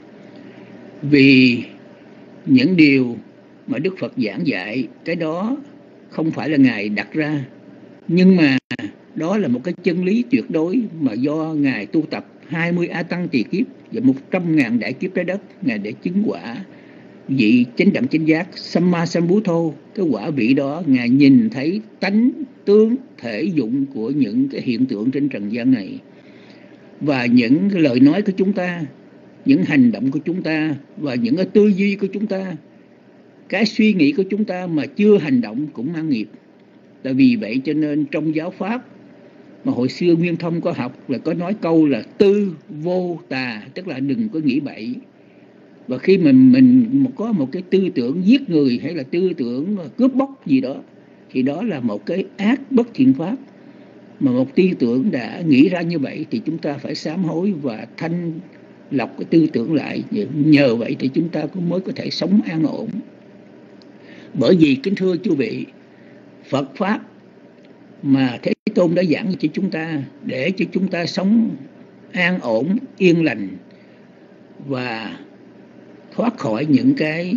Vì những điều mà Đức Phật giảng dạy, cái đó không phải là Ngài đặt ra, nhưng mà đó là một cái chân lý tuyệt đối mà do Ngài tu tập hai mươi A Tăng tỳ kiếp và một trăm ngàn đại kiếp trái đất, Ngài để chứng quả vị chánh đẳng chánh giác Samma Sambuddho. Cái quả vị đó Ngài nhìn thấy tánh tướng thể dụng của những cái hiện tượng trên trần gian này. Và những cái lời nói của chúng ta, những hành động của chúng ta và những cái tư duy của chúng ta, cái suy nghĩ của chúng ta mà chưa hành động cũng mang nghiệp. Tại vì vậy cho nên trong giáo pháp mà hồi xưa Nguyên Thông có học là có nói câu là tư vô tà, tức là đừng có nghĩ bậy. Và khi mình mình có một cái tư tưởng giết người hay là tư tưởng cướp bóc gì đó thì đó là một cái ác bất thiện pháp. Mà một tư tưởng đã nghĩ ra như vậy thì chúng ta phải sám hối và thanh lọc cái tư tưởng lại. Nhờ vậy thì chúng ta cũng mới có thể sống an ổn. Bởi vì kính thưa quý vị, Phật Pháp mà Thế Tôn đã giảng cho chúng ta để cho chúng ta sống an ổn, yên lành và thoát khỏi những cái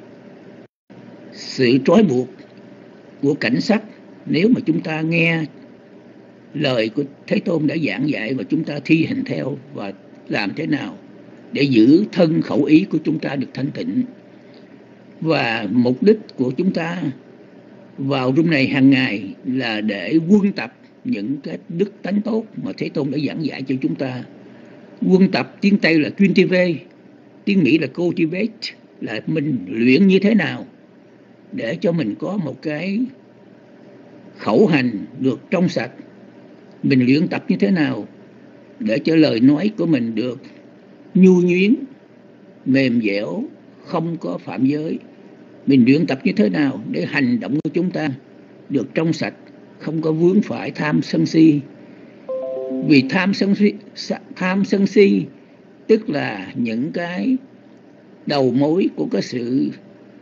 sự trói buộc của cảnh sắc. Nếu mà chúng ta nghe lời của Thế Tôn đã giảng dạy và chúng ta thi hành theo và làm thế nào để giữ thân khẩu ý của chúng ta được thanh tịnh. Và mục đích của chúng ta vào room này hàng ngày là để quân tập những cái đức tánh tốt mà Thế Tôn đã giảng dạy cho chúng ta. Quân tập tiếng Tây là cultivate, tiếng Mỹ là cultivate, là mình luyện như thế nào để cho mình có một cái khẩu hành được trong sạch. Mình luyện tập như thế nào để cho lời nói của mình được nhu nhuyễn, mềm dẻo, không có phạm giới. Mình luyện tập như thế nào để hành động của chúng ta được trong sạch, không có vướng phải tham sân si. Vì tham sân si, tham sân si tức là những cái đầu mối của cái sự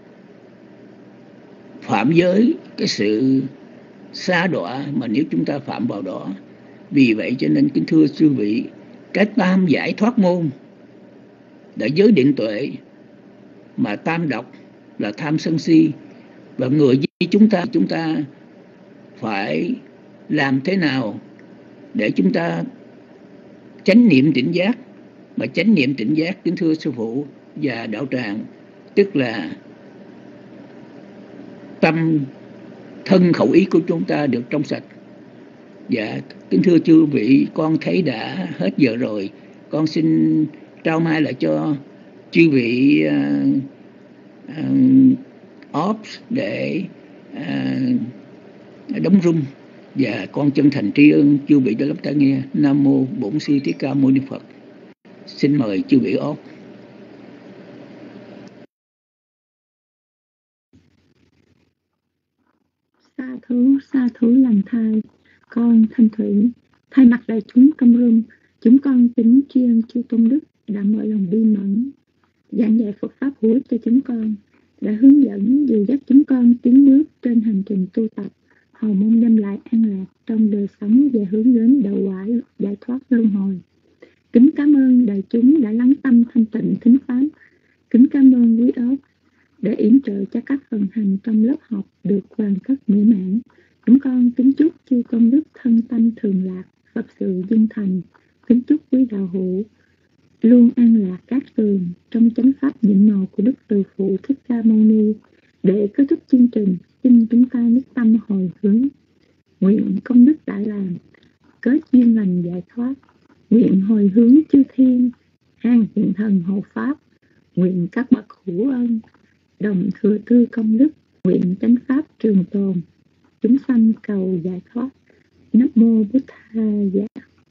phạm giới, cái sự sa đọa mà nếu chúng ta phạm vào đó. Vì vậy cho nên kính thưa chư vị, cái tam giải thoát môn đã giới định tuệ, mà tam độc là tham sân si. Và người như chúng ta, chúng ta phải làm thế nào để chúng ta chánh niệm tỉnh giác? Mà chánh niệm tỉnh giác, kính thưa sư phụ và đạo tràng, tức là tâm thân khẩu ý của chúng ta được trong sạch. Dạ, kính thưa chư vị, con thấy đã hết giờ rồi. Con xin trao mai lại cho chư vị uh, uh, off để uh, đóng room. Và con chân thành tri ân chư vị đã lắng tai nghe. Nam mô Bổn Sư Thích Ca Mâu Ni Phật. Xin mời chư vị off. Sa thú, sa thú lành thai. Con Thanh Thủy thay mặt đại chúng trong room, chúng con kính tri ân chư tôn đức đã mở lòng bi mẫn giảng dạy Phật pháp hữu ích cho chúng con, đã hướng dẫn dìu dắt chúng con tiến bước trên hành trình tu tập, hầu mong đem lại an lạc trong đời sống và hướng đến đạo quả giải thoát luân hồi. Kính cảm ơn đại chúng đã lắng tâm thanh tịnh thính pháp. Kính cảm ơn quý ốc để yểm trợ cho các phần hành trong lớp học được hoàn tất mỹ mãn. Chúng con kính chúc chư công đức thân tâm thường lạc, Phật sự dung thành. Kính chúc quý đạo hữu luôn an lạc các tường trong chánh pháp nhiệm màu của Đức Từ Phụ Thích Ca Mâu Ni. Để kết thúc chương trình, xin chúng ta nhất tâm hồi hướng, nguyện công đức đã làm, kết duyên lành giải thoát, nguyện hồi hướng chư thiên, an hiện thần hộ pháp, nguyện các bậc hữu ân đồng thừa tư công đức, nguyện chánh pháp trường tồn, chúng sanh cầu giải thoát. Nam mô Bụt Tha Dạ.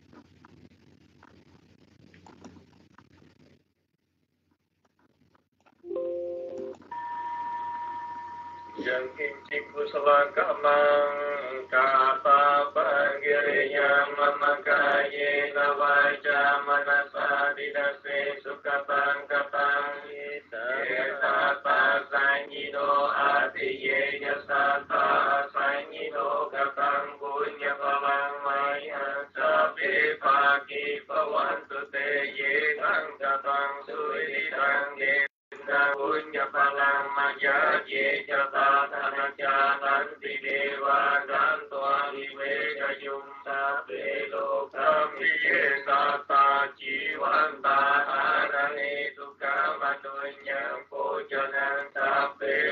Yang kinci kusala kamang kapa pagiriya mamakaye navaja manasa didase sukapang kapang yesapa sanyido atiye yasapa sanyido kapang punya palang maya sabi pagi pawantu te ye kang kapang sui kang ye punya palang maya ye jata thana jalan di dewa dan tua liwe kayum sabe lokam ye sata jiwan tahanane tukam adunya pujanan sabe